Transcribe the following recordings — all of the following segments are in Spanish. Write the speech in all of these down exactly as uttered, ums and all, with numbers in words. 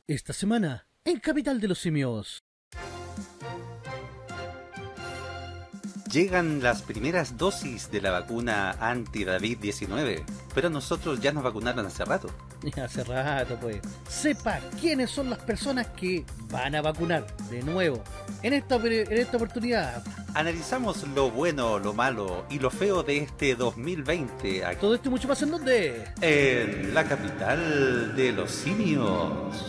Esta semana, en Capital de los Simios. Llegan las primeras dosis de la vacuna anti-David diecinueve, pero nosotros ya nos vacunaron hace rato. Hace rato, pues. Sepa quiénes son las personas que van a vacunar de nuevo. En esta, en esta oportunidad. Analizamos lo bueno, lo malo y lo feo de este dos mil veinte. Aquí, todo esto y mucho más, ¿en dónde? en la capital de los simios.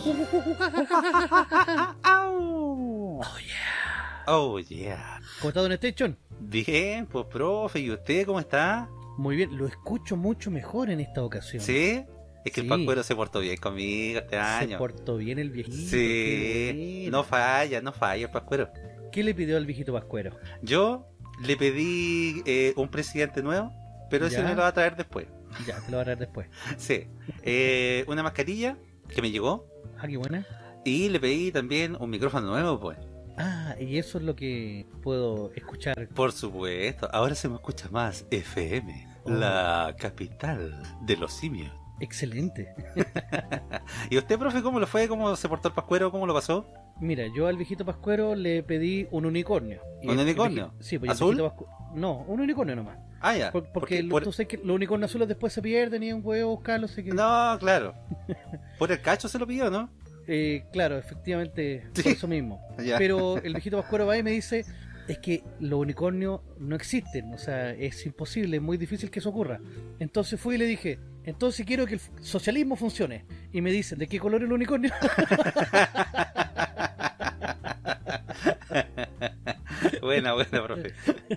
Oh yeah. Oh yeah. ¿Cómo está, Don Station? Bien, pues profe, ¿y usted cómo está? Muy bien, lo escucho mucho mejor en esta ocasión. ¿Sí? Es que sí. El Pascuero se portó bien conmigo este año. Se portó bien el viejito. Sí, no falla, no falla el Pascuero. ¿Qué le pidió al viejito Pascuero? Yo le pedí eh, un presidente nuevo, pero ese ¿Ya? me lo va a traer después. Ya, te lo va a traer después. Sí, eh, una mascarilla que me llegó Ah, qué buena. y le pedí también un micrófono nuevo, pues. Ah, y eso es lo que puedo escuchar. Por supuesto, ahora se me escucha más F M, Oh. la capital de los simios. Excelente. ¿Y usted, profe, cómo lo fue? ¿Cómo se portó el Pascuero? ¿Cómo lo pasó? Mira, yo al viejito Pascuero le pedí un unicornio. Y ¿Un el- el unicornio? vieji- Sí, pues el ¿Azul? viejito Pascu- No, un unicornio nomás. Ah, ya. Por- porque Porque lo- por- tú sabes que los unicornios azules después se pierden y es un huevo buscarlos. Sé que... No, claro. Por el cacho se lo pidió, ¿no? Eh, claro, efectivamente, Sí. por eso mismo. Ya. Pero el viejito Pascuero va y me dice, es que los unicornios no existen, o sea, es imposible, es muy difícil que eso ocurra. Entonces fui y le dije, entonces quiero que el socialismo funcione. Y me dicen, ¿de qué color es el unicornio? Buena, buena, profe.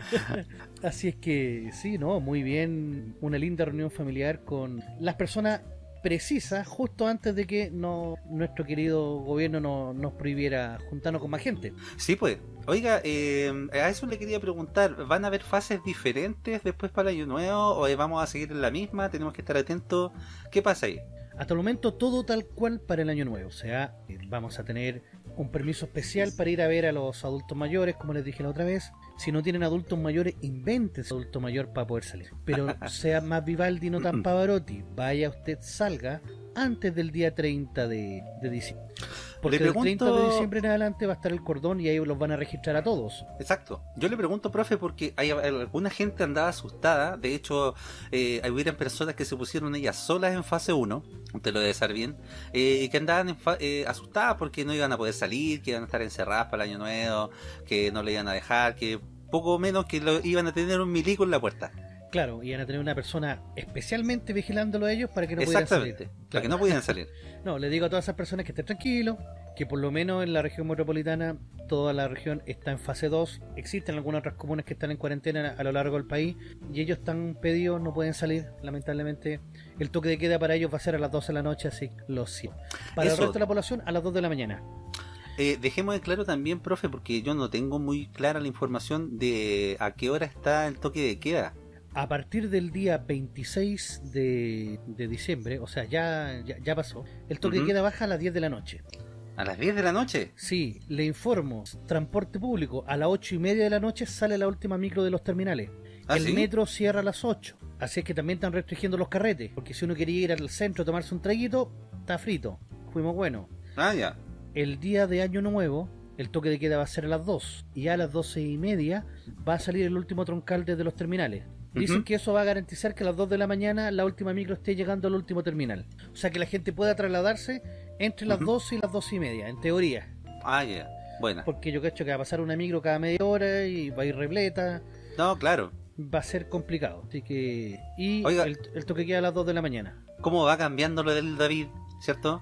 Así es que sí, ¿no? Muy bien, una linda reunión familiar con las personas precisas justo antes de que no, nuestro querido gobierno no, nos prohibiera juntarnos con más gente. Sí, pues. Oiga, eh, a eso le quería preguntar, ¿van a haber fases diferentes después para el año nuevo o vamos a seguir en la misma? ¿Tenemos que estar atentos? ¿Qué pasa ahí? Hasta el momento todo tal cual para el año nuevo, o sea, eh, vamos a tener un permiso especial para ir a ver a los adultos mayores, como les dije la otra vez. Si no tienen adultos mayores, inventen su adulto mayor para poder salir. Pero sea más Vivaldi, no tan Pavarotti. Vaya usted, salga antes del día treinta de, de diciembre. Porque Le del pregunto- treinta de diciembre en adelante va a estar el cordón y ahí los van a registrar a todos. Exacto. Yo le pregunto, profe, porque hay alguna gente andaba asustada. De hecho, eh, hubieran personas que se pusieron ellas solas en fase uno, usted lo debe saber bien, eh, y que andaban en fa- eh, asustadas porque no iban a poder salir, que iban a estar encerradas para el año nuevo, que no le iban a dejar, que poco menos que lo, iban a tener un milico en la puerta. Claro, y van a tener una persona especialmente vigilándolo a ellos para que no pudieran salir. Exactamente, para Claro. que no pudieran salir. No, le digo a todas esas personas que estén tranquilos, que por lo menos en la región metropolitana toda la región está en fase dos. Existen algunas otras comunas que están en cuarentena a lo largo del país y ellos están pedidos, no pueden salir. Lamentablemente el toque de queda para ellos va a ser a las doce de la noche, así lo siento. Para Eso. el resto de la población a las dos de la mañana. Eh, dejemos de claro también, profe, porque yo no tengo muy clara la información de a qué hora está el toque de queda. A partir del día veintiséis de, de diciembre, o sea, ya, ya, ya pasó, el toque Ujú. de queda baja a las diez de la noche. ¿A las diez de la noche? Sí, le informo, transporte público, a las ocho y media de la noche sale la última micro de los terminales. ¿Ah, el sí? metro cierra a las ocho, así es que también están restringiendo los carretes, porque si uno quería ir al centro a tomarse un traguito, está frito, fuimos buenos. Ah, ya. El día de Año Nuevo, el toque de queda va a ser a las dos, y a las doce y media va a salir el último troncal desde los terminales. Dicen Ujú. que eso va a garantizar que a las dos de la mañana la última micro esté llegando al último terminal. O sea que la gente pueda trasladarse entre las Ujú. doce y las doce y media, en teoría. Ah, ya. Buena. Porque yo cacho que va a pasar una micro cada media hora y va a ir repleta. No, claro. Va a ser complicado. Así que... Y Oiga. el, el toque queda a las dos de la mañana. ¿Cómo va cambiando lo del David, cierto?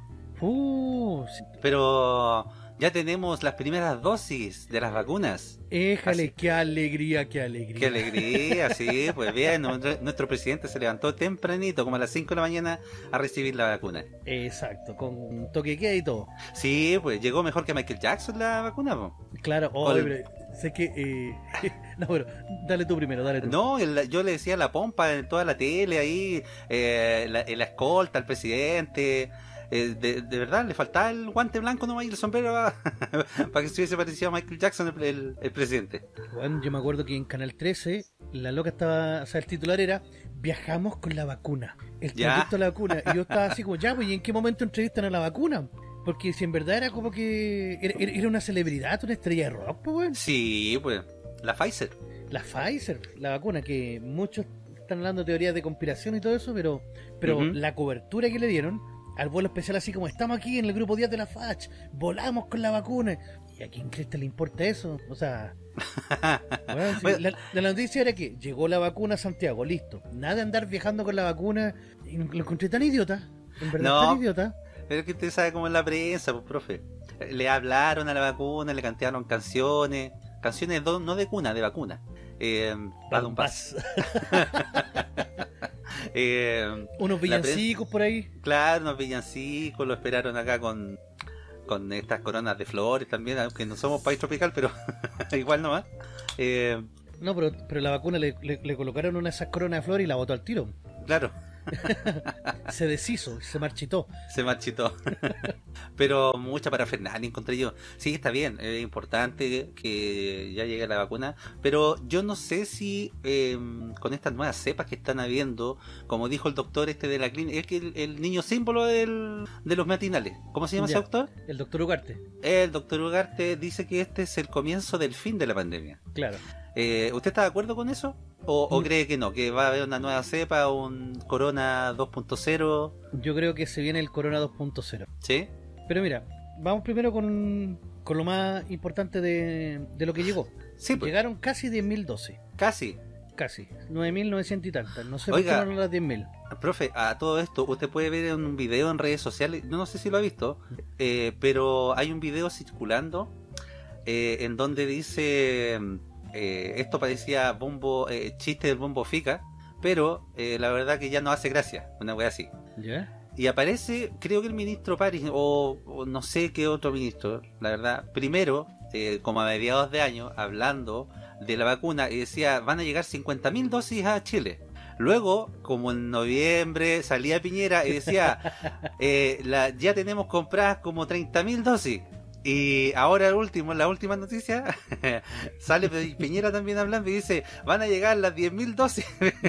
Uh, sí. Pero ya tenemos las primeras dosis de las vacunas. Éjale, Así. qué alegría, qué alegría. Qué alegría, sí, pues bien, nuestro, nuestro presidente se levantó tempranito, como a las cinco de la mañana, a recibir la vacuna. Exacto, con toque queda y todo. Sí, pues llegó mejor que Michael Jackson la vacuna, po. Claro, oh, Ol- pero sé que... Eh... no, pero dale tú primero, dale tú. No, el- yo le decía la pompa en toda la tele ahí, eh, la, la escolta al presidente. Eh, de, de verdad, le faltaba el guante blanco nomás y el sombrero para que se hubiese parecido a Michael Jackson, el, el- el presidente. Bueno, yo me acuerdo que en Canal trece la loca estaba, o sea, el titular era viajamos con la vacuna, el Ya. trayecto a la vacuna, y yo estaba así como, ya, pues, ¿y en qué momento entrevistan a la vacuna? Porque si en verdad era como que era, era una celebridad, una estrella de rock, pues, weón. Sí, pues, la Pfizer. La Pfizer, la vacuna, que muchos están hablando de teorías de conspiración y todo eso, pero, pero uh-huh. la cobertura que le dieron al vuelo especial, así como estamos aquí en el grupo diez de la F A C H, volamos con la vacuna. ¿Y a quién crees que le importa eso? O sea, bueno, sí, la, la noticia era que llegó la vacuna a Santiago, listo. Nada de andar viajando con la vacuna. Y lo encontré tan idiota, en verdad no, tan idiota. Pero es que usted sabe cómo es la prensa, pues, profe. Le hablaron a la vacuna, le cantaron canciones, canciones do, no de cuna, de vacuna. Eh, un paz. eh, unos villancicos por ahí. Claro, unos villancicos, lo esperaron acá con, con estas coronas de flores también, aunque no somos país tropical, pero igual nomás. Eh, no, pero, pero la vacuna le, le, le colocaron una de esas coronas de flores y la botó al tiro. Claro. Se deshizo, se marchitó. Se marchitó. Pero mucha parafernalia encontré yo. Sí, está bien, es importante que ya llegue la vacuna, pero yo no sé si eh, con estas nuevas cepas que están habiendo, como dijo el doctor este de la clínica, es que el, el niño símbolo del, de los matinales, ¿cómo se llama ya, ese doctor? El doctor Ugarte. El doctor Ugarte dice que este es el comienzo del fin de la pandemia. Claro. Eh, ¿Usted está de acuerdo con eso? ¿O, o cree que no? ¿Que va a haber una nueva cepa, un Corona dos punto cero? Yo creo que se viene el Corona dos punto cero. ¿Sí? Pero mira, vamos primero con, con lo más importante de, de lo que llegó. Sí, pues. Llegaron casi diez mil dosis. Casi. Casi. nueve mil novecientos y tantas. No sé Oiga, por qué no las diez mil. Profe, a todo esto, usted puede ver en un video en redes sociales, no, no sé si lo ha visto, eh, pero hay un video circulando eh, en donde dice... Eh, esto parecía bombo eh, chiste del bombo fica, pero eh, la verdad que ya no hace gracia, una wea así. ¿Ya? Y aparece, creo que el ministro París, o, o no sé qué otro ministro, la verdad, primero, eh, como a mediados de año, hablando de la vacuna, y decía, van a llegar cincuenta mil dosis a Chile. Luego, como en noviembre, salía Piñera y decía, eh, la, ya tenemos compradas como treinta mil dosis. Y ahora el último, la última noticia, sale Piñera también hablando y dice, van a llegar las diez mil dosis.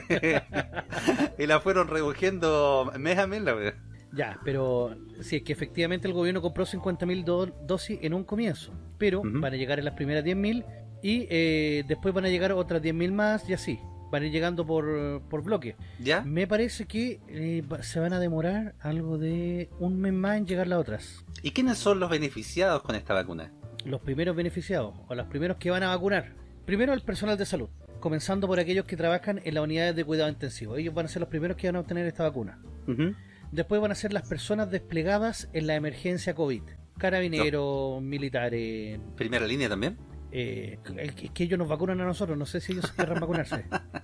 Y la fueron recogiendo mes a mes, la verdad. Ya, pero sí, es que efectivamente el gobierno compró cincuenta mil do dosis en un comienzo, pero uh-huh. van a llegar en las primeras diez mil y eh, después van a llegar otras diez mil más y así. Van a ir llegando por, por bloque. ¿Ya? Me parece que eh, se van a demorar algo de un mes más en llegar las otras. ¿Y quiénes son los beneficiados con esta vacuna? Los primeros beneficiados, o los primeros que van a vacunar. Primero el personal de salud, comenzando por aquellos que trabajan en las unidades de cuidado intensivo. Ellos van a ser los primeros que van a obtener esta vacuna. Uh-huh. Después van a ser las personas desplegadas en la emergencia COVID. Carabineros, no. militares. ¿Primera línea también? Eh, es que ellos nos vacunan a nosotros, no sé si ellos querrán vacunarse.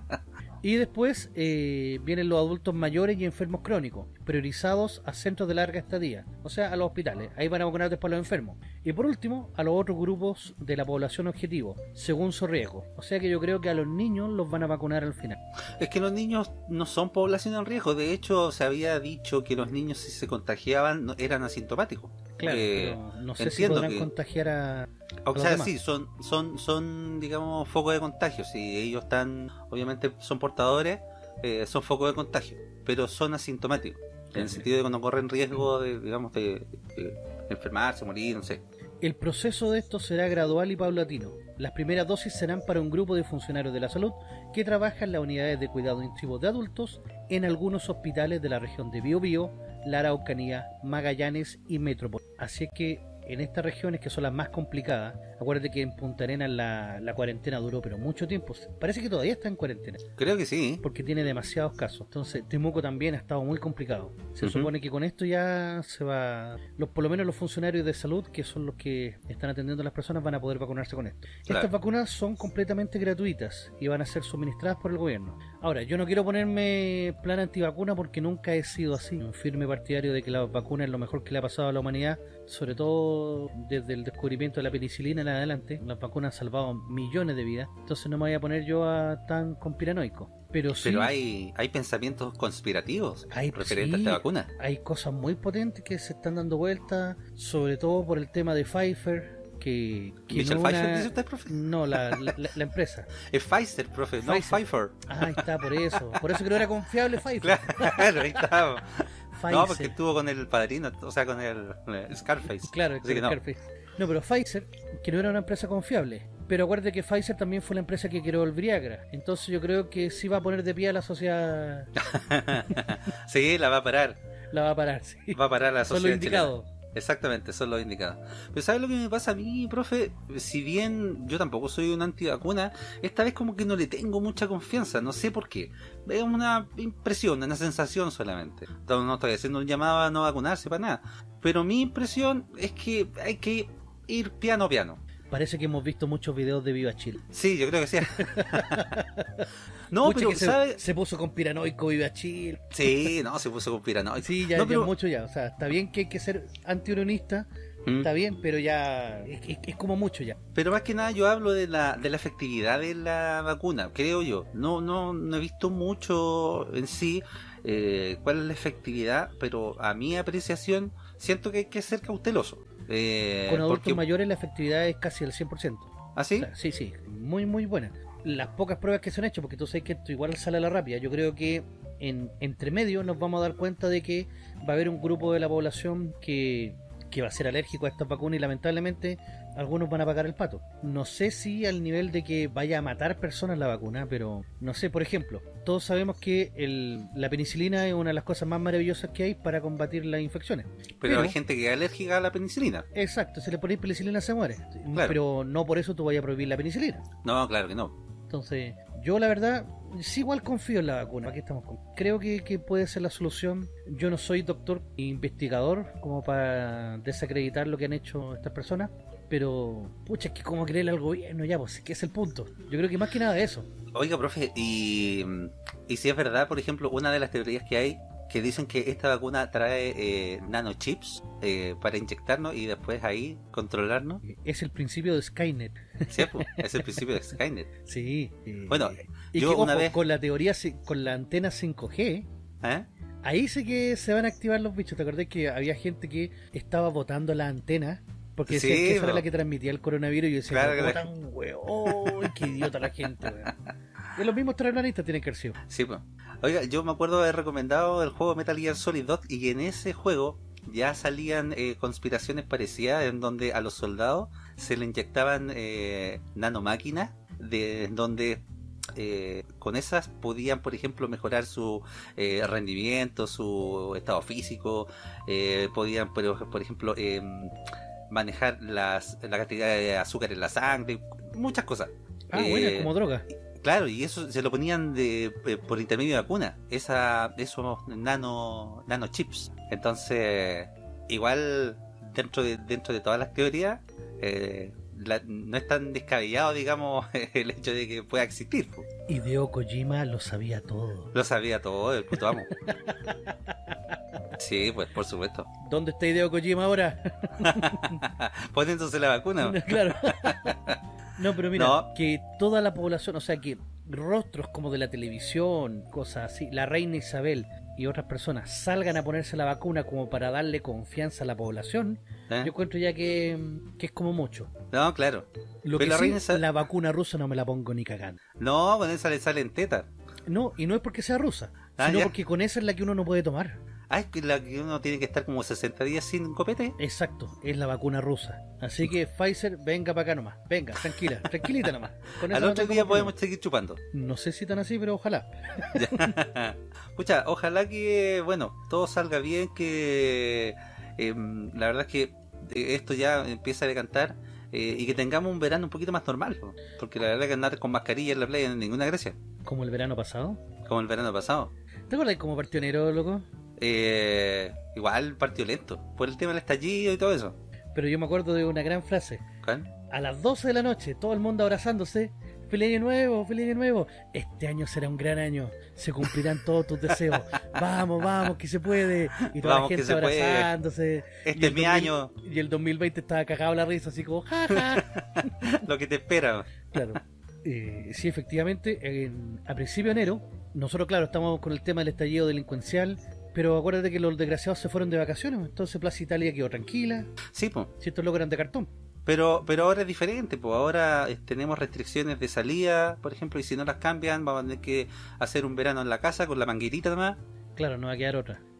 Y después eh, vienen los adultos mayores y enfermos crónicos, priorizados a centros de larga estadía, o sea, a los hospitales. Ahí van a vacunar después a los enfermos. Y por último, a los otros grupos de la población objetivo, según su riesgo. O sea que yo creo que a los niños los van a vacunar al final. Es que los niños no son población en riesgo. De hecho, se había dicho que los niños, si se contagiaban, eran asintomáticos. Claro, eh, pero no sé si podrán que... contagiar a... O a sea, sí, son, son, son, digamos, focos de contagio. Si ellos están, obviamente, son portadores, eh, son focos de contagio, pero son asintomáticos. En el sentido de que no corren riesgo de, digamos, de, de enfermarse, morir, no sé. El proceso de esto será gradual y paulatino. Las primeras dosis serán para un grupo de funcionarios de la salud que trabajan en las unidades de cuidado intensivo de adultos en algunos hospitales de la región de Biobío, la Araucanía, Magallanes y Metrópoli. Así que en estas regiones que son las más complicadas, acuérdate que en Punta Arenas la, la cuarentena duró pero mucho tiempo, parece que todavía está en cuarentena. Creo que sí. Porque tiene demasiados casos, entonces Temuco también ha estado muy complicado. Se uh-huh. supone que con esto ya se va, los, por lo menos los funcionarios de salud, que son los que están atendiendo a las personas, van a poder vacunarse con esto. Claro. Estas vacunas son completamente gratuitas y van a ser suministradas por el gobierno. Ahora, yo no quiero ponerme plan antivacuna porque nunca he sido así, un firme partidario de que la vacuna es lo mejor que le ha pasado a la humanidad, sobre todo desde el descubrimiento de la penicilina en adelante. Las vacunas han salvado millones de vidas, entonces no me voy a poner yo a tan conspiranoico. Pero, sí, pero hay, hay pensamientos conspirativos hay, referentes sí, a esta vacuna. Hay cosas muy potentes que se están dando vueltas, sobre todo por el tema de Pfizer. Que, que ¿Michel no Pfizer una... dice usted, profe? No, la, la, la empresa. Es Pfizer, profe, Pfizer. No Pfizer. Ah, ahí está, por eso. Por eso que no era confiable Pfizer. Claro, ahí está. No, porque estuvo con el padrino, o sea, con el, el Scarface. Claro, Así que no. Scarface. No, pero Pfizer, que no era una empresa confiable. Pero acuérdate que Pfizer también fue la empresa que creó el Viagra. Entonces yo creo que sí va a poner de pie a la sociedad. Sí, la va a parar. La va a parar, sí. Va a parar la Son sociedad los indicados. chilena. Exactamente, son los indicados. Pero ¿sabes lo que me pasa a mí, profe? Si bien yo tampoco soy un antivacuna, esta vez como que no le tengo mucha confianza, no sé por qué. Es una impresión, una sensación solamente. No, no estoy haciendo un llamado a no vacunarse para nada. Pero mi impresión es que hay que ir piano a piano. Parece que hemos visto muchos videos de Viva Chile. Sí, yo creo que sí. No, Pucha, pero que se, ¿sabe? se puso con piranoico Viva Chile. Sí, no, se puso con piranoico. Sí, ya, no, ya pero... mucho ya. O sea, está bien que hay que ser antiunionista, ¿Mm? está bien, pero ya es, es, es como mucho ya. Pero más que nada yo hablo de la, de la efectividad de la vacuna, creo yo. No, no, no he visto mucho en sí eh, cuál es la efectividad, pero a mi apreciación siento que hay que ser cauteloso. Eh, Con adultos porque... mayores la efectividad es casi el cien por ciento. ¿Ah, sí? O sea, sí, sí, muy, muy buena. Las pocas pruebas que se han hecho, porque tú sabes que esto igual sale a la rápida, yo creo que en entre medio nos vamos a dar cuenta de que va a haber un grupo de la población que, que va a ser alérgico a estas vacunas y lamentablemente algunos van a pagar el pato. No sé si al nivel de que vaya a matar personas la vacuna, pero no sé, por ejemplo, todos sabemos que el, la penicilina es una de las cosas más maravillosas que hay para combatir las infecciones. Pero, Pero hay gente que es alérgica a la penicilina. exacto, si le ponéis penicilina se muere. Claro. Pero no por eso tú vayas a prohibir la penicilina. No, claro que no. Entonces, yo la verdad, sí igual confío en la vacuna. Aquí estamos con... Creo que, que puede ser la solución. Yo no soy doctor e investigador como para desacreditar lo que han hecho estas personas. Pero, pucha, es que como creerle al gobierno ya, pues, que es el punto. Yo creo que más que nada eso. Oiga, profe, y, y si es verdad, por ejemplo, una de las teorías que hay que dicen que esta vacuna trae eh, nanochips eh, para inyectarnos y después ahí controlarnos. Es el principio de Skynet. Sí, pues, es el principio de Skynet. Sí. Eh, Bueno, y yo que, una ojo, vez... con la teoría, con la antena cinco G, ¿Eh? ahí sí que se van a activar los bichos. ¿Te acordás que había gente que estaba botando la antena? Porque decían Sí, que esa no. era la que transmitía el coronavirus. Y yo decía, Claro ¿cómo que tan weón? Qué idiota la gente, weón. Y los mismos terraplanistas tienen que haber sido. Sí, pues. Oiga, yo me acuerdo haber recomendado el juego Metal Gear Solid dos y en ese juego ya salían eh, conspiraciones parecidas en donde a los soldados se le inyectaban eh, nanomáquinas de en donde eh, con esas podían, por ejemplo, mejorar su eh, rendimiento, su estado físico, eh, podían, por, por ejemplo, eh, manejar las, la cantidad de azúcar en la sangre, muchas cosas. Ah, Eh, bueno, como droga. Claro, y eso se lo ponían de eh, por intermedio de vacuna, esa, esos nano, nanochips. Entonces, igual dentro de dentro de todas las teorías, eh, la- no es tan descabellado, digamos, el hecho de que pueda existir. Po. Hideo Kojima lo sabía todo. Lo sabía todo, el puto amo. Sí, pues por supuesto. ¿Dónde está Hideo Kojima ahora? Pon entonces la vacuna. Claro. No, pero mira, No. que toda la población, o sea, que rostros como de la televisión, cosas así, la reina Isabel y otras personas salgan a ponerse la vacuna como para darle confianza a la población, ¿Eh? yo encuentro ya que, que es como mucho. No, claro. Lo Pero que la sí, reina Isa- la vacuna rusa no me la pongo ni cagando. No, con esa le salen tetas. No, y no es porque sea rusa, Ah, sino ya. porque con esa es la que uno no puede tomar. Ah, es que la que uno tiene que estar como sesenta días sin copete. Exacto, es la vacuna rusa. Así que Pfizer, venga para acá nomás. Venga, tranquila, tranquilita nomás. Con eso Al no otro tengo día problema. podemos seguir chupando. No sé si tan así, pero ojalá. Pucha, ojalá que, bueno, todo salga bien, que eh, la verdad es que eh, esto ya empieza a decantar eh, y que tengamos un verano un poquito más normal, po. Porque la verdad es que andar con mascarilla en la playa no es ninguna gracia, Como el verano pasado. como el verano pasado. ¿Te acuerdas cómo partió enero, loco? Eh, igual partió lento, por el tema del estallido y todo eso. Pero yo me acuerdo de una gran frase. ¿Cuál? A las doce de la noche, todo el mundo abrazándose. ¡Feliz año nuevo! ¡Feliz año nuevo! Este año será un gran año. Se cumplirán todos tus deseos. Vamos, vamos, que se puede. Y toda Vamos, la que gente se puede. abrazándose. Este Y el es mi dos mil año. Y el dos mil veinte estaba cagado la risa, así como ja, ja. Lo que te espera. Claro. Eh, sí, efectivamente, en- a principio de enero, nosotros, claro, estamos con el tema del estallido delincuencial, pero acuérdate que los desgraciados se fueron de vacaciones, entonces Plaza Italia quedó tranquila, Sí, pues. si estos logran de cartón. Pero, pero ahora es diferente, pues ahora eh, tenemos restricciones de salida, por ejemplo, y si no las cambian, vamos a tener que hacer un verano en la casa con la manguerita nomás. Claro, no va a quedar otra.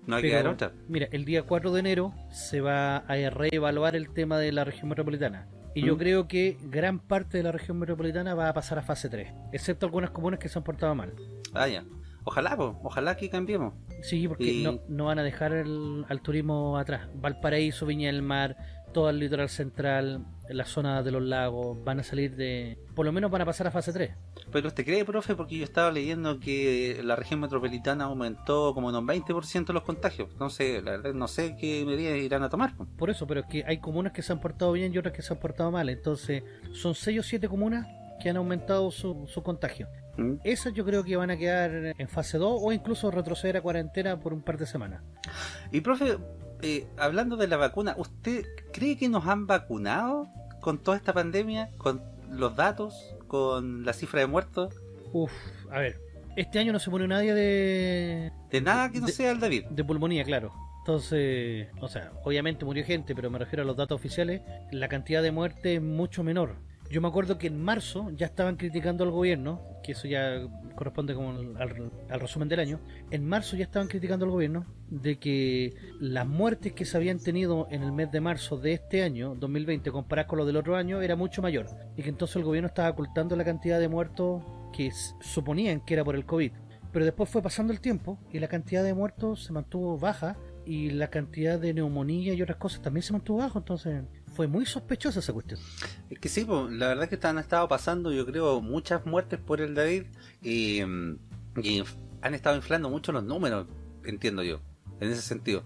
No hay que Pero, dar otra. mira, el día cuatro de enero se va a reevaluar el tema de la región metropolitana. Y yo ¿Mm? creo que gran parte de la región metropolitana va a pasar a fase tres, excepto algunas comunas que se han portado mal. Ah, ya. Ojalá, po, ojalá que cambiemos. Sí, porque Y- no, no van a dejar el, al turismo atrás. Valparaíso, Viña del Mar, todo el litoral central, la zona de los lagos, van a salir de... Por lo menos van a pasar a fase tres. Pero ¿usted cree, profe? Porque yo estaba leyendo que la región metropolitana aumentó como en un veinte por ciento los contagios. Entonces, la verdad, no sé qué medidas irán a tomar, po. Por eso, pero es que hay comunas que se han portado bien y otras que se han portado mal. Entonces, son seis o siete comunas que han aumentado su, su contagio. ¿Mm? Esas yo creo que van a quedar en fase dos o incluso retroceder a cuarentena por un par de semanas. Y, profe, eh, hablando de la vacuna, ¿usted cree que nos han vacunado con toda esta pandemia? ¿Con los datos? ¿Con la cifra de muertos? Uf, a ver, este año no se murió nadie de, De nada que no De- sea el David. de pulmonía, claro. Entonces, o sea, obviamente murió gente, pero me refiero a los datos oficiales, la cantidad de muertes es mucho menor. Yo me acuerdo que en marzo ya estaban criticando al gobierno, que eso ya corresponde como al, al resumen del año. En marzo ya estaban criticando al gobierno de que las muertes que se habían tenido en el mes de marzo de este año, dos mil veinte, comparadas con lo del otro año, era mucho mayor. Y que entonces el gobierno estaba ocultando la cantidad de muertos que s- suponían que era por el COVID. Pero después fue pasando el tiempo y la cantidad de muertos se mantuvo baja y la cantidad de neumonía y otras cosas también se mantuvo bajo. Entonces fue muy sospechosa esa cuestión. Es que sí, po, la verdad es que han estado pasando, yo creo, muchas muertes por el David y, mm, y inf- han estado inflando mucho los números, entiendo yo, en ese sentido.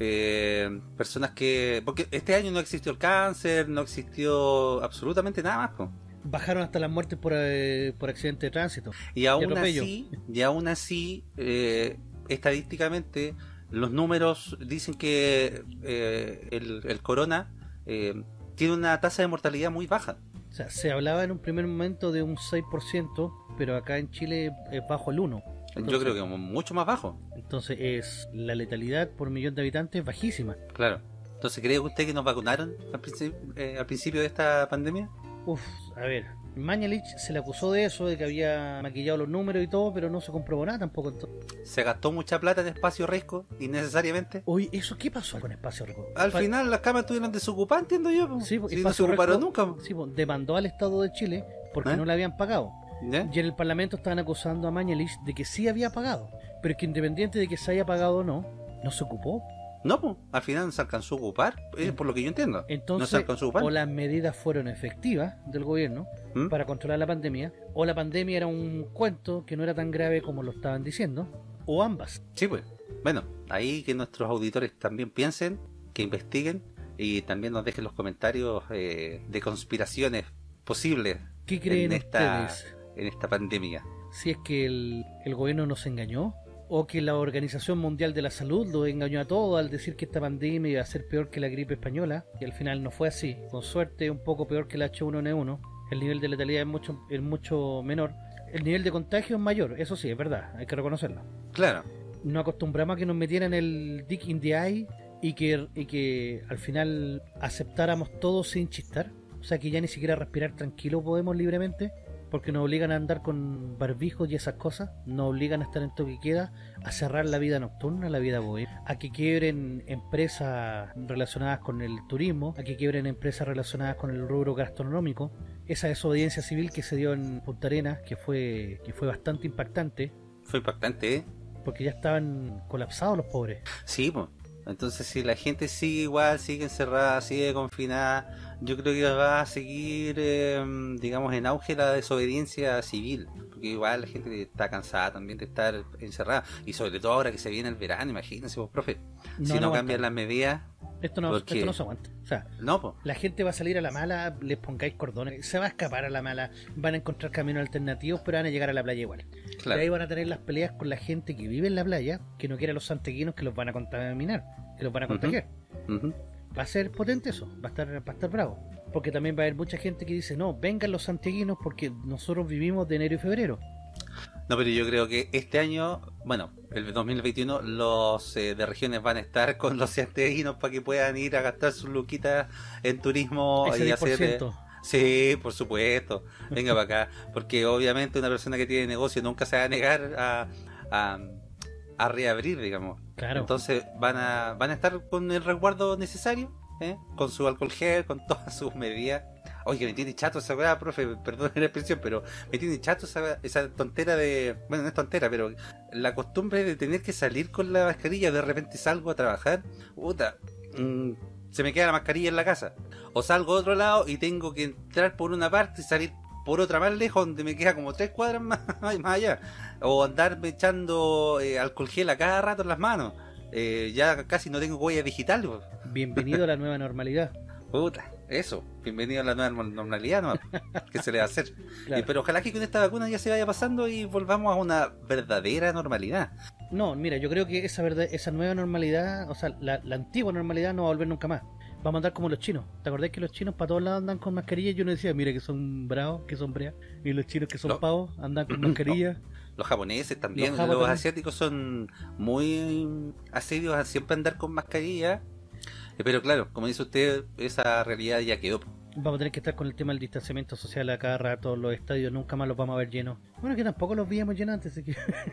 Eh, personas que... Porque este año no existió el cáncer, no existió absolutamente nada más, po. Bajaron hasta las muertes por, eh, por accidente de tránsito. Y aún atropello. así, y aún así, eh, estadísticamente, los números dicen que eh, el, el corona eh, tiene una tasa de mortalidad muy baja. O sea, se hablaba en un primer momento de un seis por ciento, pero acá en Chile es bajo el uno. Yo creo que mucho más bajo. Entonces es la letalidad por millón de habitantes bajísima. Claro. Entonces, ¿cree usted que nos vacunaron al principio, eh, al principio de esta pandemia? Uf, a ver, Mañalich se le acusó de eso, de que había maquillado los números y todo, pero no se comprobó nada tampoco. Entonces, ¿Se gastó mucha plata en espacio riesgo innecesariamente? oye, ¿eso qué pasó con Espacio Rico? Al Pa- final las camas estuvieron desocupadas, entiendo yo. Po. Sí, pues, Si no se Espacio ocuparon Rico- nunca. Po. Sí, pues, demandó al Estado de Chile porque ¿Eh? no le habían pagado. ¿Ya? Y en el Parlamento estaban acusando a Mañalich de que sí había pagado. Pero es que independiente de que se haya pagado o no, no se ocupó. No, pues, al final no se alcanzó a ocupar, eh, por lo que yo entiendo. no se Entonces, alcanzó a ocupar. o las medidas fueron efectivas del gobierno ¿Mm? para controlar la pandemia, o la pandemia era un cuento que no era tan grave como lo estaban diciendo, o ambas. Sí, pues. Bueno, ahí que nuestros auditores también piensen, que investiguen y también nos dejen los comentarios eh, de conspiraciones posibles ¿Qué creen en esta, ustedes? en esta pandemia. Si es que el, el gobierno nos engañó, o que la Organización Mundial de la Salud lo engañó a todos al decir que esta pandemia iba a ser peor que la gripe española, y al final no fue así. Con suerte, un poco peor que el H uno N uno. El nivel de letalidad es mucho, es mucho menor. El nivel de contagio es mayor, eso sí, es verdad, hay que reconocerlo. Claro. Nos acostumbramos a que nos metieran el dick in the eye y que, y que al final aceptáramos todo sin chistar. O sea, que ya ni siquiera respirar tranquilo podemos libremente, porque nos obligan a andar con barbijos y esas cosas, nos obligan a estar en toque de queda, a cerrar la vida nocturna, la vida bohemia, a que quiebren empresas relacionadas con el turismo, a que quiebren empresas relacionadas con el rubro gastronómico. Esa desobediencia civil que se dio en Punta Arenas, que fue, que fue bastante impactante, Fue impactante, ¿eh? porque ya estaban colapsados los pobres. Sí, pues. Entonces, si la gente sigue igual, sigue encerrada, sigue confinada, yo creo que va a seguir, eh, digamos, en auge la desobediencia civil. Porque igual la gente está cansada también de estar encerrada. Y sobre todo ahora que se viene el verano, imagínense vos, profe. No, si no no, aguanta. cambian las medidas, Esto no, porque- esto no se aguanta. O sea, no, pues. la gente va a salir a la mala, les pongáis cordones, se va a escapar a la mala, van a encontrar caminos alternativos, pero van a llegar a la playa igual. Claro. Y ahí van a tener las peleas con la gente que vive en la playa, que no quiere a los santeguinos que los van a contaminar, que los van a Ujú. contagiar. Ujú. Va a ser potente eso, va a estar, va a estar bravo. Porque también va a haber mucha gente que dice, no, vengan los santiaguinos porque nosotros vivimos de enero y febrero. No, pero yo creo que este año, bueno, el dos mil veintiuno, los eh, de regiones van a estar con los santiaguinos para que puedan ir a gastar sus luquitas en turismo Ese y diez hacer... por eh, ciento. Sí, por supuesto. Venga para acá. Porque obviamente una persona que tiene negocio nunca se va a negar a, a, a reabrir, digamos. Claro. Entonces van a van a estar con el resguardo necesario, ¿eh? Con su alcohol gel, con todas sus medidas. Oye, me tiene chato esa weá, profe, perdón la expresión, pero me tiene chato esa, esa tontera de... Bueno, no es tontera, pero la costumbre de tener que salir con la mascarilla, de repente salgo a trabajar, puta, mmm, se me queda la mascarilla en la casa. O salgo a otro lado y tengo que entrar por una parte y salir por otra más lejos, donde me queda como tres cuadras más, más allá. O andarme echando eh, alcohol gel a cada rato en las manos. Eh, ya casi no tengo huella digital. Pues. Bienvenido a la nueva normalidad. Puta, eso. Bienvenido a la nueva normalidad, ¿no? ¿Qué se le va a hacer? Claro. Y, pero ojalá que con esta vacuna ya se vaya pasando y volvamos a una verdadera normalidad. No, mira, yo creo que esa verdad, esa nueva normalidad, o sea, la, la antigua normalidad no va a volver nunca más. Vamos a andar como los chinos. ¿Te acordás que los chinos para todos lados andan con mascarilla? Y uno decía, mira que son bravos, que son breas. Y los chinos que son Lo... pavos andan con mascarilla. No. Los japoneses también, los, los también. asiáticos son muy asiduos a siempre andar con mascarilla. Pero claro, como dice usted, esa realidad ya quedó. Vamos a tener que estar con el tema del distanciamiento social a cada rato. Los estadios nunca más los vamos a ver llenos. Bueno, que tampoco los veíamos llenos antes, así que...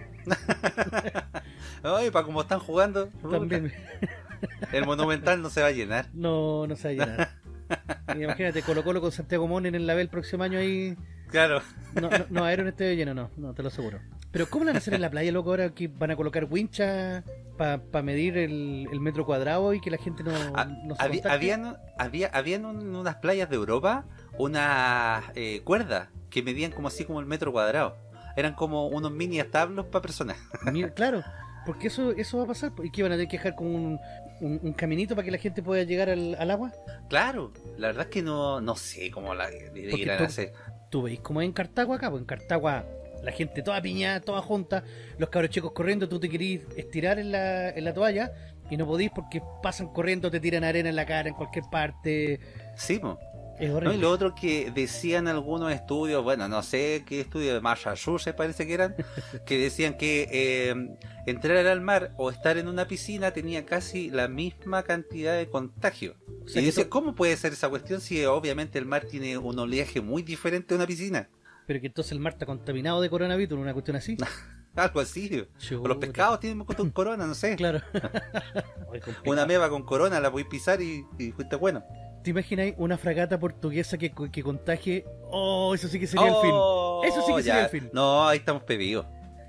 Ay, para como están jugando, también. El Monumental no se va a llenar. No, no se va a llenar. Imagínate, Colo Colo con Santiago Mon en el Label el próximo año ahí... Claro. No, no, no, era un estadio lleno, no, no, te lo aseguro. Pero ¿cómo lo van a hacer en la playa, loco? Ahora que van a colocar winchas para pa medir el, el metro cuadrado y que la gente no, ah, no se había, habían, había, habían un, unas playas de Europa, unas eh, cuerdas que medían como así como el metro cuadrado. Eran como unos mini establos para personas. Mira, claro, porque eso eso va a pasar. ¿Y que van a tener que dejar como un, un, un caminito para que la gente pueda llegar al, al agua? Claro, la verdad es que no, no sé cómo la irán a hacer. Tú veis como es en Cartago acá, pues en Cartago la gente toda piñada, toda junta, los cabros chicos corriendo, tú te querís estirar en la, en la toalla y no podís porque pasan corriendo, te tiran arena en la cara en cualquier parte. Sí, po. Es horrible. No, y lo otro que decían algunos estudios, bueno, no sé qué estudio de Massachusetts parece que eran, que decían que eh, entrar al mar o estar en una piscina tenía casi la misma cantidad de contagio. O sea, y dice, to... ¿cómo puede ser esa cuestión si obviamente el mar tiene un oleaje muy diferente a una piscina? Pero que entonces el mar está contaminado de coronavirus, una cuestión así. Algo así. Chuta. O los pescados tienen con corona, no sé. Claro. Una meba con corona la podéis pisar y, y fuiste bueno. ¿Te imagináis una fragata portuguesa que, que contagie? Oh, eso sí que sería oh, el fin. Eso sí que ya. sería el fin. No, ahí estamos pedidos.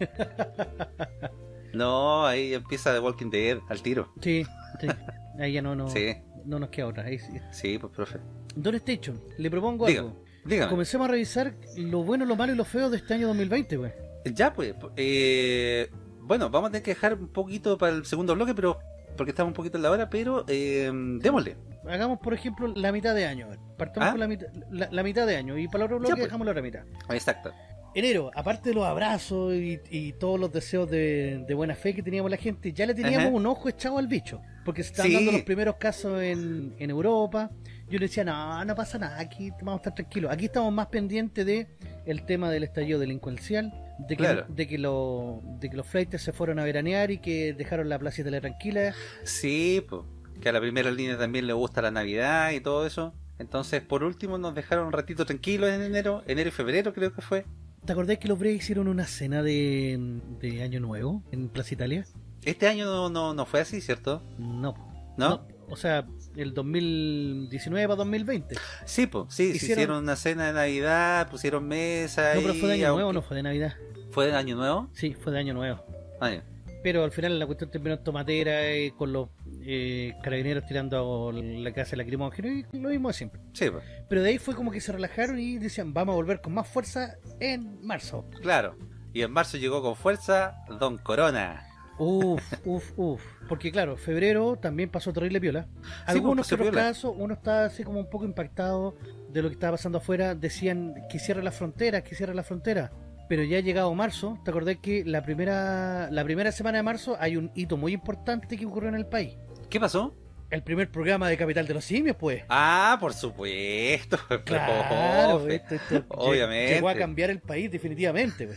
No, ahí empieza The Walking Dead al tiro. Sí, sí. Ahí ya no, no, sí. no nos queda otra. Ahí sí. Sí, pues profe. Don Station, le propongo Diga, algo. Dígame. Comencemos a revisar lo bueno, lo malo y lo feo de este año dos mil veinte, güey. Ya, pues. Eh, bueno, vamos a tener que dejar un poquito para el segundo bloque, pero porque estamos un poquito en la hora, pero eh, démosle. Hagamos, por ejemplo, la mitad de año. Partamos ¿Ah? con la, mit la, la mitad de año y para el otro bloque ya, pues. Dejamos la otra mitad. Exacto. Enero, aparte de los abrazos y, y todos los deseos de, de buena fe que teníamos la gente, ya le teníamos uh-huh. un ojo echado al bicho, porque se estaban sí. dando los primeros casos en, en Europa. Yo le decía, no, no pasa nada, aquí vamos a estar tranquilos. Aquí estamos más pendientes de el tema del estallido delincuencial, de que, claro. de, que lo, de que los flaites se fueron a veranear y que dejaron la Plaza Italia tranquila. Sí, pues, que a la primera línea también le gusta la Navidad y todo eso. Entonces, por último, nos dejaron un ratito tranquilos en enero, enero y febrero creo que fue. ¿Te acordás que los Brea hicieron una cena de, de Año Nuevo en Plaza Italia? Este año no, no, no fue así, ¿cierto? No. ¿No? no o sea, el dos mil diecinueve a dos mil veinte. Sí, pues, sí, hicieron... hicieron una cena de Navidad, pusieron mesa No, y... pero fue de Año Nuevo, no fue de Navidad. ¿Fue de Año Nuevo? Sí, fue de Año Nuevo. Ah, ya. Pero al final la cuestión terminó en tomatera eh, con los eh, carabineros tirando la casa de lacrimógeno y lo mismo de siempre. Sí, pues. Pero de ahí fue como que se relajaron y decían, vamos a volver con más fuerza en marzo. Claro. Y en marzo llegó con fuerza Don Corona. Uf, uf, uf. Porque claro, febrero también pasó terrible piola. Algunos sí, otros casos, uno estaba así como un poco impactado de lo que estaba pasando afuera. Decían que cierre las fronteras, que cierre las fronteras. Pero ya ha llegado marzo, ¿te acordás que la primera la primera semana de marzo hay un hito muy importante que ocurrió en el país? ¿Qué pasó? El primer programa de Capital de los Simios, pues. Ah, por supuesto. Claro, esto, esto obviamente. Llegó a cambiar el país definitivamente.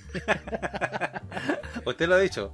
Usted lo ha dicho.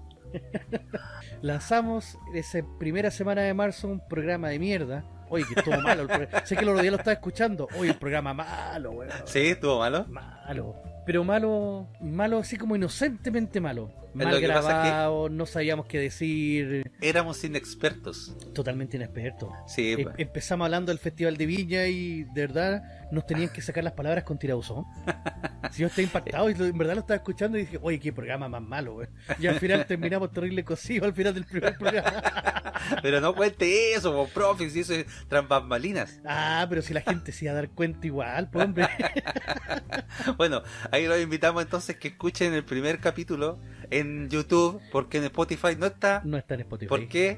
Lanzamos esa primera semana de marzo un programa de mierda. Oye, que estuvo malo el programa. Sé que el otro día lo estaba escuchando. Oye, el programa malo, weón. Sí, estuvo malo. Malo. Pero malo, malo así como inocentemente malo. mal lo que pasa es que grabado, no sabíamos qué decir, éramos inexpertos. totalmente inexpertos. Sí, Em- pues. empezamos hablando del Festival de Viña y de verdad nos tenían que sacar las palabras con tirabuzón. Si yo estoy impactado y lo- en verdad lo estaba escuchando y dije, oye, qué programa más malo, güey. Y al final terminamos terrible cocido al final del primer programa. Pero no cuente eso, po, profe, si eso es tras bambalinas. Ah, pero si la gente se iba a dar cuenta igual, pues hombre. Bueno, ahí los invitamos entonces que escuchen el primer capítulo en YouTube, porque en Spotify no está. No está en Spotify. ¿Por qué?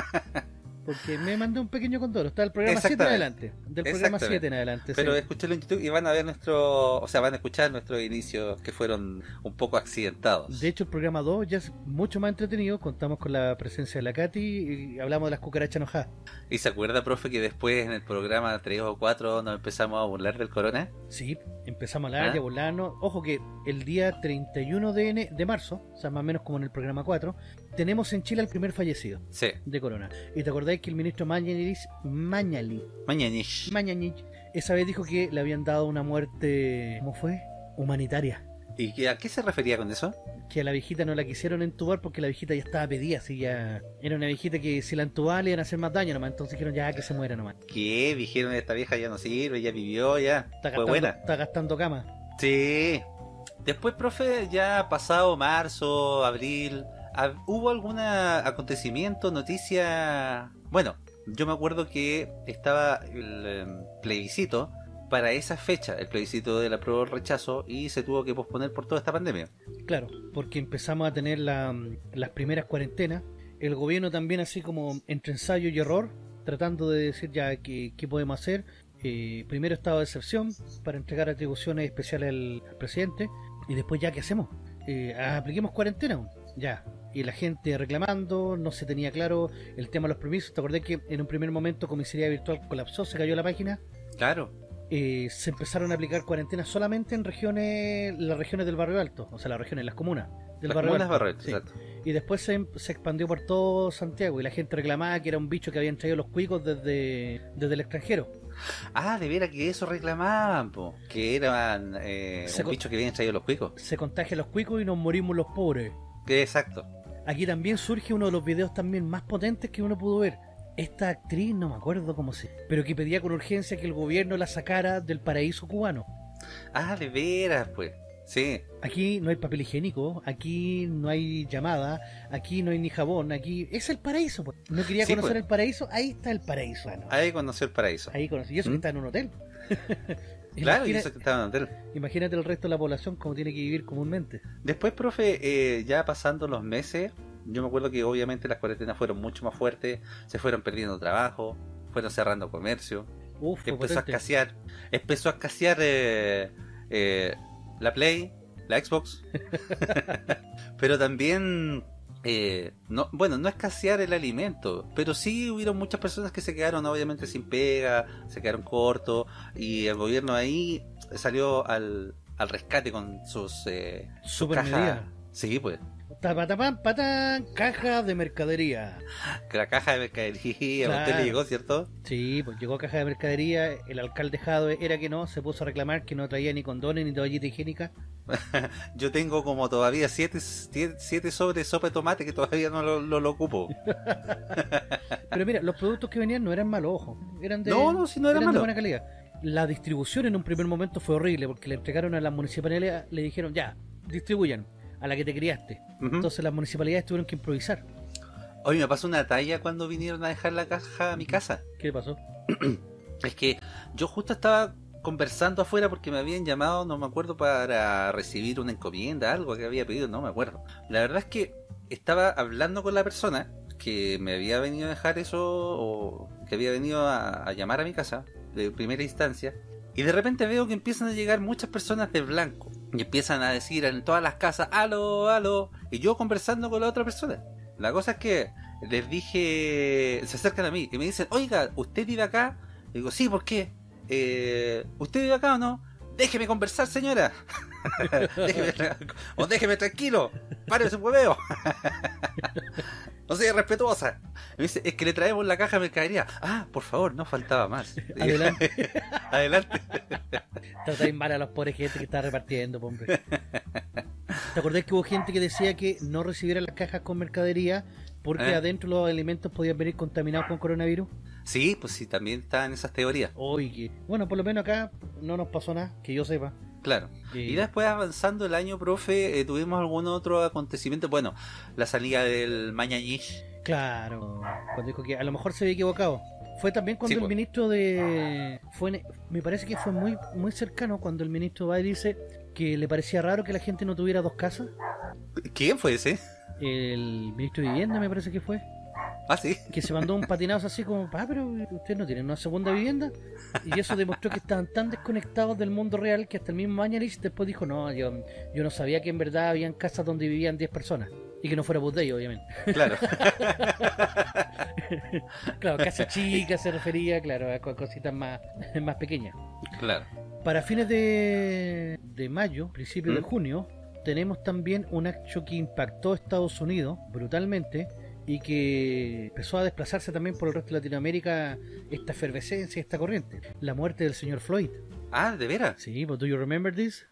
Porque me mandé un pequeño condoro. Está del programa siete en adelante. Del programa Exactamente. siete en adelante. Pero sí. escúchenlo en YouTube y van a ver nuestro, o sea, van a escuchar nuestros inicios que fueron un poco accidentados. De hecho, el programa dos ya es mucho más entretenido. Contamos con la presencia de la Katy y hablamos de las cucarachas enojadas. ¿Y se acuerda, profe, que después en el programa tres o cuatro nos empezamos a burlar del corona? Sí, empezamos a hablar ¿Ah? y a burlarnos. Ojo que el día treinta y uno de, ene- de marzo, o sea, más o menos como en el programa cuatro, tenemos en Chile al primer fallecido Sí, de corona. ¿Y te acordáis que el ministro Mañalich, Mañali, mañanish. Mañalich, esa vez dijo que le habían dado una muerte, ¿cómo fue? Humanitaria. ¿Y qué- a qué se refería con eso? Que a la viejita no la quisieron entubar porque la viejita ya estaba pedida, así ya... Era una viejita que si la entubaban le iban a hacer más daño nomás, entonces dijeron ya que se muera nomás. ¿Qué? Dijeron esta vieja ya no sirve, ya vivió, ya. Está Fue gastando, buena. está gastando cama. Sí. Después, profe, ya pasado marzo, abril, ¿hab- ¿hubo algún acontecimiento, noticia? Bueno, yo me acuerdo que estaba el em, plebiscito para esa fecha, el plebiscito del apruebo o rechazo, y se tuvo que posponer por toda esta pandemia. Claro, porque empezamos a tener la- las primeras cuarentenas. El gobierno también así como entre ensayo y error, tratando de decir ya qué, qué podemos hacer. Eh, primero estado de excepción para entregar atribuciones especiales al, al presidente. Y después ya qué hacemos. Eh, apliquemos cuarentena. Ya. Y la gente reclamando, no se tenía claro el tema de los permisos. ¿Te acordás que en un primer momento comisaría virtual colapsó, se cayó la página? Claro. Eh, se empezaron a aplicar cuarentenas solamente en regiones, las regiones del barrio alto, o sea, las regiones, las comunas del Las barrio comunas alto. barrio alto, Sí. exacto. Y después se, em- se expandió por todo Santiago y la gente reclamaba que era un bicho que habían traído los cuicos desde, desde el extranjero. Ah, de veras que eso reclamaban, po. Que eran eh, Se un co- bicho que habían traído los cuicos. Se contagian los cuicos y nos morimos los pobres. Que exacto. Aquí también surge uno de los videos también más potentes que uno pudo ver. Esta actriz, no me acuerdo cómo se... pero que pedía con urgencia que el gobierno la sacara del paraíso cubano. Ah, de veras, pues. Sí. Aquí no hay papel higiénico, aquí no hay llamada, aquí no hay ni jabón, aquí es el paraíso. Pues. No quería Sí, conocer pues. el paraíso, ahí está el paraíso. Ah, no. Ahí conoció el paraíso. Ahí conocí, y eso ¿Mm? que está en un hotel. Claro, y Imagina- eso que estaba en hotel. Imagínate el resto de la población como tiene que vivir comúnmente. Después, profe, eh, ya pasando los meses, yo me acuerdo que obviamente las cuarentenas fueron mucho más fuertes, se fueron perdiendo trabajo, fueron cerrando comercio, Uf, fue empezó a potente. escasear, empezó a escasear eh, eh, la Play, la Xbox, pero también, eh, no, bueno, no escasear el alimento, pero sí hubieron muchas personas que se quedaron obviamente sin pega, se quedaron cortos, y el gobierno ahí salió al, al rescate con sus, eh, sus Super cajas. medida. Sí, pues. Tapatapam, patán, caja de mercadería. Que la caja de mercadería, Claro. a usted le llegó, ¿cierto? Sí, pues llegó caja de mercadería, el alcalde Jadwe era que no, se puso a reclamar que no traía ni condones ni toallita higiénica. Yo tengo como todavía siete, siete, siete sobres de sopa de tomate que todavía no lo, lo, lo ocupo. Pero mira, los productos que venían no eran malos, ojo, eran de, No, no, sí, no eran de malos. buena calidad. La distribución en un primer momento fue horrible porque le entregaron a las municipalidades, le dijeron ya, distribuyan a la que te criaste. Ujú. Entonces las municipalidades tuvieron que improvisar. Oye, me pasó una talla cuando vinieron a dejar la caja a mi casa. ¿Qué le pasó? Es que yo justo estaba conversando afuera porque me habían llamado, no me acuerdo, para recibir una encomienda, algo que había pedido, no me acuerdo. La verdad es que estaba hablando con la persona que me había venido a dejar eso, o que había venido a, a llamar a mi casa de primera instancia, y de repente veo que empiezan a llegar muchas personas de blanco y empiezan a decir en todas las casas aló, aló, y yo conversando con la otra persona. La cosa es que les dije, se acercan a mí y me dicen, oiga, ¿usted vive acá? Y digo, sí, ¿por qué? Eh, ¿usted vive acá o no? Déjeme conversar, señora. déjeme, o déjeme tranquilo. Pare ese hueveo. No sea respetuosa. Me dice, es que le traemos la caja de mercadería. Ah, por favor, no faltaba más. Adelante. Adelante. Tratáis mal a los pobres gente que está repartiendo, po, hombre. ¿Te acordás que hubo gente que decía que no recibieran las cajas con mercadería porque ¿Eh? adentro los alimentos podían venir contaminados con coronavirus? Sí, pues sí, también están esas teorías. Oye, bueno, por lo menos acá no nos pasó nada, que yo sepa. Claro. Eh, Y después avanzando el año, profe, eh, tuvimos algún otro acontecimiento. Bueno, la salida del Mañañich. Claro, cuando dijo que a lo mejor se había equivocado. Fue también cuando Sí, el pues. ministro de... fue en- Me parece que fue muy muy cercano cuando el ministro va y dice que le parecía raro que la gente no tuviera dos casas. ¿Quién fue ese? El ministro de Vivienda me parece que fue. Ah, sí. Que se mandó un patinazo así como, ah, pero ustedes no tienen una segunda vivienda. Y eso demostró que estaban tan desconectados del mundo real que hasta el mismo Mañalich después dijo, no, yo, yo no sabía que en verdad habían casas donde vivían diez personas. Y que no fuera bus de ellos, obviamente. Claro. Claro, casa chica se refería, claro, a co- cositas más, más pequeñas. Claro. Para fines de, de mayo, principios de ¿Mm? junio, tenemos también un hecho que impactó a Estados Unidos brutalmente y que empezó a desplazarse también por el resto de Latinoamérica esta efervescencia, esta corriente. La muerte del señor Floyd. Ah, ¿de veras? Sí, but do you remember this?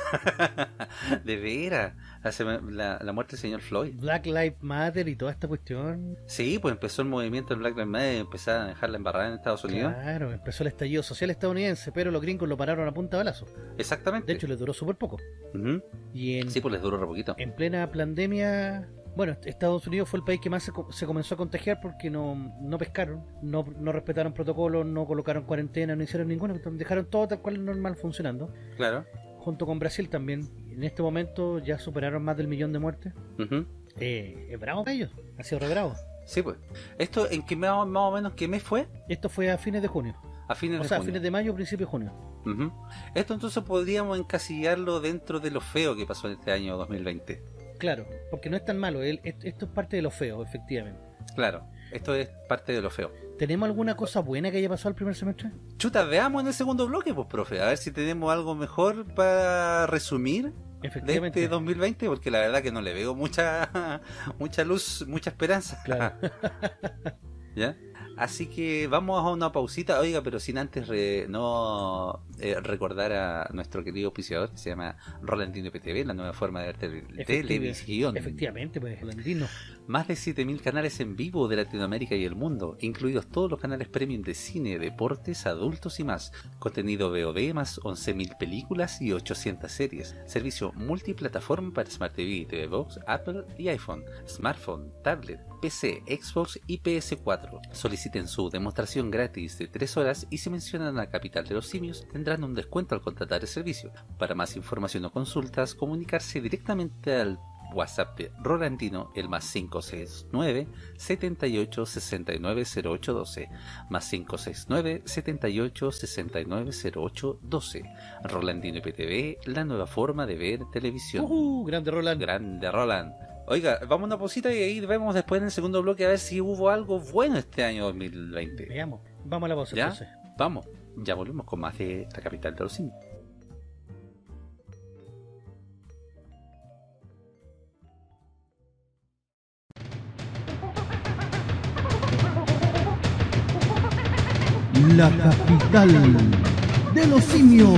De veras. La, sema- la, la muerte del señor Floyd. Black Lives Matter y toda esta cuestión. Sí, pues empezó el movimiento del Black Lives Matter y empezaron a dejarla embarrada en Estados Unidos. Claro, empezó el estallido social estadounidense, pero los gringos lo pararon a punta de balazo. Exactamente. De hecho, les duró súper poco. Ujú. Y en, Sí, pues les duró re poquito. en plena pandemia, bueno, Estados Unidos fue el país que más se, co- se comenzó a contagiar porque no, no pescaron, no, no respetaron protocolos, no colocaron cuarentena, no hicieron ninguna, dejaron todo tal cual normal funcionando. Claro. Junto con Brasil también. En este momento ya superaron más del millón de muertes. Ujú. Eh, es bravo para ellos, ha sido re bravo. Sí, pues. ¿Esto en qué más, más o menos qué mes fue? Esto fue a fines de junio. A fines O de sea, a junio. fines de mayo, principio de junio. Ujú. Esto entonces podríamos encasillarlo dentro de lo feo que pasó en este año dos mil veinte. Claro, porque no es tan malo, el- est- esto es parte de lo feo, efectivamente. Claro, esto es parte de lo feo. ¿Tenemos alguna cosa buena que haya pasado el primer semestre? Chuta, veamos en el segundo bloque, pues, profe, a ver si tenemos algo mejor para resumir de Efectivamente. este dos mil veinte, porque la verdad que no le veo mucha mucha luz, mucha esperanza. Claro. ¿Ya? Así que vamos a una pausita, oiga, pero sin antes re- no eh, recordar a nuestro querido auspiciador que se llama Rolandino P T V, la nueva forma de ver tele- Efectiva- televisión. Efectivamente, pues, Rolandino. Más de siete mil canales en vivo de Latinoamérica y el mundo, incluidos todos los canales premium de cine, deportes, adultos y más. Contenido V O D, más once mil películas y ochocientas series. Servicio multiplataforma para Smart T V, T V Box, Apple y iPhone, smartphone, tablet, P C, Xbox y P S cuatro. Soliciten su demostración gratis de tres horas y si mencionan la capital de los simios tendrán un descuento al contratar el servicio. Para más información o consultas, comunicarse directamente al WhatsApp de Rolandino, el más cinco seis nueve, setenta y ocho, sesenta y nueve, cero ocho doce, más cinco seis nueve, setenta y ocho, sesenta y nueve, cero ocho doce. Rolandino P T V, la nueva forma de ver televisión. Uh, grande Roland. Grande Roland. Oiga, vamos a una pausita y ahí vemos después en el segundo bloque a ver si hubo algo bueno este año dos mil veinte. Veamos. Vamos a la pausa ¿Ya? entonces. Vamos, ya volvemos con más de la capital de los simios. La capital de los simios.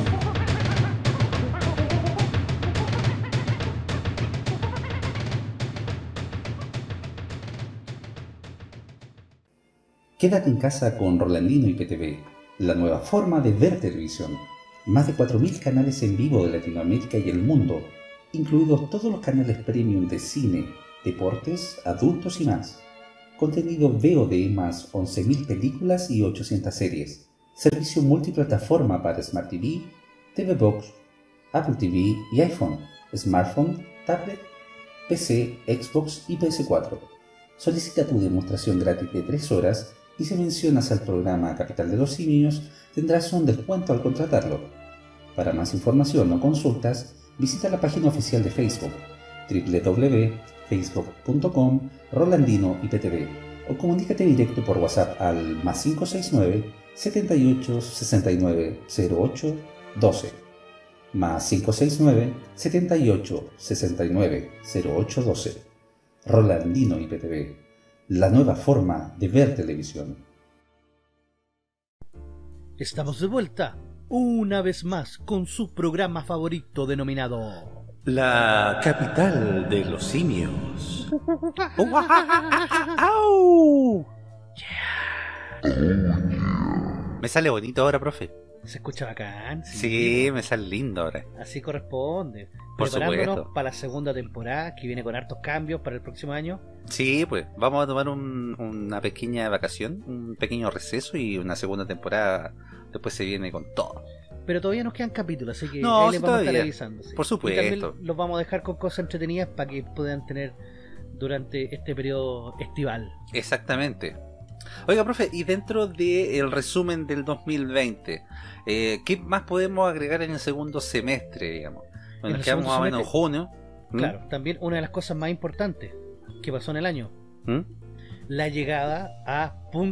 Quédate en casa con Rolandino I P T V, la nueva forma de ver televisión. Más de cuatro mil canales en vivo de Latinoamérica y el mundo, incluidos todos los canales premium de cine, deportes, adultos y más. Contenido V O D más once mil películas y ochocientas series. Servicio multiplataforma para Smart T V, T V Box, Apple T V y iPhone, smartphone, tablet, P C, Xbox y P S cuatro. Solicita tu demostración gratis de tres horas y si mencionas al programa Capital de los Simios tendrás un descuento al contratarlo. Para más información o consultas, visita la página oficial de Facebook doble u doble u doble u punto facebook punto com Rolandino I P T V o comunícate directo por WhatsApp al más cinco seis nueve, setenta y ocho, sesenta y nueve, cero ocho doce más cinco seis nueve, setenta y ocho, sesenta y nueve, cero ocho doce. Rolandino I P T V, la nueva forma de ver televisión. Estamos de vuelta, una vez más, con su programa favorito denominado La capital de los simios. ¡Au! Me sale bonito ahora, profe. Se escucha bacán. Sí, me sale lindo ahora. Así corresponde. Por Preparándonos supuesto. para la segunda temporada, que viene con hartos cambios para el próximo año. Sí, pues vamos a tomar un- una pequeña vacación, un pequeño receso y una segunda temporada después se viene con todo. Pero todavía nos quedan capítulos, así que No, ahí sí, les vamos a estar todavía. avisando. Sí. Por supuesto. Y también los vamos a dejar con cosas entretenidas para que puedan tener durante este periodo estival. Exactamente. Oiga, profe, y dentro del resumen del dos mil veinte, eh, ¿qué más podemos agregar en el segundo semestre, digamos? En Bueno, el quedamos segundo más o menos en semestre, junio. ¿Mm? Claro, también una de las cosas más importantes que pasó en el año, ¿Mm? la llegada a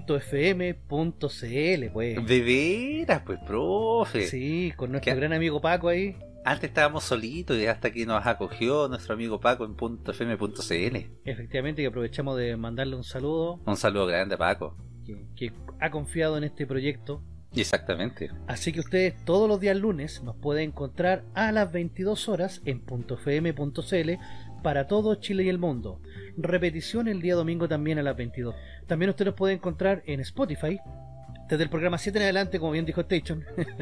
.fm.cl, pues. De veras, pues, profe. Sí, con nuestro ¿Qué? gran amigo Paco ahí. Antes estábamos solitos y hasta que nos acogió nuestro amigo Paco en .fm.cl. Efectivamente, que aprovechamos de mandarle un saludo, Un saludo grande a Paco. que, que ha confiado en este proyecto. Exactamente. Así que ustedes todos los días lunes nos pueden encontrar a las veintidós horas en .fm.cl para todo Chile y el mundo. Repetición el día domingo también a las veintidós. También usted nos puede encontrar en Spotify desde el programa siete en adelante, como bien dijo Station.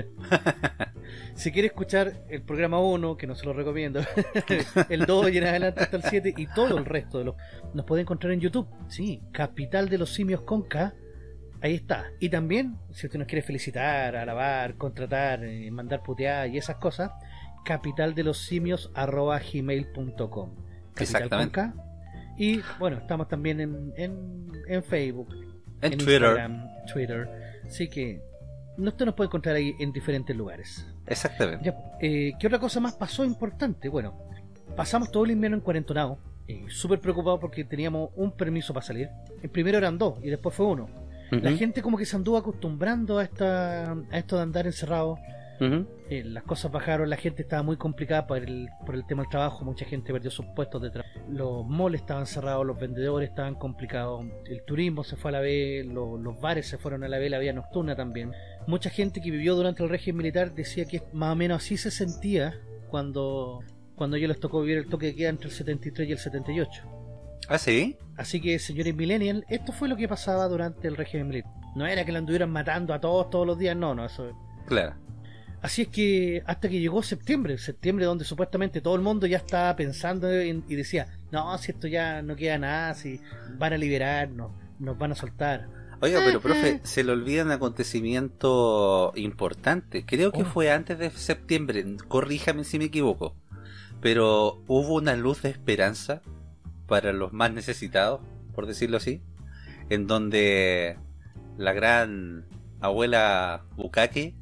Si quiere escuchar el programa uno, que no se lo recomiendo, el dos y en adelante hasta el siete y todo el resto de los, nos puede encontrar en YouTube. Sí, Capital de los Simios con K. Ahí está. Y también, si usted nos quiere felicitar, alabar, contratar, eh, mandar putear y esas cosas, capital de los simios arroba gmail punto com. Exactamente. Con K. Y bueno, estamos también en, en, en Facebook, En, en Twitter. Instagram, Twitter. Así que usted nos puede encontrar ahí en diferentes lugares. Exactamente. Ya, eh, ¿qué otra cosa más pasó importante? Bueno, pasamos todo el invierno en cuarentonado, eh, súper preocupado porque teníamos un permiso para salir. El primero eran dos y después fue uno. La Ujú, gente como que se anduvo acostumbrando a esta a esto de andar encerrado. ujú. Eh, las cosas bajaron, la gente estaba muy complicada por el, por el tema del trabajo, mucha gente perdió sus puestos de trabajo. Los malls estaban cerrados, los vendedores estaban complicados, el turismo se fue a la vez, lo- los bares se fueron a la vez, la vida nocturna también. Mucha gente que vivió durante el régimen militar decía que más o menos así se sentía cuando, cuando a ellos les tocó vivir el toque de queda entre el setenta y tres y el setenta y ocho. ¿Ah, sí? Así que, señores millennials, esto fue lo que pasaba durante el régimen militar. No era que lo anduvieran matando a todos todos los días, no, no, eso. Claro. Así es que hasta que llegó septiembre, septiembre donde supuestamente todo el mundo ya estaba pensando en- y decía, no, si esto ya no queda nada, si van a liberarnos, nos van a soltar. Oiga, pero profe, se le olvida un acontecimiento importante. Creo que Oh. fue antes de septiembre, corríjame si me equivoco. Pero hubo una luz de esperanza para los más necesitados, por decirlo así, en donde la gran abuela Bukake,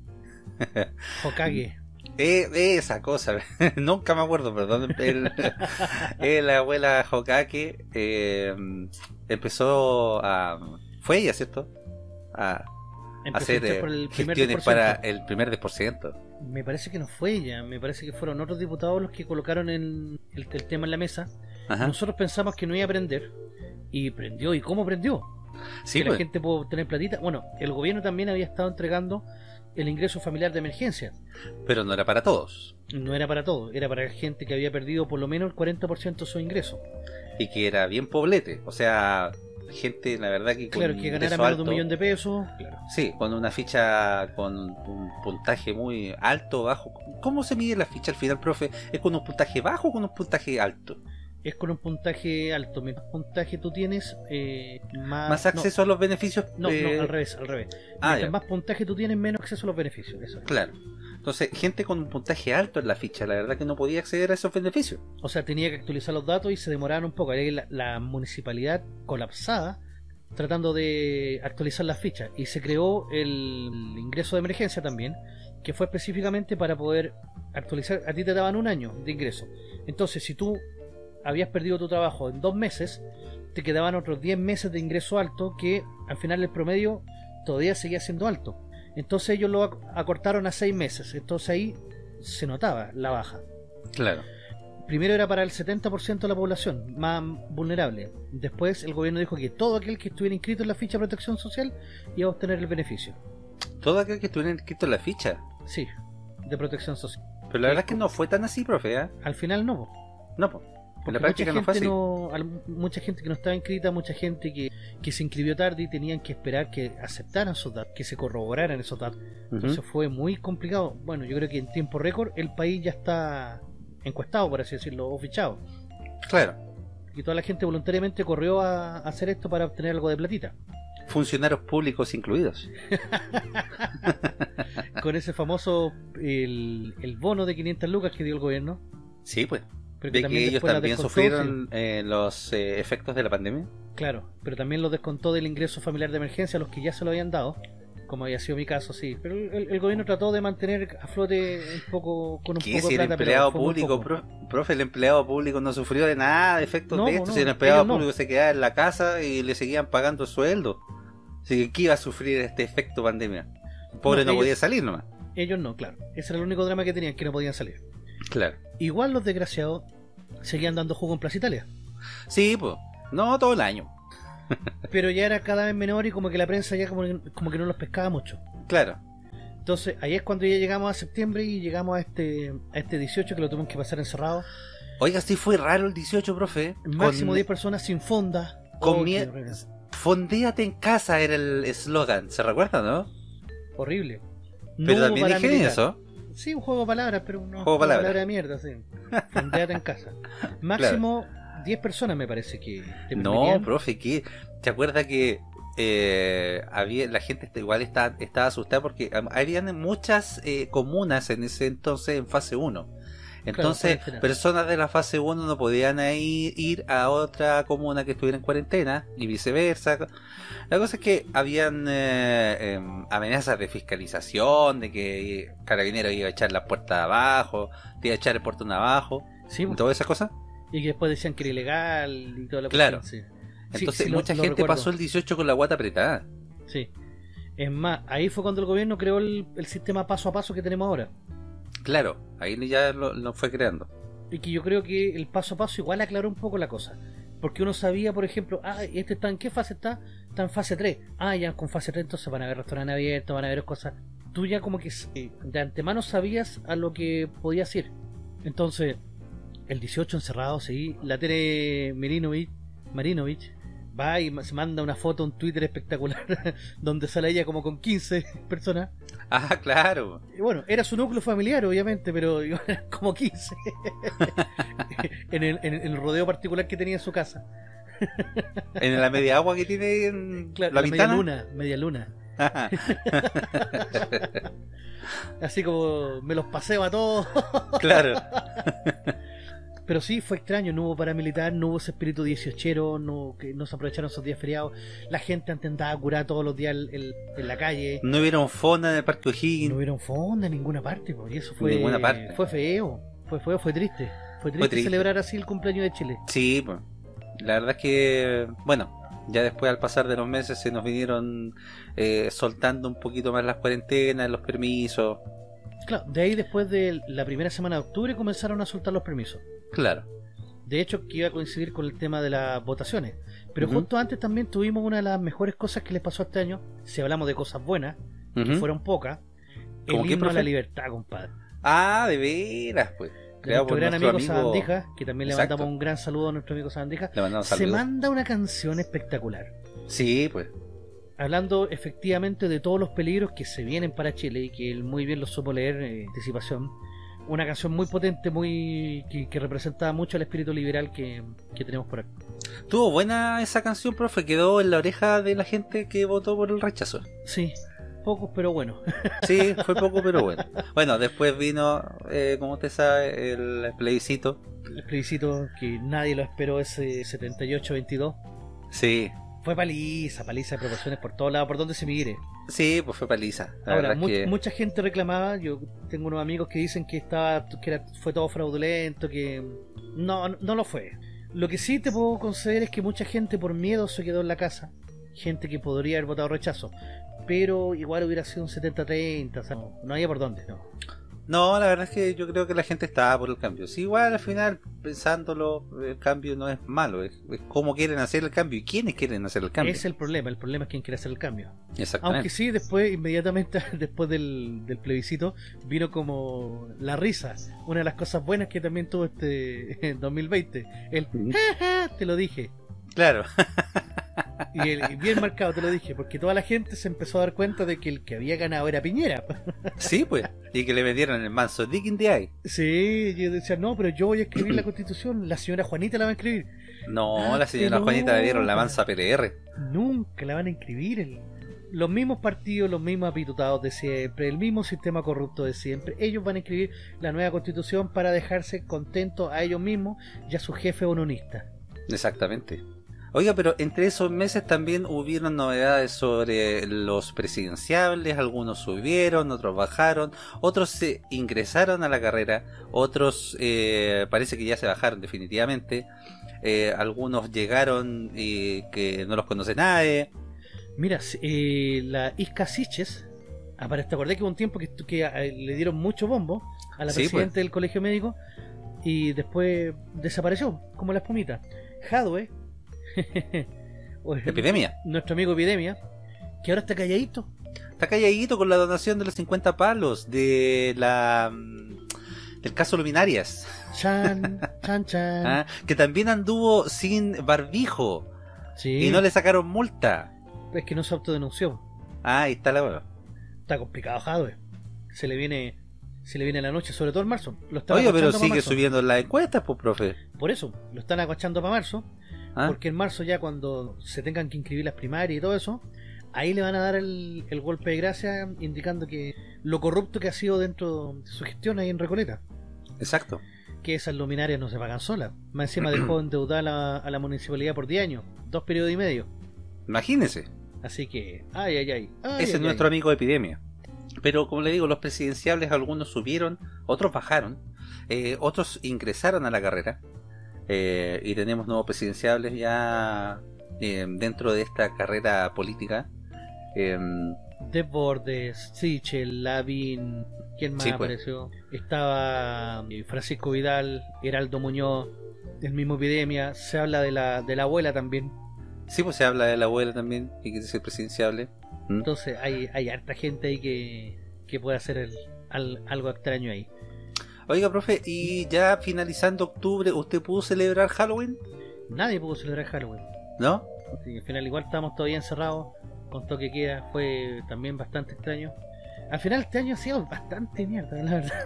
Hokage. eh, esa cosa, nunca me acuerdo, perdón, el- eh, la abuela Hokage eh, empezó a... Fue ella, ¿cierto? A Empezó a hacer luchar eh, por el primer gestiones diez por ciento. para el primer diez por ciento. Me parece que no fue ella, me parece que fueron otros diputados los que colocaron el, el, el tema en la mesa. Ajá. Nosotros pensamos que no iba a prender, y prendió. ¿Y cómo prendió? Sí, que pues. la gente pudo tener platita. Bueno, el gobierno también había estado entregando el ingreso familiar de emergencia. Pero no era para todos. No era para todo, era para gente que había perdido por lo menos el cuarenta por ciento de su ingreso. Y que era bien poblete. O sea, gente, la verdad que con Claro, que ingreso ganara menos de un alto, millón de pesos. Claro. Sí, con una ficha con un puntaje muy alto o bajo. ¿Cómo se mide la ficha al final, profe? ¿Es con un puntaje bajo o con un puntaje alto? Es con un puntaje alto. Mientras puntaje tú tienes, eh, más... ¿Más acceso a los beneficios? No, no, eh, no, al revés, al revés. Ah, Mientras ya. más puntaje tú tienes, menos acceso a los beneficios. Eso es. Claro. Entonces, gente con un puntaje alto en la ficha, la verdad que no podía acceder a esos beneficios. O sea, tenía que actualizar los datos y se demoraron un poco. Ahí la, la municipalidad colapsada tratando de actualizar las fichas. Y se creó el ingreso de emergencia también, que fue específicamente para poder actualizar. A ti te daban un año de ingreso. Entonces, si tú habías perdido tu trabajo en dos meses, te quedaban otros diez meses de ingreso alto, que al final el promedio todavía seguía siendo alto. Entonces ellos lo ac- acortaron a seis meses. Entonces ahí se notaba la baja. Claro. Primero era para el setenta por ciento de la población más vulnerable. Después el gobierno dijo que todo aquel que estuviera inscrito en la ficha de protección social iba a obtener el beneficio. Todo aquel que estuviera inscrito en la ficha. Sí, de protección social. Pero la verdad es que no fue tan así, profe, ¿eh? Al final no, po. No, pues. En Porque la mucha práctica no fue gente, así. no, al- mucha gente que no estaba inscrita, mucha gente que, que se inscribió tarde y tenían que esperar que aceptaran esos datos, que se corroboraran esos datos. Entonces Ujú. fue muy complicado. Bueno, yo creo que en tiempo récord el país ya está encuestado, por así decirlo, o fichado. Claro. Y toda la gente voluntariamente corrió a, a hacer esto para obtener algo de platita. Funcionarios públicos incluidos. Con ese famoso, el, el bono de quinientas lucas que dio el gobierno. Sí, pues. Pero De que ellos después la también descontó, sufrieron eh, los eh, efectos de la pandemia. sí, claro, pero también lo descontó del ingreso familiar de emergencia a los que ya se lo habían dado, como había sido mi caso, sí. Pero el, el- el gobierno trató de mantener a flote un poco, con un ¿Qué? poco Si de el plata, pero empleado fue muy público, poco. pro- profe, el empleado público no sufrió de nada de efectos No, de no, esto. no, Si el empleado ellos no. público se quedaba en la casa y le seguían pagando sueldo. Así que, ¿qué iba a sufrir este efecto pandemia? Pobre no, No, ellos- podía salir nomás. Ellos no, claro. Ese era el único drama que tenían, que no podían salir. Claro. Igual los desgraciados seguían dando jugo en Plaza Italia. Sí, pues. No todo el año. Pero ya era cada vez menor y como que la prensa ya como, como que no los pescaba mucho. Claro. Entonces, ahí es cuando ya llegamos a septiembre y llegamos a este a este dieciocho que lo tuvimos que pasar encerrado. Oiga, sí fue raro el dieciocho, profe. Máximo Con- diez personas sin fonda. Con Oh, mie- qué horrible. Fondéate en casa era el eslogan. ¿Se recuerda, no? Horrible. Pero hubo también dije paramilitar. eso. Sí, un juego de palabras, pero un Juego de palabras. palabra de mierda, sí. Fondéate en casa. Máximo diez personas me parece que te No, permitían. profe, ¿qué? ¿Te acuerdas que eh, había la gente está- igual estaba, estaba asustada porque um, habían muchas eh, comunas en ese entonces en fase uno? Entonces, cuarentena. personas de la fase uno no podían ahí ir a otra comuna que estuviera en cuarentena y viceversa. La cosa es que habían eh, em, amenazas de fiscalización, de que Carabineros iba a echar la puerta abajo, te iba a echar el portón abajo, Sí, todas esas cosas. y que después decían que era ilegal y toda la Claro. cuestión, sí. Entonces, Sí, sí, lo- mucha lo gente recuerdo. pasó el dieciocho con la guata apretada. Sí. Es más, ahí fue cuando el gobierno creó el, el sistema paso a paso que tenemos ahora. Claro, ahí ya lo, lo fue creando. Y que yo creo que el paso a paso igual aclaró un poco la cosa. Porque uno sabía, por ejemplo, ah, este está en qué fase está, está en fase tres. Ah, ya con fase tres entonces van a haber restaurantes abiertos, van a haber cosas. Tú ya como que eh, de antemano sabías a lo que podías ir. Entonces, el dieciocho encerrado, sí, la Tere Marinovich, Marinovich va y ma- se manda una foto, un Twitter espectacular, donde sale ella como con quince personas. Ah, claro. Y bueno, era su núcleo familiar, obviamente, pero igual eran como quince en, el, en el rodeo particular que tenía en su casa. En la media agua que tiene en Claro, la la media ventana. luna, media luna. Así como me los paseo a todos. Claro. Pero sí, fue extraño, no hubo paramilitar, no hubo ese espíritu dieciochero, no, que no se aprovecharon esos días feriados. La gente intentaba curar todos los días el- el- en la calle. No hubieron fonda en el Parque No O'Higgins. hubieron fonda en ninguna parte, po, y eso fue, Ninguna parte. fue feo, fue feo, fue triste. Fue triste, triste. celebrar así el cumpleaños de Chile. Sí, pues. La verdad es que, bueno, ya después al pasar de los meses se nos vinieron eh, soltando un poquito más las cuarentenas, los permisos. Claro, de ahí después de la primera semana de octubre comenzaron a soltar los permisos. Claro. De hecho, que iba a coincidir con el tema de las votaciones. Pero Ujú. justo antes también tuvimos una de las mejores cosas que les pasó este año. Si hablamos de cosas buenas, que Ujú. fueron pocas. El ¿Cómo qué, himno a la profe? libertad, compadre. Ah, de veras, pues. De Creado nuestro por gran nuestro amigo, amigo- Sabandija, que también le Exacto. mandamos un gran saludo a nuestro amigo Sabandija. Le mandamos Se saludos. manda una canción espectacular. Sí, pues. Hablando efectivamente de todos los peligros que se vienen para Chile y que él muy bien lo supo leer en anticipación. Una canción muy potente, muy que, que representa mucho el espíritu liberal que, que tenemos por acá. Tuvo buena esa canción, profe. Quedó en la oreja de la gente que votó por el rechazo. Sí, pocos pero bueno. Sí, fue poco, pero bueno. Bueno, después vino, eh, como usted sabe, el plebiscito. El plebiscito que nadie lo esperó, ese setenta y ocho veintidós. Sí, Fue paliza, paliza de proporciones por todos lados, por donde se mire. sí, pues fue paliza. La Ahora, verdad mu- es que... mucha gente reclamaba, yo tengo unos amigos que dicen que estaba que era, fue todo fraudulento, que no, no lo fue. Lo que sí te puedo conceder es que mucha gente por miedo se quedó en la casa, gente que podría haber votado rechazo, pero igual hubiera sido un setenta treinta, o sea, no, no había por dónde, no. No, la verdad es que yo creo que la gente estaba por el cambio. Sí, igual al final, pensándolo, el cambio no es malo, es, es cómo quieren hacer el cambio y quiénes quieren hacer el cambio. Es el problema, el problema es quién quiere hacer el cambio. Exactamente. Aunque sí, después, inmediatamente después del, del plebiscito, vino como la risa. Una de las cosas buenas que también tuvo este dos mil veinte. El jaja, te lo dije. Claro. Y, el, y bien marcado, te lo dije, porque toda la gente se empezó a dar cuenta de que el que había ganado era Piñera. Sí, pues. Y que le vendieron el manso dick in the eye. Sí, yo decía, no, pero yo voy a escribir la constitución, la señora Juanita la va a escribir. No, Ah, la señora no. Juanita le dieron la mansa P L R. Nunca la van a inscribir. El- los mismos partidos, los mismos apitutados de siempre, el mismo sistema corrupto de siempre. Ellos van a escribir la nueva constitución para dejarse contentos a ellos mismos y a su jefe ononista. Exactamente. Oiga, pero entre esos meses también hubieron novedades sobre los presidenciables, algunos subieron, otros bajaron, otros se ingresaron a la carrera, otros eh, parece que ya se bajaron definitivamente, eh, algunos llegaron y que no los conoce nadie. Mira, eh, la Isca Siches, apare- te acordé que hubo un tiempo que, que eh, le dieron mucho bombo a la Sí, presidenta pues. del colegio médico y después desapareció, como la espumita. Jadwe, o el- Epidemia. nuestro amigo Epidemia, que ahora está calladito. Está calladito con la donación de los cincuenta palos de la mm, del caso Luminarias. Chan, chan, chan. ¿Ah? Que también anduvo sin barbijo Sí, y no le sacaron multa. es que no se autodenunció. Ah, ahí está la hueva. Está complicado Jadwe. Se le viene se le viene la noche, sobre todo en marzo. Lo están Oye, pero acochando pa' sigue marzo. subiendo las encuestas, pues, profe. Por eso, lo están acochando para marzo. ¿Ah? Porque en marzo ya cuando se tengan que inscribir las primarias y todo eso, ahí le van a dar el, el golpe de gracia indicando que lo corrupto que ha sido dentro de su gestión ahí en Recoleta, Exacto. que esas luminarias no se pagan solas. Más encima dejó endeudada a la, a la municipalidad por diez años, dos periodos y medio. Imagínese. Así que, ay, ay, ay. ay, Ese ay, es nuestro ay. amigo Epidemia. Pero como le digo, los presidenciables algunos subieron, otros bajaron, eh, otros ingresaron a la carrera. Eh, y tenemos nuevos presidenciables ya eh, dentro de esta carrera política. Eh, Desbordes, Sichel, Lavín, ¿quién más Sí, pues. apareció? Estaba eh, Francisco Vidal, Heraldo Muñoz, el mismo Epidemia. Se habla de la, de la abuela también. sí, pues se habla de la abuela también, que quiere ser presidenciable. ¿Mm? Entonces hay, hay harta gente ahí que, que puede hacer el- al- algo extraño ahí. Oiga, profe, y ya finalizando octubre, ¿usted pudo celebrar Halloween? Nadie pudo celebrar Halloween. ¿No? Así que al final igual estábamos todavía encerrados con toque de queda. Fue también bastante extraño. Al final este año ha sido bastante mierda, la verdad.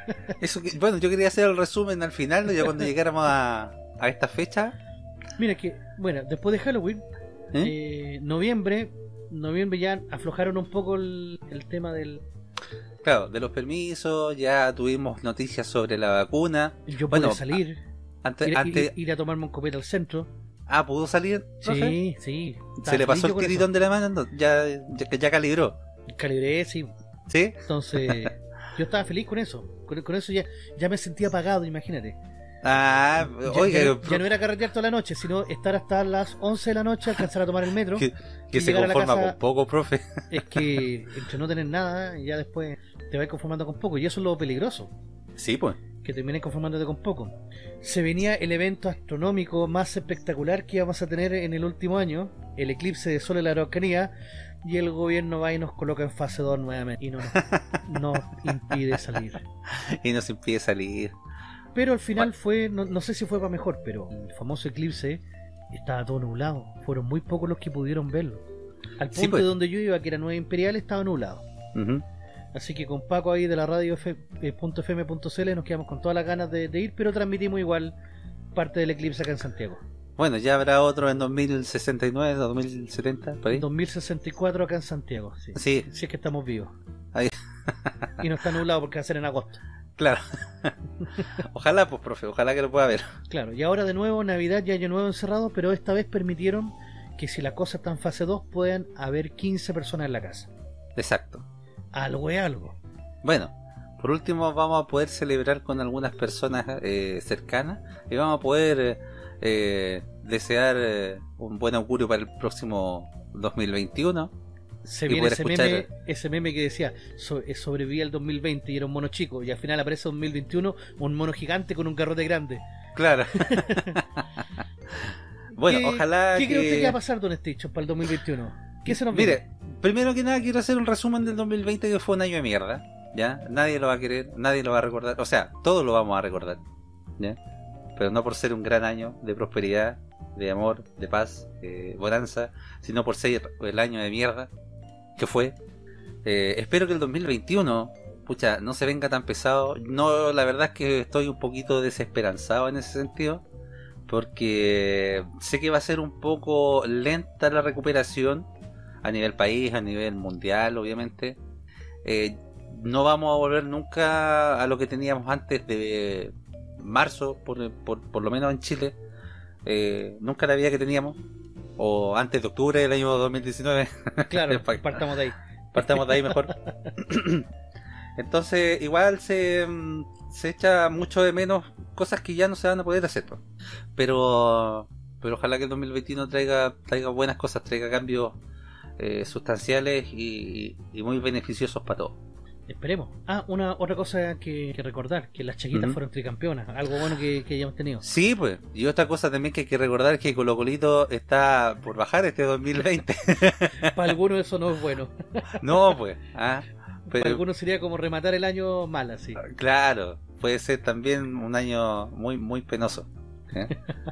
Eso que, bueno, yo quería hacer el resumen al final, ¿no? Ya cuando llegáramos a, a esta fecha. Mira que, bueno, después de Halloween, ¿eh? eh, noviembre, noviembre ya aflojaron un poco el, el tema del... Claro, de los permisos, ya tuvimos noticias sobre la vacuna. Yo pude Bueno, salir, Antes, ir, antes, ir- ir a tomarme un copete al centro. ah, ¿pudo salir, profe? Sí, sí. estaba ¿Se le pasó feliz el yo con tiritón de la mano? No, ya, ya, ya calibró. eso. Calibré, sí. ¿Sí? Entonces, yo estaba feliz con eso. Con, con eso ya, ya me sentía apagado, imagínate. Ah, Ya, oiga, ya no- pro- ya no era carretear toda la noche, sino estar hasta las once de la noche, alcanzar a tomar el metro. que, que y se llegar a la conforma casa- con poco, profe. Es que entre no tener nada, ya después te vas conformando con poco. Y eso es lo peligroso, Sí, pues. que termines conformándote con poco. Se venía el evento astronómico más espectacular que íbamos a tener en el último año, el eclipse de sol en la Araucanía, y el gobierno va y nos coloca en fase dos nuevamente y no nos, nos impide salir. Y nos impide salir. Pero al final fue, no, no sé si fue para mejor, pero el famoso eclipse estaba todo nublado. Fueron muy pocos los que pudieron verlo. Al punto Sí, pues. de donde yo iba, que era Nueva Imperial, estaba nublado. Ujú. Así que con Paco ahí de la radio F- eh, punto f m punto c l nos quedamos con todas las ganas de, de ir, pero transmitimos igual parte del eclipse acá en Santiago. Bueno, ya habrá otro en dos mil sesenta y nueve, dos mil setenta, por ahí. dos mil sesenta y cuatro acá en Santiago, sí. Sí, Si es que estamos vivos. ahí, Y no está nublado porque va a ser en agosto. claro. Ojalá, pues, profe, ojalá que lo pueda ver. Claro, y ahora de nuevo Navidad y Año Nuevo encerrado, pero esta vez permitieron que si la cosa está en fase dos puedan haber quince personas en la casa. Exacto. Algo es algo. Bueno, por último vamos a poder celebrar con algunas personas eh, cercanas y vamos a poder eh, eh, desear eh, un buen augurio para el próximo dos mil veintiuno. Se y viene poder ese escuchar. meme, ese meme que decía so, eh, sobreviví al dos mil veinte y era un mono chico, y al final aparece dos mil veintiuno un mono gigante con un garrote grande. Claro. Bueno, ¿Qué, ojalá ¿Qué que... cree usted que va a pasar, Don Stitch, para el dos mil veintiuno? ¿Qué se nos viene? Mire, primero que nada quiero hacer un resumen del dos mil veinte, que fue un año de mierda, ¿ya? Nadie lo va a querer, nadie lo va a recordar, o sea, todos lo vamos a recordar, ¿ya? Pero no por ser un gran año de prosperidad, de amor, de paz, de bonanza, sino por ser el año de mierda que fue. Eh, espero que el dos mil veintiuno, pucha, no se venga tan pesado. No, la verdad es que estoy un poquito desesperanzado en ese sentido, porque sé que va a ser un poco lenta la recuperación a nivel país, a nivel mundial, obviamente. Eh, no vamos a volver nunca a lo que teníamos antes de marzo, por, por, por lo menos en Chile. Eh, nunca la vida que teníamos, o antes de octubre del año dos mil diecinueve. Claro, partamos de ahí. Partamos de ahí mejor. Entonces, igual se, se echa mucho de menos cosas que ya no se van a poder hacer, pues. Pero pero ojalá que el dos mil veintiuno traiga traiga buenas cosas, traiga cambios eh, sustanciales y, y muy beneficiosos para todos. Esperemos. Ah, una otra cosa que, que recordar, que las Chaquitas Uh-huh. fueron tricampeonas, algo bueno que, que hayamos tenido. Sí, pues. Y otra cosa también que hay que recordar es que Colo Colito está por bajar este dos mil veinte. Para algunos eso no es bueno. No, pues. Ah, pero, Para algunos sería como rematar el año mal, así. claro, puede ser también un año muy muy penoso, ¿eh?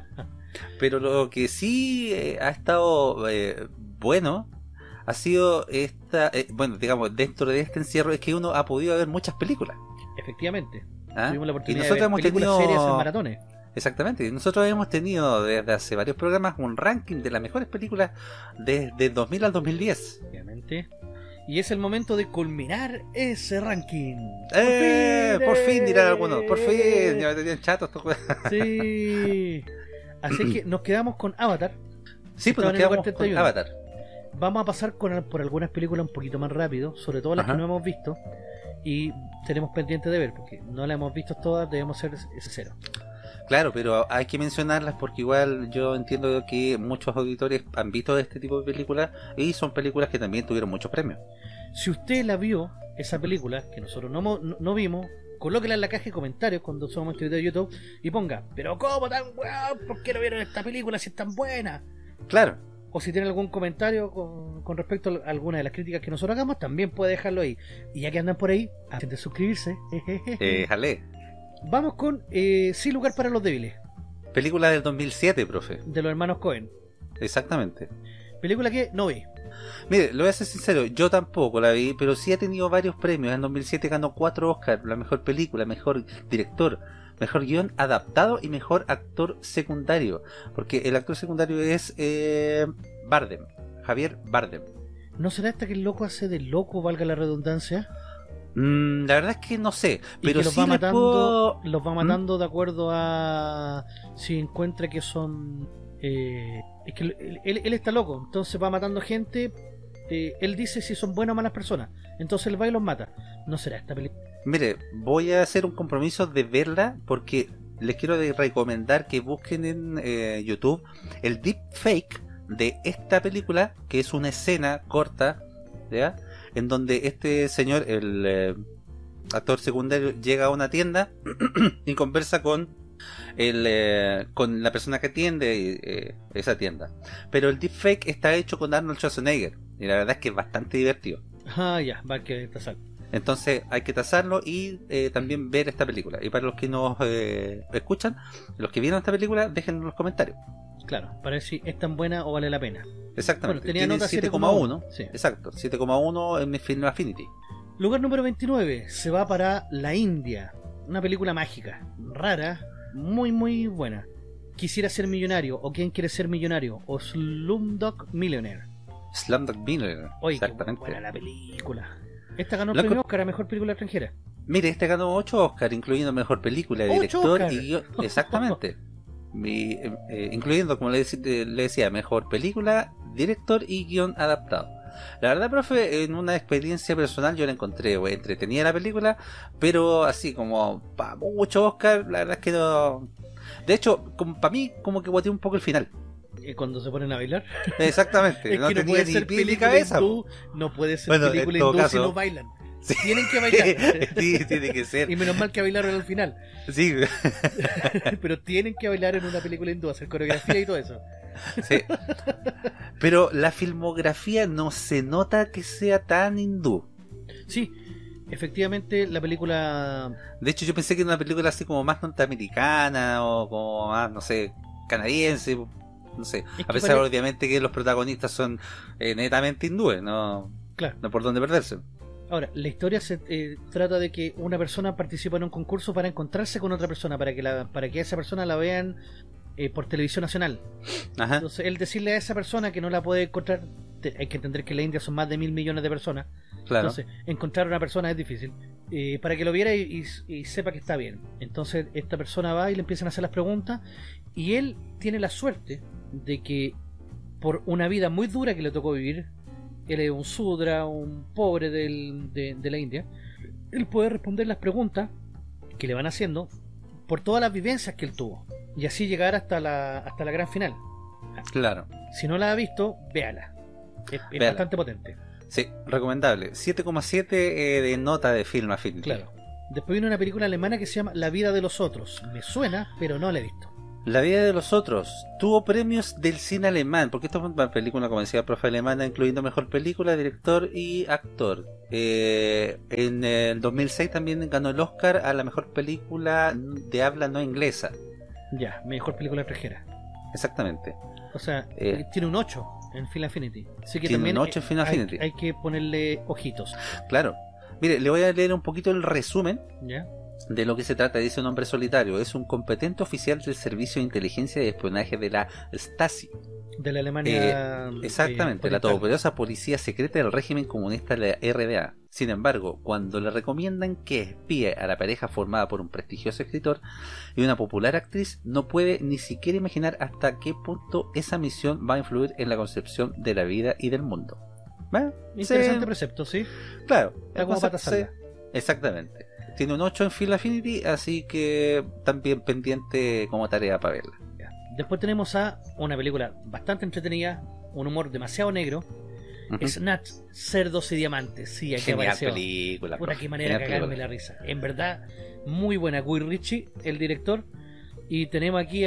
Pero lo que sí eh, ha estado eh, bueno ha sido esta, eh, bueno, digamos, dentro de este encierro, es que uno ha podido ver muchas películas. Efectivamente. ¿Ah? Tuvimos la Y oportunidad nosotros de ver hemos películas, tenido series en maratones. Exactamente, y nosotros hemos tenido desde hace varios programas un ranking de las mejores películas desde dos mil al dos mil diez. Obviamente. Y es el momento de culminar ese ranking. ¡Eh! Por fin, dirán algunos. Por fin, ¡Eh! ya me tenían chatos estos juegos. Sí. Así que nos quedamos con Avatar. Sí, pues Estaba nos en el quedamos lugar con treinta y uno. Avatar. Vamos a pasar con, por algunas películas un poquito más rápido, sobre todo las Ajá. que no hemos visto y tenemos pendiente de ver, porque no las hemos visto todas, debemos ser sinceros. Claro, pero hay que mencionarlas porque igual yo entiendo que muchos auditores han visto este tipo de películas y son películas que también tuvieron muchos premios. Si usted la vio, esa película, que nosotros no, mo- no, no vimos, colóquela en la caja de comentarios cuando somos este video de YouTube y ponga, pero ¿cómo tan weón? ¿Por qué no vieron esta película si es tan buena? Claro, O si tiene algún comentario con, con respecto a alguna de las críticas que nosotros hagamos, también puede dejarlo ahí. Y ya que andan por ahí, antes de suscribirse, eh, jale. vamos con eh, Sin lugar para los débiles, Película del dos mil siete, profe. de los hermanos Cohen. Exactamente. Película que no vi. Mire, lo voy a ser sincero, yo tampoco la vi, pero sí ha tenido varios premios. En dos mil siete ganó cuatro Oscars: la mejor película, mejor director, mejor guión adaptado y mejor actor secundario. Porque el actor secundario es eh, Bardem, Javier Bardem. ¿No será esta que el loco hace de loco, valga la redundancia? Mm, la verdad es que no sé, Y pero que los sí va les matando, puedo... los va ¿Mm? matando de acuerdo a si encuentra que son eh, es que él, él- él está loco, entonces va matando gente. eh, él dice si son buenas o malas personas, entonces él va y los mata. ¿No será esta película? Mire, voy a hacer un compromiso de verla porque les quiero de recomendar que busquen en eh, YouTube el deepfake de esta película, que es una escena corta, ¿ya? En donde este señor, el eh, actor secundario, llega a una tienda y conversa con el eh, con la persona que atiende eh, esa tienda. Pero el deepfake está hecho con Arnold Schwarzenegger y la verdad es que es bastante divertido. Ah, ya, va que está sal. Entonces hay que tasarlo y eh, también ver esta película. Y para los que nos eh, escuchan, los que vieron esta película, déjenlo en los comentarios. Claro, para ver si es tan buena o vale la pena. Exactamente. Bueno, tenía Tiene nota siete coma uno. Sí. Exacto, siete coma uno en mi Film Affinity. Lugar número veintinueve se va para la India. Una película mágica, rara, muy muy buena. Quisiera ser millonario, o ¿Quién quiere ser millonario? O Slumdog Millionaire. Slumdog Millionaire. Oye, qué Exactamente. buena la película. Esta ganó el La premio co- Oscar a Mejor Película Extranjera. Mire, este ganó ocho Oscars, incluyendo mejor película, ¡Ocho director Oscar! y guion. Exactamente. Mi- eh, eh, incluyendo, como le, dec- eh, le decía, mejor película, director y guión adaptado. La verdad, profe, en una experiencia personal yo la encontré wey, entretenida la película, pero así como para mucho Oscar, la verdad es que no. De hecho, para mí, como que guateé un poco el final. Eh, Cuando se ponen a bailar. Exactamente, Es no que no tenía puede ni ser pie ni película cabeza. hindú, no puede ser Bueno, en película todo hindú si caso. no bailan. Sí. Tienen que bailar. Sí, tiene que ser. Y menos mal que bailaron al final. Sí, Pero tienen que bailar en una película hindú, hacer coreografía y todo eso. sí. Pero la filmografía no se nota que sea tan hindú. Sí, efectivamente la película... De hecho, yo pensé que era una película así como más norteamericana o como más, no sé, canadiense, no sé. Es A que pesar, pare- obviamente, que los protagonistas son eh, netamente hindúes, no, Claro. no por dónde perderse. Ahora, la historia se eh, trata de que una persona participa en un concurso para encontrarse con otra persona, para que la, para que a esa persona la vean eh, por televisión nacional. Ajá, Entonces, el decirle a esa persona que no la puede encontrar, te- hay que entender que en la India son más de mil millones de personas. claro. Entonces, encontrar a una persona es difícil. Eh, para que lo viera y, y- y sepa que está bien. Entonces, esta persona va y le empiezan a hacer las preguntas. Y él tiene la suerte de que, por una vida muy dura que le tocó vivir, él es un sudra, un pobre del- de, de la India, él puede responder las preguntas que le van haciendo por todas las vivencias que él tuvo. Y así llegar hasta la, hasta la gran final. Claro. Si no la ha visto, véala. Es, es Véala. bastante potente. Sí, recomendable. siete coma siete eh, de nota de Film Affinity. Claro. Después viene una película alemana que se llama La vida de los otros. Me suena, pero no la he visto. La vida de los otros tuvo premios del cine alemán, porque esta fue una película, como decía el profe alemana, incluyendo mejor película, director y actor. Eh, en el dos mil seis también ganó el Oscar a la mejor película de habla no inglesa. Ya, mejor película extranjera. Exactamente. O sea, Eh. tiene un ocho en Film Affinity. Así que Tiene también un ocho en Film hay- Affinity. Hay, que ponerle ojitos. Claro. Mire, le voy a leer un poquito el resumen ¿Ya? de lo que se trata. Dice: un hombre solitario es un competente oficial del servicio de inteligencia y espionaje de la Stasi. De la Alemania. Exactamente, eh, la oriental. todopoderosa policía secreta del régimen comunista de la R D A. Sin embargo, cuando le recomiendan que espíe a la pareja formada por un prestigioso escritor y una popular actriz, no puede ni siquiera imaginar hasta qué punto esa misión va a influir en la concepción de la vida y del mundo. ¿Va? Interesante Sí, precepto, sí. claro. Está como Entonces, pata salda. sí, exactamente. Tiene un ocho en Film Affinity, así que también pendiente como tarea para verla. Ya. Después tenemos a una película bastante entretenida, un humor demasiado negro. Ujú. Snatch, Cerdos y Diamantes. Sí, aquí Genial apareció. película. Puta, profe, qué manera de genial cagarme película. la risa. En verdad, muy buena. Guy Ritchie, el director. Y tenemos aquí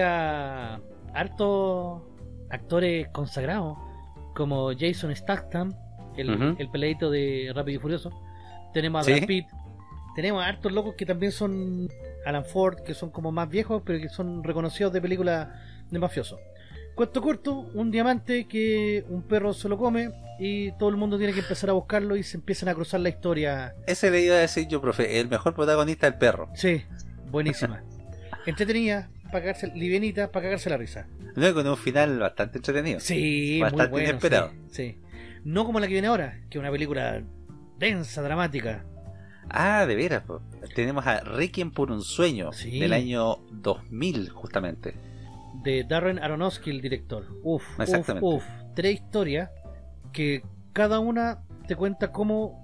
a hartos actores consagrados, como Jason Statham, el, Ujú. el peleadito de Rápido y Furioso. Tenemos a Sí. Brad Pitt. Tenemos a hartos locos que también son Alan Ford, que son como más viejos, pero que son reconocidos de películas de mafiosos. Cuento corto, un diamante que un perro se lo come y todo el mundo tiene que empezar a buscarlo y se empiezan a cruzar la historia. Ese le iba a decir yo, profe, el mejor protagonista es el perro. Sí, buenísima. Entretenida, para cagarse, livianita, para cagarse la risa. No, con un final bastante entretenido. Sí, Bastante muy bueno. inesperado. Sí, sí. No como la que viene ahora, que es una película densa, dramática. Ah, de veras, po. Tenemos a Requiem por un sueño, Sí. del año dos mil, justamente. De Darren Aronofsky, el director. Uf, uf, Exactamente. uf. Tres historias que cada una te cuenta cómo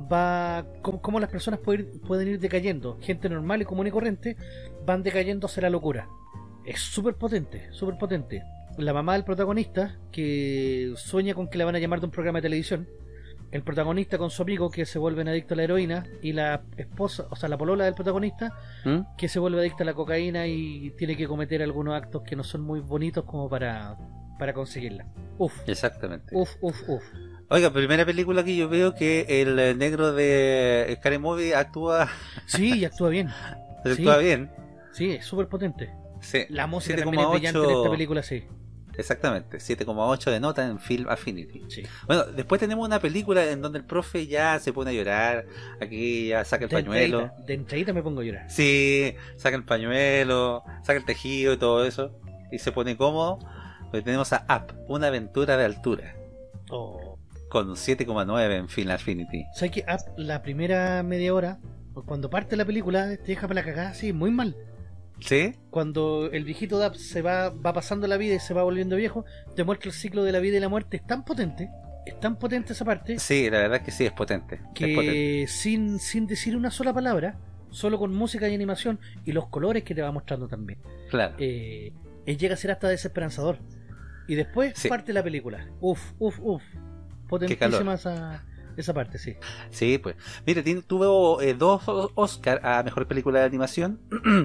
va, cómo, cómo las personas pueden ir, pueden ir decayendo. Gente normal y común y corriente van decayendo hacia la locura. Es súper potente, súper potente. La mamá del protagonista, que sueña con que la van a llamar de un programa de televisión. El protagonista con su amigo, que se vuelven adictos a la heroína. Y la esposa, o sea, la polola del protagonista, ¿Mm? que se vuelve adicta a la cocaína y tiene que cometer algunos actos que no son muy bonitos como para, para conseguirla. Uf, Exactamente. uf, uf, uf. Oiga, primera película que yo veo que el eh, negro de Scary Movie actúa, Sí, y actúa bien. actúa Sí. bien. Sí, es súper potente. Sí. La música siete también es coma brillante en esta ocho. película, sí. Exactamente, siete coma ocho de nota en Film Affinity. sí. Bueno, después tenemos una película en donde el profe ya se pone a llorar, aquí ya saca el De pañuelo. entradita, de entradita me pongo a llorar. Sí, saca el pañuelo, saca el tejido y todo eso, y se pone cómodo. Porque tenemos a Up, una aventura de altura, Oh. con siete coma nueve en Film Affinity. ¿Sabes que Up, la primera media hora, cuando parte la película, te deja para la cagada, sí, muy mal? ¿Sí? Cuando el viejito Dab se va, va pasando la vida y se va volviendo viejo, te muestra el ciclo de la vida y la muerte. Es tan potente, es tan potente esa parte, Sí, la verdad es que sí, es potente. Es potente. que sin, sin decir una sola palabra, solo con música y animación y los colores que te va mostrando también, Claro. eh, eh, llega a ser hasta desesperanzador. Y después Sí. parte la película. Uf, uf, uf. calor. Potentísima esa, esa parte, sí. Sí, pues. Mire, tiene- tuvo eh, dos o- Oscar a Mejor Película de Animación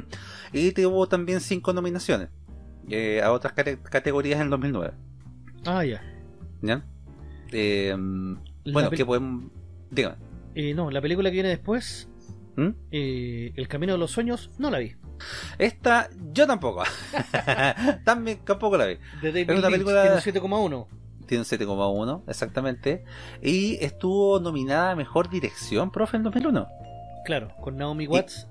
y tuvo también cinco nominaciones eh, a otras cate- categorías en el dos mil nueve. Ah, ya. ¿Ya? Eh, La bueno, pel- que podemos... Dígame. Eh, no, la película que viene después, ¿Mm? eh, El Camino de los Sueños, no la vi. Esta yo tampoco. También tampoco la vi. De David Es una Lynch, película- tiene un siete coma uno. Tiene un siete coma uno, exactamente. Y estuvo nominada a Mejor Dirección, profe, en dos mil uno. Claro, con Naomi Watts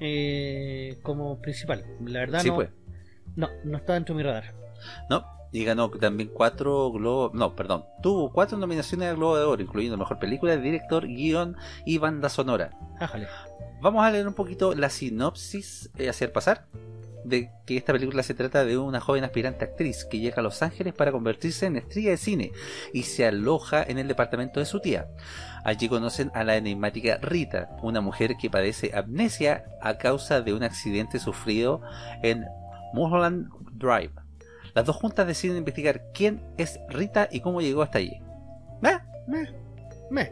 eh, como principal. La verdad Sí, no, pues. no, no está dentro de mi radar. ¿No? Y ganó también cuatro globos, no, perdón, tuvo cuatro nominaciones al Globo de Oro, incluyendo Mejor Película, Director, Guión y Banda Sonora. Ájale. Vamos a leer un poquito la sinopsis, eh, hacer pasar, de que esta película se trata de una joven aspirante actriz que llega a Los Ángeles para convertirse en estrella de cine y se aloja en el departamento de su tía. Allí conocen a la enigmática Rita, una mujer que padece amnesia a causa de un accidente sufrido en Mulholland Drive. Las dos juntas deciden investigar quién es Rita y cómo llegó hasta allí. ¿Eh? Meh, meh.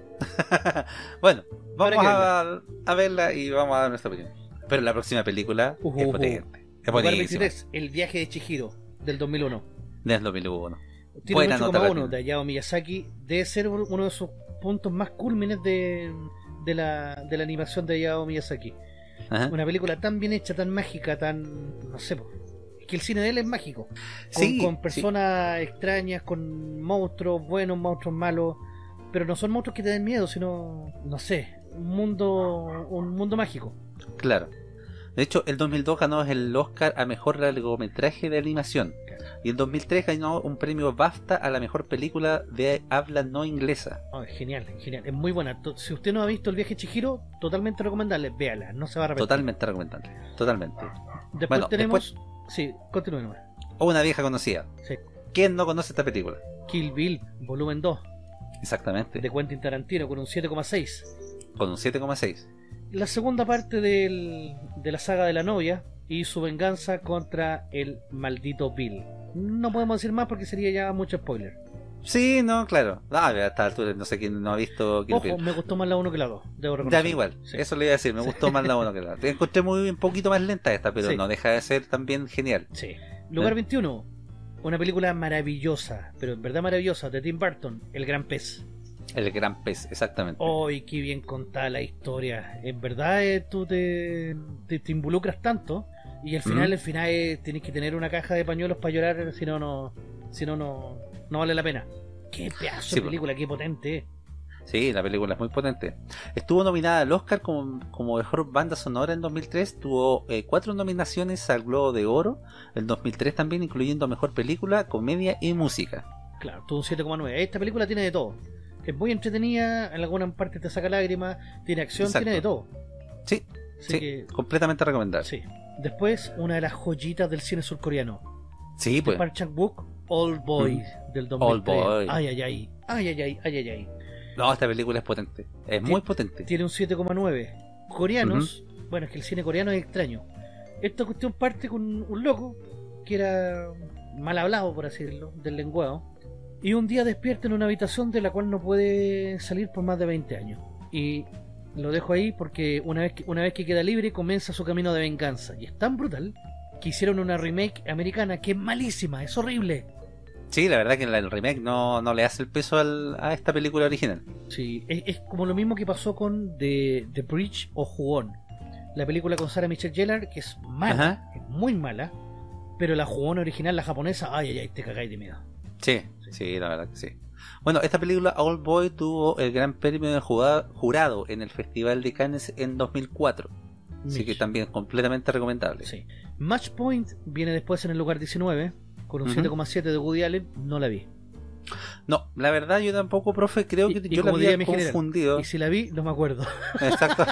Bueno, vamos Habrá a, a verla y vamos a dar nuestra opinión. Pero la próxima película Ujú, es ujú. potente. Es Lugar buenísima. veintitrés, El viaje de Chihiro, del dos mil uno. Del dos mil uno. Tiene Buena un ocho nota coma uno también. de Hayao Miyazaki. Debe ser uno de sus puntos más cúlmines de, de, la, de la animación de Hayao Miyazaki. Ajá. Una película tan bien hecha, tan mágica, tan... no sé, po. Es que el cine de él es mágico. Con, Sí, con sí. personas extrañas, con monstruos buenos, monstruos malos. Pero no son monstruos que te den miedo, sino, no sé, un mundo, un mundo mágico. Claro. De hecho, el dos mil dos ganó el Oscar a Mejor Largometraje de Animación. Y en dos mil tres ganó un premio BAFTA a la Mejor Película de Habla No Inglesa. Oh, es genial, genial, es muy buena. To- Si usted no ha visto El viaje de Chihiro, totalmente recomendable, véala, no se va a arrepentir. Totalmente recomendable. Totalmente. Después Bueno, tenemos... Sí, continúe nomás. O una vieja conocida. Sí. ¿Quién no conoce esta película? Kill Bill, volumen dos, Exactamente. de Quentin Tarantino, con un siete coma seis. Con un siete coma seis. La segunda parte del, de la saga de la novia y su venganza contra el maldito Bill. No podemos decir más porque sería ya mucho spoiler. Sí, no, claro. Ah, a esta altura no sé quién no ha visto Kill Ojo, Bill. me gustó más la uno que la dos, debo Ya a reconocer. mí igual, Sí. eso le iba a decir, me gustó más la uno que la otra. Encontré muy un poquito más lenta esta, pero Sí. no deja de ser también genial. Sí. Lugar ¿Eh? veintiuno, una película maravillosa, pero en verdad maravillosa, de Tim Burton, El Gran Pez. El gran pez, exactamente. ¡Ay, qué bien contada la historia! En verdad eh, tú te, te, te involucras tanto y al final, Mm. al final eh, tienes que tener una caja de pañuelos para llorar, si no, no, si no, no, no vale la pena. ¡Qué pedazo Sí, de po. película, qué potente! eh. Sí, la película es muy potente. Estuvo nominada al Oscar como, como mejor banda sonora en dos mil tres. Tuvo eh, cuatro nominaciones al Globo de Oro en dos mil tres también, incluyendo mejor película, comedia y música. Claro, tuvo un siete coma nueve. Esta película tiene de todo. Es muy entretenida, en alguna parte te saca lágrimas, tiene acción, Exacto. tiene de todo. Sí, Así sí, que, completamente recomendable. Sí, sí. Después, una de las joyitas del cine surcoreano. pues. De Park Chan-wook, Old Boy, Mm. del dos mil tres. Old Boy. Ay, ay, ay. Ay, ay, ay, ay, ay, ay. No, esta película es potente. Es Ti- muy potente. Tiene un siete coma nueve. Coreanos, bueno, es que el cine coreano es extraño. Esta cuestión parte con un loco que era mal hablado, por así decirlo, del lenguado. Y un día despierta en una habitación de la cual no puede salir por más de veinte años. Y lo dejo ahí porque una vez que, una vez que queda libre comienza su camino de venganza. Y es tan brutal que hicieron una remake americana que es malísima, es horrible. Sí, la verdad que el remake no, no le hace el peso al- a esta película original. Sí, es, es como lo mismo que pasó con The, The Bridge o Jugón. La película con Sarah Michelle Gellar, que es mala, Ajá. es muy mala. Pero la Jugón original, la japonesa, ay, ay, ay, te cagáis de miedo. Sí, sí, la verdad que sí. Bueno, esta película Old Boy tuvo el gran premio de jugada- jurado en el Festival de Cannes en dos mil cuatro. Así Mitch. que también completamente recomendable. Sí. Match Point viene después en el lugar diecinueve, con un Ujú. siete coma siete de Woody Allen, no la vi. No, la verdad yo tampoco, profe, creo Y- que y yo la como diría había mi general, confundido. Y si la vi, no me acuerdo. Exacto.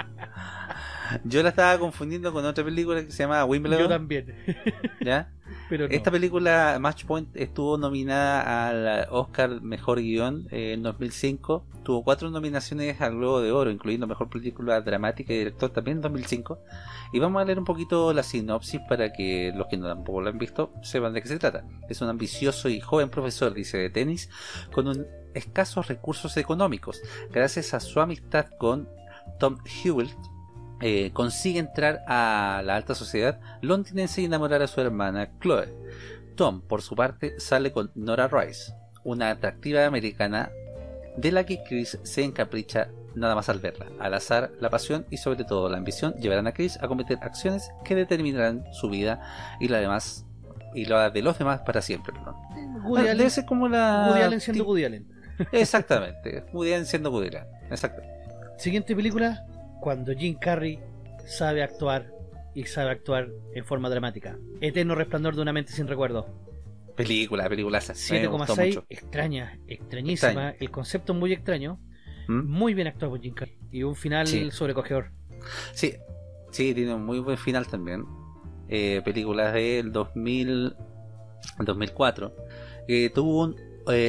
Yo la estaba confundiendo con otra película que se llama Yo Wimbledon, también. ¿ya? Pero no. Esta película, Match Point, estuvo nominada al Oscar Mejor Guión eh, en dos mil cinco. Tuvo cuatro nominaciones al Globo de Oro, incluyendo Mejor Película Dramática y Director también en dos mil cinco. Y vamos a leer un poquito la sinopsis para que los que no tampoco lo han visto sepan de qué se trata. Es un ambicioso y joven profesor, dice, de tenis, con un escasos recursos económicos. Gracias a su amistad con Tom Hewitt, eh, consigue entrar a la alta sociedad londinense y enamorar a su hermana Chloe. Tom, por su parte, sale con Nora Rice, una atractiva americana de la que Chris se encapricha nada más al verla. Al azar, la pasión y sobre todo la ambición llevarán a Chris a cometer acciones que determinarán su vida y la demás y la de los demás para siempre. Perdón. Woody Allen, Debe ser como la... Woody Allen siendo Woody Allen. Exactamente, Woody Allen siendo Woody Allen. Exacto. Siguiente película, cuando Jim Carrey sabe actuar y sabe actuar en forma dramática. Eterno Resplandor de una mente sin recuerdo. Película, película. siete coma seis, extraña, extrañísima. Extraño. El concepto muy extraño. ¿Mm? Muy bien actuado por Jim Carrey. Y un final sí. sobrecogedor. Sí, sí, tiene un muy buen final también. Eh, películas del dos mil, dos mil cuatro. Eh, tuvo un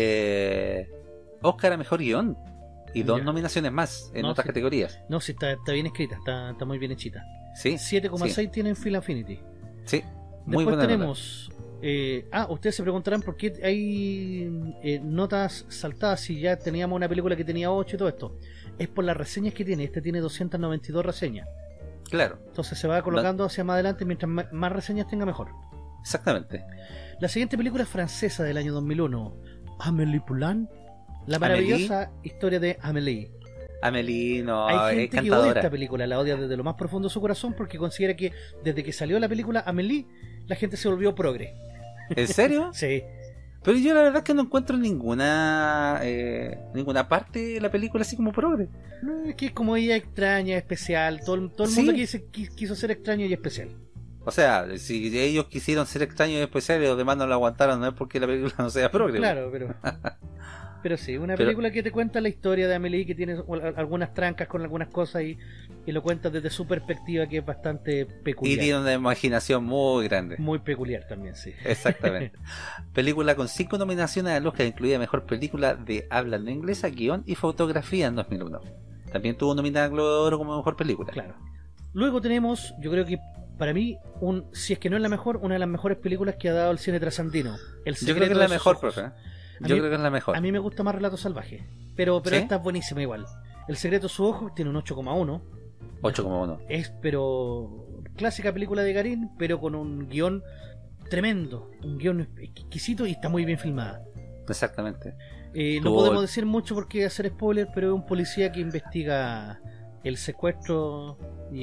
eh, Oscar a Mejor Guión. Y dos ya. nominaciones más en no, otras sí. categorías. No, sí, está, está bien escrita, está, está muy bien hechita. Sí. siete coma seis sí. tiene en Film Affinity. Sí, muy Después buena tenemos... Eh, ah, ustedes se preguntarán por qué hay eh, notas saltadas si ya teníamos una película que tenía ocho y todo esto. Es por las reseñas que tiene. Este tiene doscientas noventa y dos reseñas. Claro. Entonces se va colocando hacia más adelante. Mientras más reseñas tenga, mejor. Exactamente. La siguiente película es francesa del año dos mil uno. Amélie Poulain. La maravillosa Amélie. historia de Amélie. Amélie, no, hay gente es que odia esta película, la odia desde lo más profundo de su corazón porque considera que desde que salió la película Amélie, la gente se volvió progre. ¿En serio? Sí. Pero yo la verdad es que no encuentro ninguna eh, ninguna parte de la película así como progre. No, es que es como ella extraña, especial. Todo, todo el ¿Sí? mundo quiso, quiso ser extraño y especial. O sea, si ellos quisieron ser extraños y especiales y los demás no lo aguantaron, no es porque la película no sea progre. Claro, pero... Pero sí, una pero, película que te cuenta la historia de Amélie, que tiene algunas trancas con algunas cosas y, y lo cuenta desde su perspectiva, que es bastante peculiar. Y tiene una imaginación muy grande. Muy peculiar también, sí. Exactamente. Película con cinco nominaciones al Oscar, incluida Mejor Película de Habla no Inglesa, Guión y Fotografía en dos mil uno. También tuvo nominada al Globo de Oro como Mejor Película. Claro. Luego tenemos, yo creo que para mí, un si es que no es la mejor, una de las mejores películas que ha dado el cine trasandino. El yo creo que es la mejor, profe. Yo mí, creo que es la mejor. A mí me gusta más Relatos Salvajes, pero, pero ¿Sí? esta es buenísima igual. El secreto de su ojo tiene un ocho coma uno. ocho coma uno. Es, pero... clásica película de Garín, pero con un guión tremendo. Un guión exquisito y está muy bien filmada. Exactamente. Eh, no podemos decir mucho porque hacer spoiler, pero es un policía que investiga el secuestro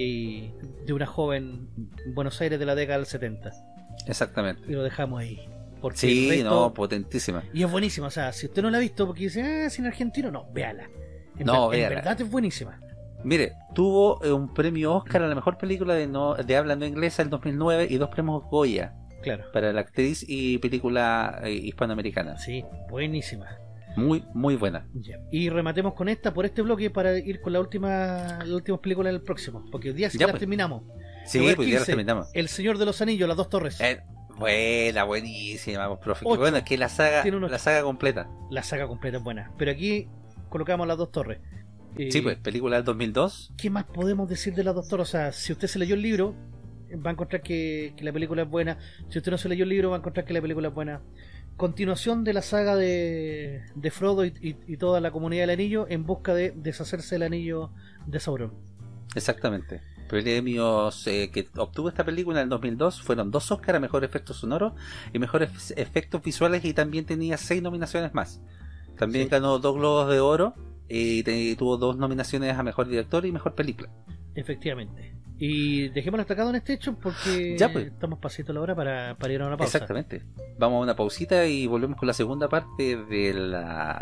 y de una joven en Buenos Aires de la década del setenta. Exactamente. Y lo dejamos ahí. Porque sí, resto, no, potentísima. Y es buenísima, o sea, si usted no la ha visto porque dice, ah, cine argentino, no, véala. En, no, ver, véala. En verdad es buenísima. Mire, tuvo eh, un premio Oscar a la mejor película de, no, de habla no inglesa en dos mil nueve y dos premios Goya. Claro. Para la actriz y película eh, hispanoamericana. Sí, buenísima. Muy, muy buena. Yeah. Y rematemos con esta por este bloque para ir con la última, las últimas películas del próximo. Porque hoy día sí ya, las pues. terminamos. Sí, pues hoy día las terminamos. El Señor de los Anillos, Las Dos Torres. Eh, buena, buenísima, profe. Qué bueno, es que la saga, la saga completa. La saga completa es buena. Pero aquí colocamos Las Dos Torres. Eh, sí, pues, película del dos mil dos. ¿Qué más podemos decir de Las Dos Torres? O sea, si usted se leyó el libro, va a encontrar que, que la película es buena. Si usted no se leyó el libro, va a encontrar que la película es buena. Continuación de la saga de, de Frodo y, y, y toda la comunidad del anillo en busca de deshacerse del anillo de Sauron. Exactamente. Premios eh, que obtuvo esta película en el dos mil dos fueron dos Oscars a mejor efectos sonoros y mejores efectos visuales, y también tenía seis nominaciones más. También sí. Ganó dos Globos de Oro y, te, y tuvo dos nominaciones a mejor director y mejor película. Efectivamente. Y dejémoslo destacado en este hecho porque ya, pues. estamos pasito la hora para, para ir a una pausa. Exactamente. Vamos a una pausita y volvemos con la segunda parte del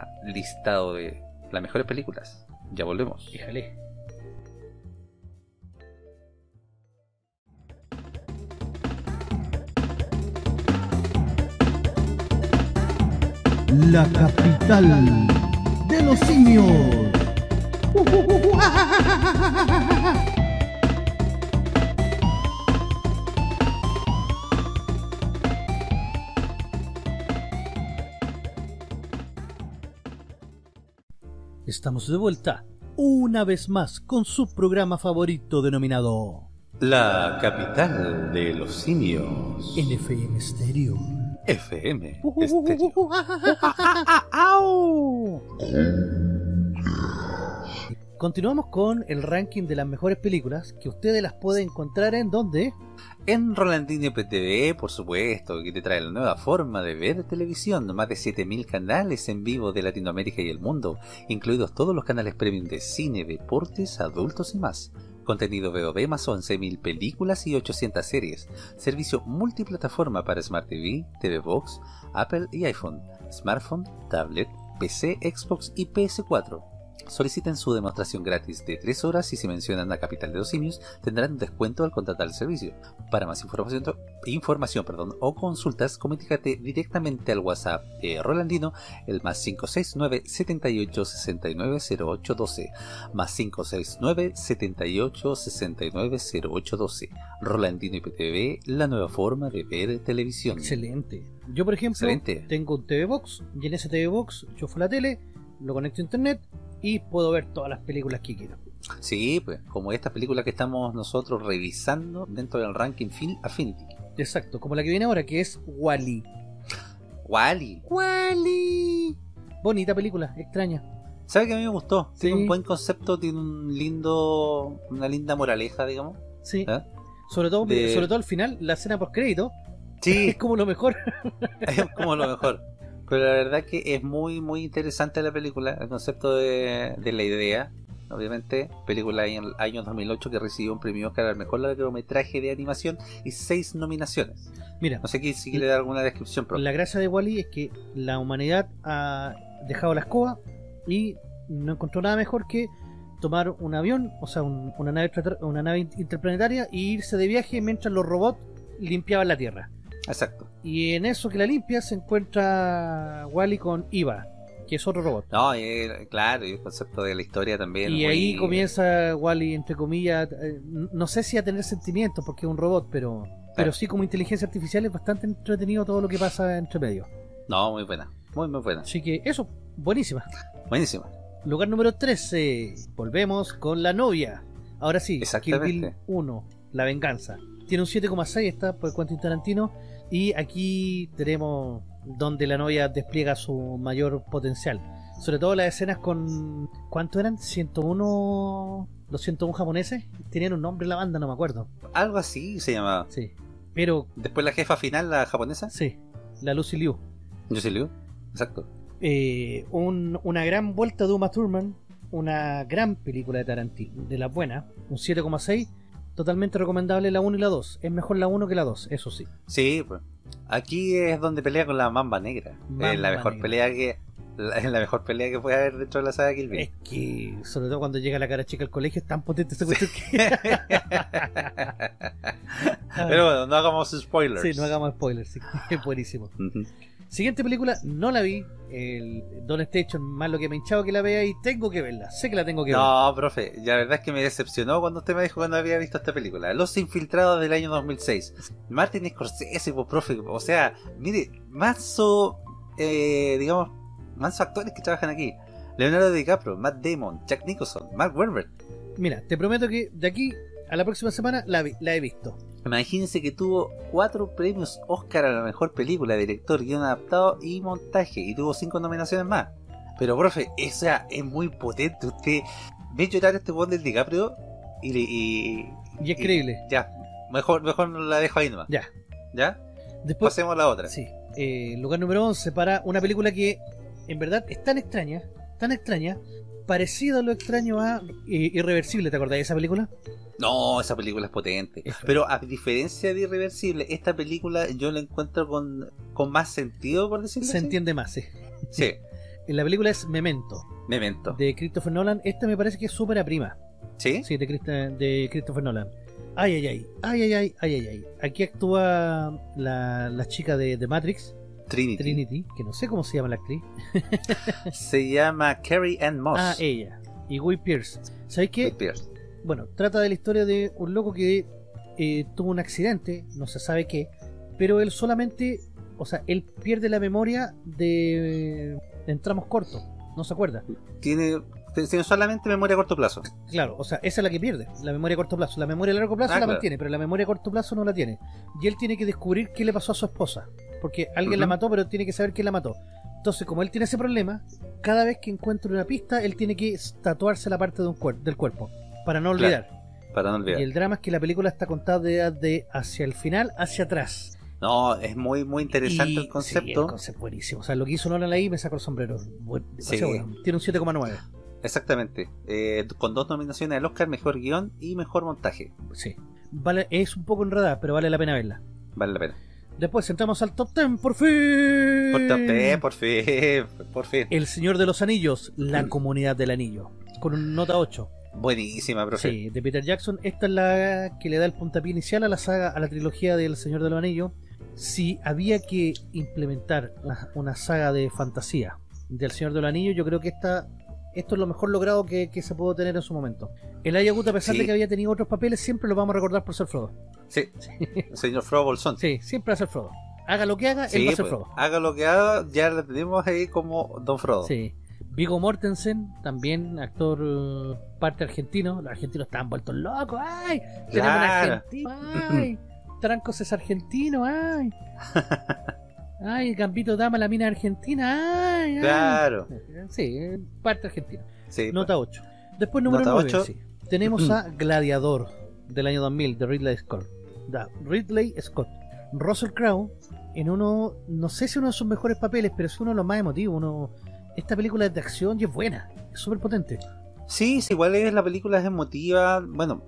listado de las mejores películas. Ya volvemos. Híjale. La capital de los simios. Uh, uh, uh, uh, ah, ah, ah, ah, ah. estamos de vuelta, una vez más, con su programa favorito denominado La capital de los simios. N F M Stereo. F M Stereo. Continuamos con el ranking de las mejores películas que ustedes las pueden encontrar en ¿dónde? En Rolandino P T V, por supuesto, que te trae la nueva forma de ver televisión, más de siete mil canales en vivo de Latinoamérica y el mundo, incluidos todos los canales premium de cine, deportes, adultos y más. Contenido V O D más once mil películas y ochocientas series. Servicio multiplataforma para Smart T V, T V Box, Apple y iPhone, smartphone, tablet, P C, Xbox y P S cuatro. Soliciten su demostración gratis de tres horas y si mencionan la capital de los simios tendrán un descuento al contratar el servicio. Para más información, información perdón, o consultas, comunícate directamente al WhatsApp de Rolandino, el más cinco seis nueve, setenta y ocho, sesenta y nueve, cero ocho doce, más cinco seis nueve, setenta y ocho, sesenta y nueve, cero ocho doce. Rolandino I P T V, la nueva forma de ver televisión. Excelente. Yo, por ejemplo, Excelente. tengo un T V Box y en ese T V Box yo fui a la tele, lo conecto a internet y puedo ver todas las películas que quiero. Sí, pues, como esta película que estamos nosotros revisando dentro del ranking Film Affinity. Exacto, como la que viene ahora, que es Wall-E. Wall-E. Wall-E. Bonita película, extraña. ¿Sabe que a mí me gustó? Sí. Tiene un buen concepto, tiene un lindo, una linda moraleja, digamos. Sí. ¿Eh? Sobre todo, De- sobre todo al final, la escena post crédito Sí, es como lo mejor. es como lo mejor. Pero la verdad que es muy, muy interesante la película, el concepto de, de la idea. Obviamente, película en el año dos mil ocho que recibió un premio Oscar al mejor largometraje de animación y seis nominaciones. Mira, No sé qué- si quiere dar alguna descripción, pero la gracia de Wall-E es que la humanidad ha dejado la escoba y no encontró nada mejor que tomar un avión, o sea, un- una nave tra- una nave interplanetaria e irse de viaje mientras los robots limpiaban la Tierra. exacto. Y en eso que la limpia se encuentra Wall-E con Eva, que es otro robot. No, y, claro, y el concepto de la historia también. Y muy- ahí comienza Wall-E, entre comillas, eh, no sé si a tener sentimientos porque es un robot, pero pero sí como inteligencia artificial es bastante entretenido todo lo que pasa entre medio. No, muy buena, muy, muy buena. Así que eso, buenísima. Buenísima. Lugar número trece. Volvemos con La novia. Ahora sí, Kill Exactamente. Bill uno, La venganza. Tiene un siete coma seis, está por Quentin Tarantino. Y aquí tenemos donde la novia despliega su mayor potencial. Sobre todo las escenas con... ¿Cuánto eran? ¿ciento uno? ¿Los ciento uno japoneses? Tenían un nombre la banda, no me acuerdo. Algo así se llamaba. Sí. Pero, Después la jefa final, la japonesa. sí, la Lucy Liu. Josie Liu. Exacto. Eh, un- una gran vuelta de Uma Thurman, una gran película de Tarantino, de la buena, un siete coma seis, totalmente recomendable la uno y la dos. Es mejor la uno que la dos, eso sí. Sí, pues. Aquí es donde pelea con la Mamba Negra. Mamba es la mejor Negra. pelea que la, es la mejor pelea que puede haber dentro de la saga Kill Bill. Es que, sobre todo cuando llega la cara chica al colegio, es tan potente esa cuestión que... Pero bueno, no hagamos spoilers. Sí, no hagamos spoilers, sí. Es buenísimo. Ujú. Siguiente película, no la vi, el Don Station, más lo que me ha hinchado que la vea y tengo que verla, sé que la tengo que ver. No, profe, la verdad es que me decepcionó cuando usted me dijo cuando había visto esta película. Los Infiltrados del año dos mil seis. Martin Scorsese, pues, profe. O sea, mire, manso, eh, digamos, manso actores que trabajan aquí. Leonardo DiCaprio, Matt Damon, Jack Nicholson, Mark Wahlberg. Mira, te prometo que de aquí a la próxima semana la, vi- la he visto. Imagínense que tuvo cuatro premios Oscar a la mejor película, director, guion adaptado y montaje, y tuvo cinco nominaciones más. Pero, profe, esa es muy potente. Usted ve llorar a este buen del DiCaprio y, le- y, Y es creíble. ya, mejor, mejor la dejo ahí nomás. Ya. ¿Ya? Después, Pasemos a la otra. sí, eh, lugar número once para una película que en verdad es tan extraña, tan extraña, parecido a lo extraño a eh, Irreversible, ¿te acordás de esa película? No, esa película es potente. Es Pero a diferencia de Irreversible, esta película yo la encuentro con, con más sentido, por decirlo Se así. entiende más, sí. Sí, La película es Memento, Memento. de Christopher Nolan. Esta me parece que es súper a prima. ¿Sí? Sí, de, Christa- de Christopher Nolan. Ay, ay, ay, ay, ay, ay, ay, ay, ay. Aquí actúa la, la chica de, de Matrix, Trinity. Trinity, que no sé cómo se llama la actriz. Se llama Carrie Ann Moss. Ah, ella. Y Guy Pearce. ¿Sabéis qué? Guy Pearce. Bueno, trata de la historia de un loco que eh, tuvo un accidente, no se sabe qué, pero él solamente, o sea, él pierde la memoria de en tramos cortos, no se acuerda. Tiene Sino solamente memoria a corto plazo. Claro, o sea, esa es la que pierde, la memoria a corto plazo. La memoria a largo plazo Ah, la claro. mantiene, pero la memoria a corto plazo no la tiene. Y él tiene que descubrir qué le pasó a su esposa. Porque alguien Ujú. la mató, pero tiene que saber quién la mató. Entonces, como él tiene ese problema, cada vez que encuentra una pista, él tiene que tatuarse la parte de un cuer- del cuerpo, para no olvidar. Para no olvidar. Y el drama es que la película está contada de, de hacia el final, hacia atrás. No, es muy, muy interesante Y- el concepto. Sí, el concepto buenísimo. O sea, lo que hizo Nolan ahí me sacó el sombrero. Buen- demasiado Sí. bueno. Tiene un siete coma nueve. Exactamente. Eh, con dos nominaciones al Oscar, mejor guión y mejor montaje. Sí. Vale, es un poco enredada, pero vale la pena verla. Vale la pena. Después entramos al top diez, por fin. Por top diez, por fin, por fin. El Señor de los Anillos, La Comunidad del Anillo, con un nota ocho. Buenísima, profe. Sí, de Peter Jackson. Esta es la que le da el puntapié inicial a la saga, a la trilogía del Señor de los Anillos. Si había que implementar una, una saga de fantasía del Señor de los Anillos, yo creo que esta, esto es lo mejor logrado que, que se pudo tener en su momento. El Ayagut, a pesar Sí. de que había tenido otros papeles, siempre lo vamos a recordar por ser Frodo. Sí, el señor Frodo Bolsón. Sí, siempre va a ser Frodo. Haga lo que haga, él Sí, va a ser pues, Frodo. haga lo que haga, ya lo tenemos ahí como Don Frodo. Sí. Viggo Mortensen, también actor uh, parte argentino. Los argentinos estaban vueltos locos. ¡Ay! Tenemos un Claro. argentino. ¡Ay! Trancos es argentino. ¡Ay! ¡Ay! Gambito Dama, la mina argentina. ¡Ay! ay! Claro. Sí, parte argentino. Sí, Nota ocho. Después, número Nota nueve. ocho. Sí. Tenemos a Gladiador del año dos mil de Ridley Scott. Da, Ridley Scott. Russell Crowe en uno, no sé si uno de sus mejores papeles, pero es uno de los más emotivos. Uno, esta película es de acción y es buena, es súper potente. Sí, sí, igual es la película es emotiva. Bueno,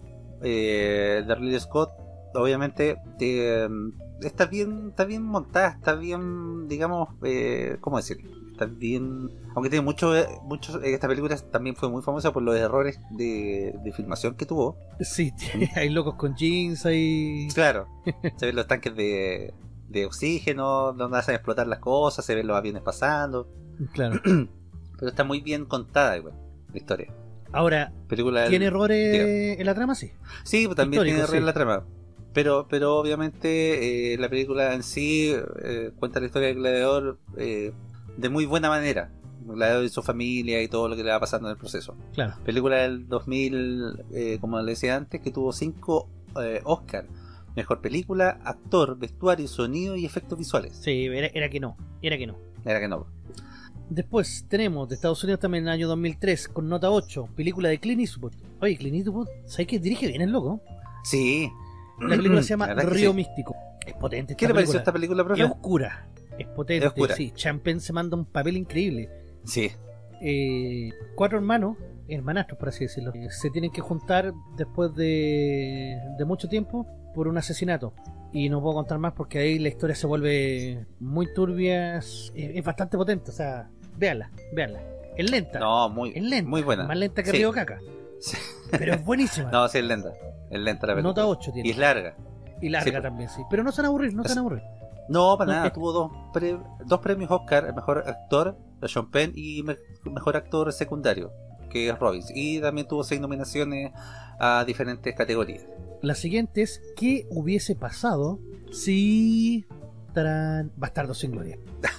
eh, de Ridley Scott, obviamente, eh, está bien, está bien montada, está bien, digamos, eh, ¿cómo decir? Está bien, aunque tiene mucho, eh, muchos, esta película también fue muy famosa por los errores de, de filmación que tuvo. Sí, hay locos con jeans, hay... Claro, se ven los tanques de, de oxígeno, donde hacen explotar las cosas, se ven los aviones pasando, Claro. pero está muy bien contada, igual, la historia. Ahora, Película del- ¿tiene errores diga. en la trama? Sí. Sí, pues también tiene Histórico, errores sí. la trama. Pero, pero obviamente eh, la película en sí eh, cuenta la historia del gladiador eh, de muy buena manera. El gladiador y su familia y todo lo que le va pasando en el proceso. Claro. Película del dos mil, eh, como le decía antes, que tuvo cinco eh, Oscar. Mejor película, actor, vestuario, sonido y efectos visuales. Sí, era, era que no, era que no. Era que no. Después tenemos de Estados Unidos también en el año dos mil tres con nota ocho, película de Clint Eastwood. Oye, Clint Eastwood, ¿sabes que dirige bien el loco? Sí. La película se llama La verdad que Río sí. Místico. Es potente. ¿Qué esta le pareció película. esta película, profe? Es oscura, es potente, Es oscura. sí. Champagne se manda un papel increíble. Sí. Eh, cuatro hermanos, hermanastros por así decirlo, eh, se tienen que juntar después de, de mucho tiempo por un asesinato. Y no puedo contar más porque ahí la historia se vuelve muy turbia, es, es bastante potente, o sea, véanla, véanla. Es lenta, No, muy, es lenta, muy buena. más lenta que Sí. Río Caca, Sí. pero es buenísima. No, sí, es lenta. Es lenta la película. Nota ocho tiene. Y es larga. Y larga sí. también, sí. Pero no se van a aburrir, no se van a aburrir. No, para No, nada. es- Tuvo dos, pre- dos premios Oscar, el mejor actor, Sean Penn, y me- mejor actor secundario, que es Robbins. Y también tuvo seis nominaciones a diferentes categorías. La siguiente es, ¿qué hubiese pasado si... Tarán, Bastardo sin Gloria?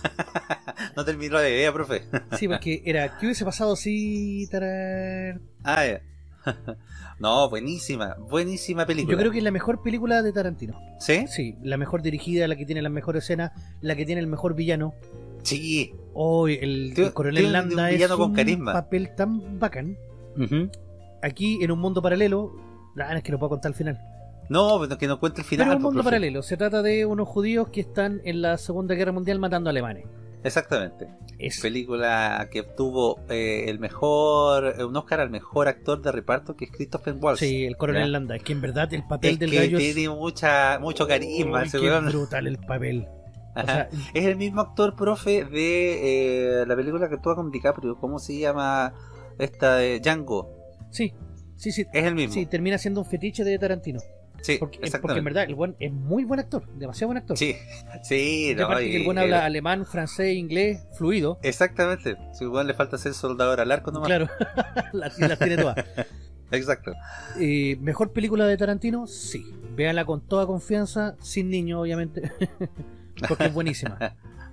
No terminó la idea, profe. Sí, porque era, ¿qué hubiese pasado si... Tarán? Ah, ya. No, buenísima, buenísima película. Yo creo que es la mejor película de Tarantino. ¿Sí? Sí, la mejor dirigida, la que tiene las mejores escenas, la que tiene el mejor villano. Sí. Hoy el, Tiene- el coronel tiene un Landa es villano con un carisma. papel tan bacán. Ujú. Aquí en un mundo paralelo, ah, es que no puedo contar el final. No, pero que no cuente el final. Pero es un pues, mundo profe. paralelo, se trata de unos judíos que están en la Segunda Guerra Mundial matando alemanes. Exactamente. Es Película que obtuvo eh, el mejor, eh, un Oscar al mejor actor de reparto, que es Christopher Waltz. sí, el coronel ¿Ya? Landa, es que en verdad el papel Es del que gallo tiene mucha, mucho es carisma Uy, ese qué weón. brutal el papel. O Ajá. sea, Es el mismo actor, profe, de eh, la película que actúa con DiCaprio. ¿Cómo se llama esta de Django? sí, sí, sí, Es el mismo. sí, termina siendo un fetiche de Tarantino. Sí, Porque, porque exactamente. en verdad el buen es muy buen actor, demasiado buen actor. Sí, sí, Y no, aparte y- que el buen y- habla alemán, francés, inglés, fluido. Exactamente. Si igual le falta ser soldador al arco nomás. Claro, las, las tiene todas. Exacto. Eh, ¿Mejor película de Tarantino? Sí. Véanla con toda confianza, sin niños, obviamente. Porque es buenísima.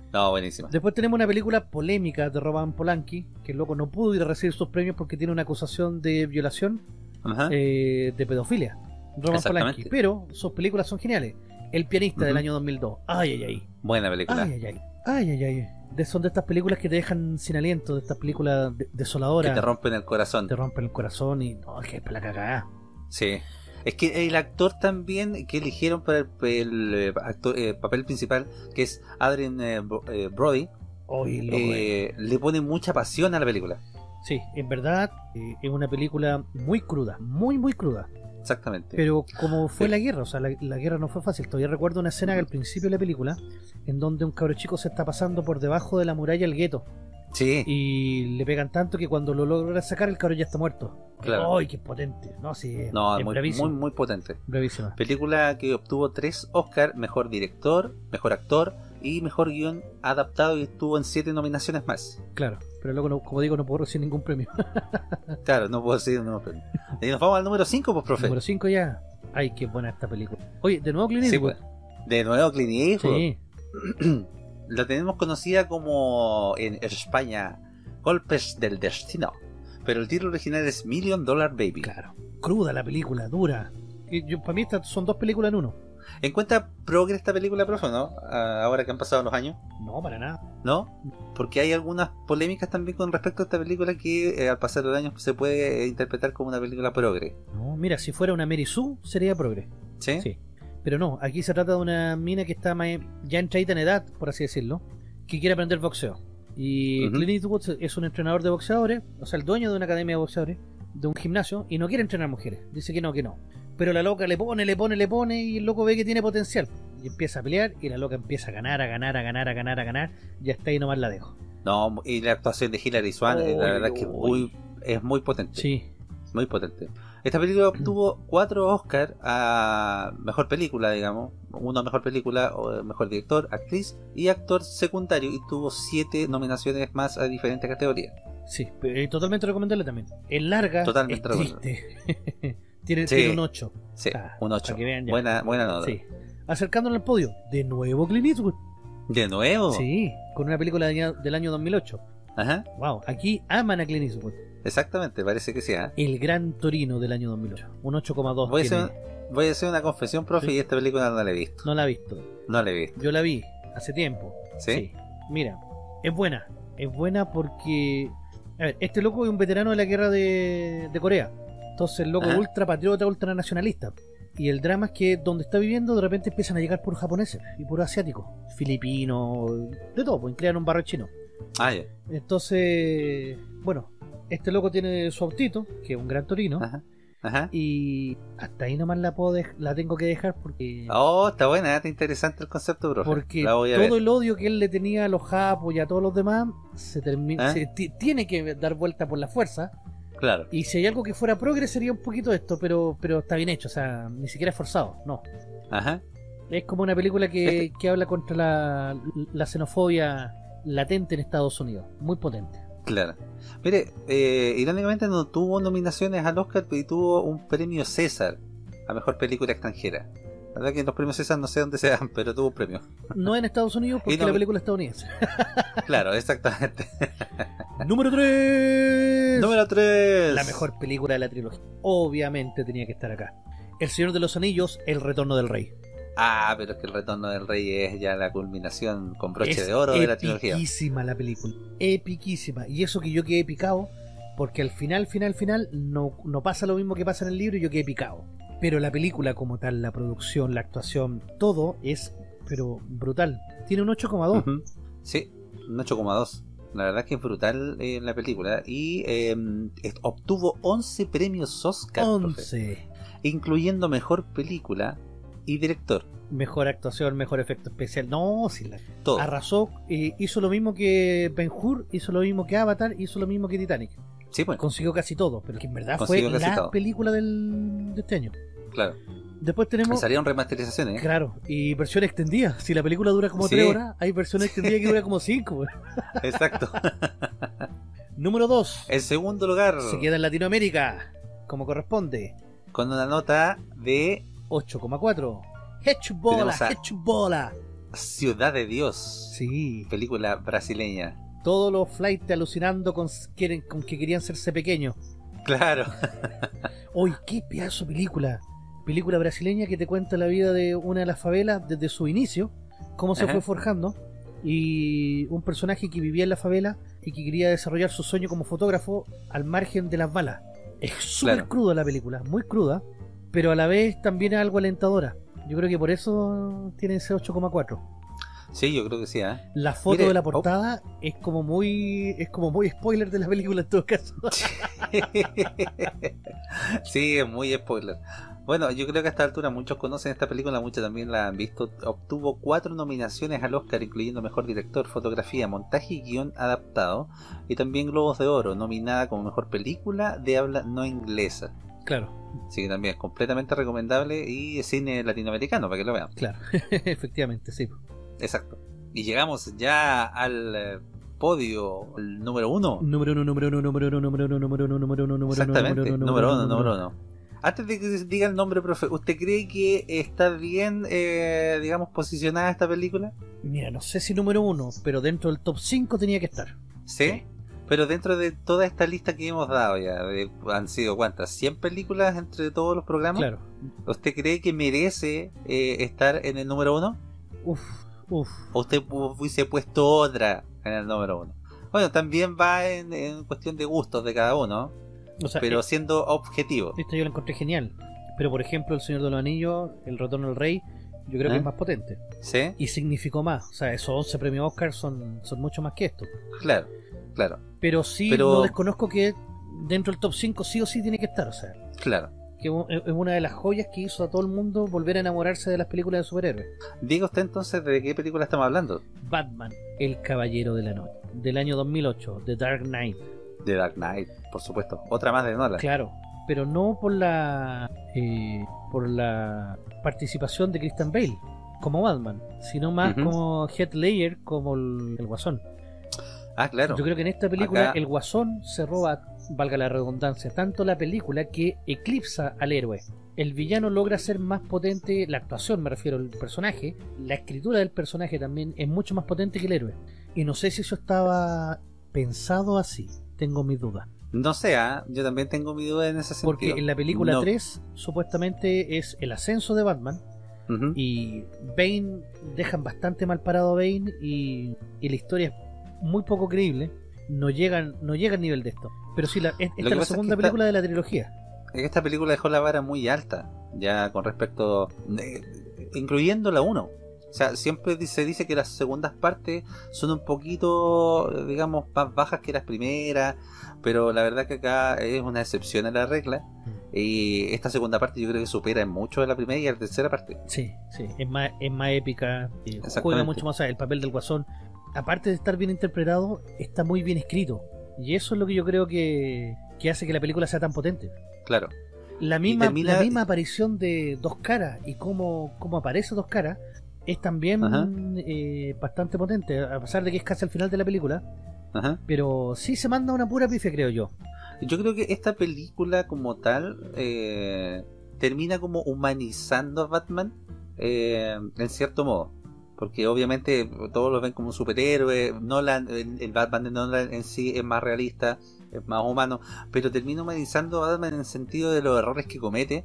No, buenísima. Después tenemos una película polémica de Roman Polanski, que el loco no pudo ir a recibir sus premios porque tiene una acusación de violación, Ajá. eh, de pedofilia. Roman Exactamente. Polanski. Pero sus películas son geniales. El pianista, Ujú. del año dos mil dos. Ay, ay, ay. Buena película. Ay, ay, ay. Ay, ay, ay. De, son de estas películas que te dejan sin aliento, de estas películas de- desoladoras. Que te rompen el corazón. Te rompen el corazón y no, es que es para la cagada. Sí. Es que el actor también que eligieron para el, el, eh, actor- eh, papel principal, que es Adrien eh, Bro- eh, Brody, Oye, loco, eh. eh, le pone mucha pasión a la película. Sí, en verdad eh, es una película muy cruda, muy, muy cruda. Exactamente. Pero como fue Sí. la guerra, o sea, la, la guerra no fue fácil. Todavía recuerdo una escena al principio de la película en donde un cabro chico se está pasando por debajo de la muralla del gueto Sí, y le pegan tanto que cuando lo logra sacar el cabro ya está muerto. Claro. ¡Ay, qué potente! No, sí, no, es es muy, bravísimo. muy, muy potente. Bravísima. Película que obtuvo tres Oscar, mejor director, mejor actor y mejor guión adaptado, y estuvo en siete nominaciones más. Claro, pero luego, no- como digo, no puedo recibir ningún premio. Claro, no puedo decir no, pero... Y nos vamos al número cinco, pues, profe. Número cinco ya. Ay, qué buena esta película. Oye, de nuevo Clint Sí, Eastwood. pues. De nuevo Clint Eastwood. Sí, La tenemos conocida como en España Golpes del Destino, pero el título original es Million Dollar Baby. claro. Cruda la película, dura. Y yo, para mí estas son dos películas en uno. ¿Encuentra progre esta película, profe, no? Ah, ahora que han pasado los años, No, para nada. ¿no? Porque hay algunas polémicas también con respecto a esta película que eh, al pasar los años se puede eh, interpretar como una película progre. No, mira, si fuera una Mary Sue sería progre. ¿Sí? Sí. Pero no, aquí se trata de una mina que está más- ya entradita en edad, por así decirlo, que quiere aprender boxeo. Y Ujú. Clint Eastwood es un entrenador de boxeadores, o sea, el dueño de una academia de boxeadores, de un gimnasio, y no quiere entrenar mujeres. Dice que no, que no. Pero la loca le pone, le pone, le pone, y el loco ve que tiene potencial. Y empieza a pelear, y la loca empieza a ganar, a ganar, a ganar, a ganar, a ganar. Y hasta ahí nomás la dejo. No, y la actuación de Hilary Swank, eh, la Uy, verdad es que es uy. muy, es muy potente. Sí, Muy potente. Esta película obtuvo cuatro Oscar a mejor película, digamos. Uno a mejor película, o mejor director, actriz y actor secundario. Y tuvo siete nominaciones más a diferentes categorías. sí, pero, eh, totalmente recomendable también. Es larga, Totalmente es triste. tiene, Sí. tiene un ocho. Sí, Ah, un ocho. para que vean ya. Buena, buena nota. Sí. Acercándolo al podio, de nuevo Clint Eastwood. De nuevo. Sí, con una película del año, del año dos mil ocho. Ajá. Wow, aquí aman a Clint Eastwood. Exactamente, parece que sí. ¿eh? El Gran Torino del año dos mil ocho. Un ocho coma dos Voy, a tiene. hacer, voy a hacer una confesión, profe, Sí. y esta película no la he visto. No la he visto. No la he visto. Yo la vi hace tiempo. ¿Sí? Mira, es buena. Es buena porque... A ver, este loco es un veterano de la guerra de, de Corea. Entonces el loco es Ajá. ultra patriota, ultra nacionalista. Y el drama es que donde está viviendo de repente empiezan a llegar puros japoneses y puros asiáticos. Filipinos, de todo, pues crean un barrio chino. Ah, ya. Entonces, bueno, este loco tiene su autito, que es un Gran Torino. Ajá. Ajá. Y hasta ahí nomás la puedo dej- la tengo que dejar porque Oh, está buena, está interesante el concepto, profe. porque La voy a todo ver. el odio que él le tenía a los japos y a todos los demás se termina ¿Ah? se ti- tiene que dar vuelta por la fuerza. Claro. Y si hay algo que fuera progre sería un poquito esto, pero pero está bien hecho, o sea, ni siquiera es forzado, no. Ajá. Es como una película que, Este- que habla contra la, la xenofobia latente en Estados Unidos, muy potente. Claro. Mire, eh, irónicamente no tuvo nominaciones al Oscar y tuvo un premio César a mejor película extranjera. La verdad que los premios César no sé dónde se dan, pero tuvo un premio. No en Estados Unidos porque Y no- la película es estadounidense. Claro, exactamente. Número tres. Número tres. La mejor película de la trilogía. Obviamente tenía que estar acá. El Señor de los Anillos, El Retorno del Rey. Ah, pero es que el Retorno del Rey es ya la culminación con broche Es de oro de la trilogía. epiquísima la película. Epiquísima. Y eso que yo quedé picado, porque al final, final, final, no, no pasa lo mismo que pasa en el libro y yo quedé picado. Pero la película como tal, la producción, la actuación, todo es, pero brutal. Tiene un ocho coma dos. Ujú. Sí, un ocho coma dos. La verdad es que es brutal eh, la película. Y eh, est- obtuvo once premios Oscar, profe, once. incluyendo mejor película y director. Mejor actuación, mejor efecto especial. No, sí, la... Todo. arrasó. eh, hizo lo mismo que Ben-Hur, hizo lo mismo que Avatar, hizo lo mismo que Titanic. Sí, pues, Consiguió casi todo, pero que en verdad Consiguió fue casi la todo. película del, de este año. claro. Después Y tenemos... salieron remasterizaciones, ¿eh? Claro, y versión extendida. Si la película dura como Sí. tres horas, hay versión extendida que dura como cinco. Exacto. Número dos. En segundo lugar, Se queda en Latinoamérica, como corresponde. con una nota de ocho coma cuatro. Hechbola, Tenemos a- Hechbola. Ciudad de Dios. Sí. Película brasileña. Todos los flights alucinando con, quieren, con que querían hacerse pequeños. Claro. Uy, qué pedazo de película. Película brasileña que te cuenta la vida de una de las favelas desde su inicio, cómo se Ajá. fue forjando, y un personaje que vivía en la favela y que quería desarrollar su sueño como fotógrafo al margen de las balas. Es súper Claro. cruda la película, muy cruda, pero a la vez también es algo alentadora. Yo creo que por eso tiene ese ocho coma cuatro. Sí, yo creo que sí, ¿eh? La foto Mire, de la portada es como muy es como muy spoiler de la película en todo caso. Sí, es muy spoiler. Bueno, yo creo que a esta altura muchos conocen esta película, muchos también la han visto. Obtuvo cuatro nominaciones al Oscar, incluyendo Mejor Director, Fotografía, Montaje y Guión Adaptado, y también Globos de Oro, nominada como Mejor Película de Habla No Inglesa. Claro, Así que también es completamente recomendable y es cine latinoamericano, para que lo vean. claro. Efectivamente, sí. Exacto. Y llegamos ya al eh, podio, el número uno. Número uno, número uno, número uno, número uno, número uno, número uno, número uno, Exactamente, número número uno, número uno. Antes de que diga el nombre, profe, ¿usted cree que está bien, eh, digamos, posicionada esta película? Mira, no sé si número uno, pero dentro del top cinco tenía que estar. ¿Sí? Pero dentro de toda esta lista que hemos dado ya, de- han sido ¿cuántas? ¿cien películas entre todos los programas? Claro. ¿Usted cree que merece eh, estar en el número uno? Uf, uf. ¿O usted hu- hubiese puesto otra en el número uno? Bueno, también va en, en cuestión de gustos de cada uno, O sea, pero eh, siendo objetivo. esta yo la encontré genial. Pero por ejemplo, El Señor de los Anillos, El Retorno del Rey, yo creo ¿Eh? que es más potente. ¿Sí? Y significó más. O sea, esos once premios Oscar son, son mucho más que esto. Claro, claro, Pero sí, Pero- no desconozco que dentro del top cinco sí o sí tiene que estar. O sea, claro. que es una de las joyas que hizo a todo el mundo volver a enamorarse de las películas de superhéroes. Diga usted entonces de qué película estamos hablando. Batman, El Caballero de la Noche, del año dos mil ocho, The Dark Knight. The Dark Knight, por supuesto. Otra más de Nolan. Claro, pero no por la eh, por la participación de Christian Bale como Batman, sino más Ujú. como Heath Ledger como el, el Guasón. Ah, claro. Yo creo que en esta película Acá- el Guasón se roba, valga la redundancia, tanto la película que eclipsa al héroe. El villano logra ser más potente, la actuación me refiero al personaje, la escritura del personaje también es mucho más potente que el héroe. Y no sé si eso estaba pensado así, tengo mis dudas. No sé, ¿ah? Yo también tengo mi duda en ese sentido. Porque en la película No. tres supuestamente es el ascenso de Batman Ujú. y Bane, dejan bastante mal parado a Bane y, y la historia es muy poco creíble. No llegan, no llega al nivel de esto. Pero sí, la, es- esta que es la pasa es segunda que esta- película de la trilogía. Es que esta película dejó la vara muy alta, ya con respecto, eh, incluyendo la uno. O sea, siempre di- se dice que las segundas partes son un poquito, eh, digamos, más bajas que las primeras, pero la verdad que acá es una excepción a la regla. Y esta segunda parte yo creo que supera en mucho a la primera y a la tercera parte. Sí, sí, es más, es más épica, eh, juega Exactamente. mucho más. El papel del Guasón, aparte de estar bien interpretado, está muy bien escrito. Y eso es lo que yo creo que, que hace que la película sea tan potente. Claro. La misma, termina- la misma aparición de Dos Caras y cómo, cómo aparece Dos Caras es también Ajá. eh, bastante potente, a pesar de que es casi al final de la película. Ajá. Pero sí se manda una pura pifia, creo yo. Yo creo que esta película como tal eh, termina como humanizando a Batman eh, en cierto modo. Porque obviamente todos lo ven como un superhéroe. Nolan, el, el Batman de Nolan en sí es más realista, es más humano. Pero termina humanizando a Batman en el sentido de los errores que comete,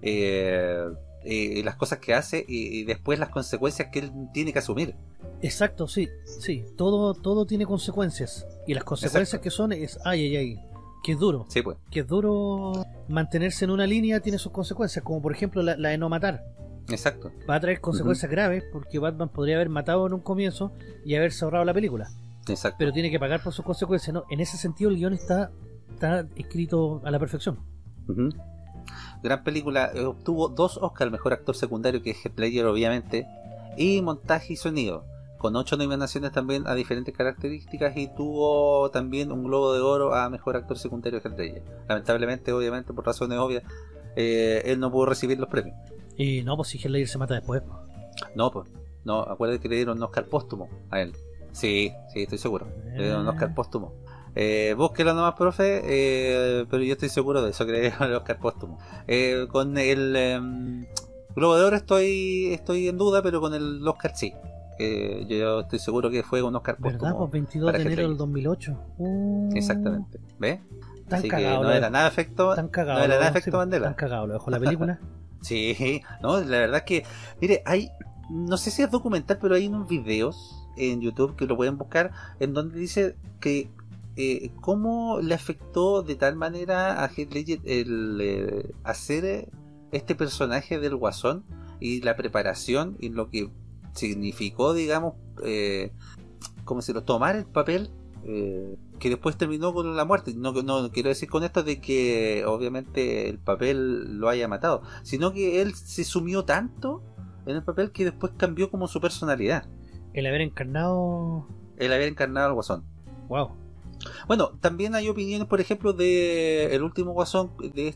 eh, eh, las cosas que hace y, y después las consecuencias que él tiene que asumir. Exacto, sí, sí. Todo, todo tiene consecuencias. Y las consecuencias Exacto. que son es, ay, ay, ay, que es duro. Sí, pues. Que es duro mantenerse en una línea, tiene sus consecuencias. Como por ejemplo la, la de no matar. Exacto. Va a traer consecuencias graves porque Batman podría haber matado en un comienzo y haberse ahorrado la película. Exacto. Pero tiene que pagar por sus consecuencias, ¿no? En ese sentido el guión está, está escrito a la perfección. Ujú. Gran película, eh, obtuvo dos Oscars, mejor actor secundario, que es Heath Ledger obviamente, y montaje y sonido, con ocho nominaciones también a diferentes características, y tuvo también un Globo de Oro a mejor actor secundario Heath Ledger. Lamentablemente, obviamente, por razones obvias, eh, él no pudo recibir los premios. Y no, pues si Heath Ledger se mata después. pues. No, pues, no, acuérdate que le dieron un Oscar póstumo a él. Sí, sí, estoy seguro. Le dieron un Oscar póstumo. Eh, búsquelo nomás, profe, eh, pero yo estoy seguro de eso, que le dieron el Oscar póstumo. Eh, con el eh, Globo de Oro estoy estoy en duda, pero con el Oscar sí. Eh, yo estoy seguro que fue un Oscar ¿Verdad? póstumo Pues veintidós para de Heath enero del Ledger. dos mil ocho. Uh, Exactamente, ¿ves? Tan Así que cagado. no lo era de- nada efecto, Tan no cagado. era lo- nada sí, efecto Mandela. Tan cagado, lo dejó la película. Sí, no, la verdad es que, mire, hay, no sé si es documental, pero hay unos videos en YouTube que lo pueden buscar, en donde dice que eh, cómo le afectó de tal manera a Heath Ledger el eh, hacer eh, este personaje del Guasón, y la preparación y lo que significó, digamos, eh, como si lo tomar el papel, eh, que después terminó con la muerte. No, no quiero decir con esto de que obviamente el papel lo haya matado, sino que él se sumió tanto en el papel que después cambió como su personalidad, El haber encarnado. el haber encarnado al Guasón. Wow. Bueno, también hay opiniones, por ejemplo, de el último Guasón, de,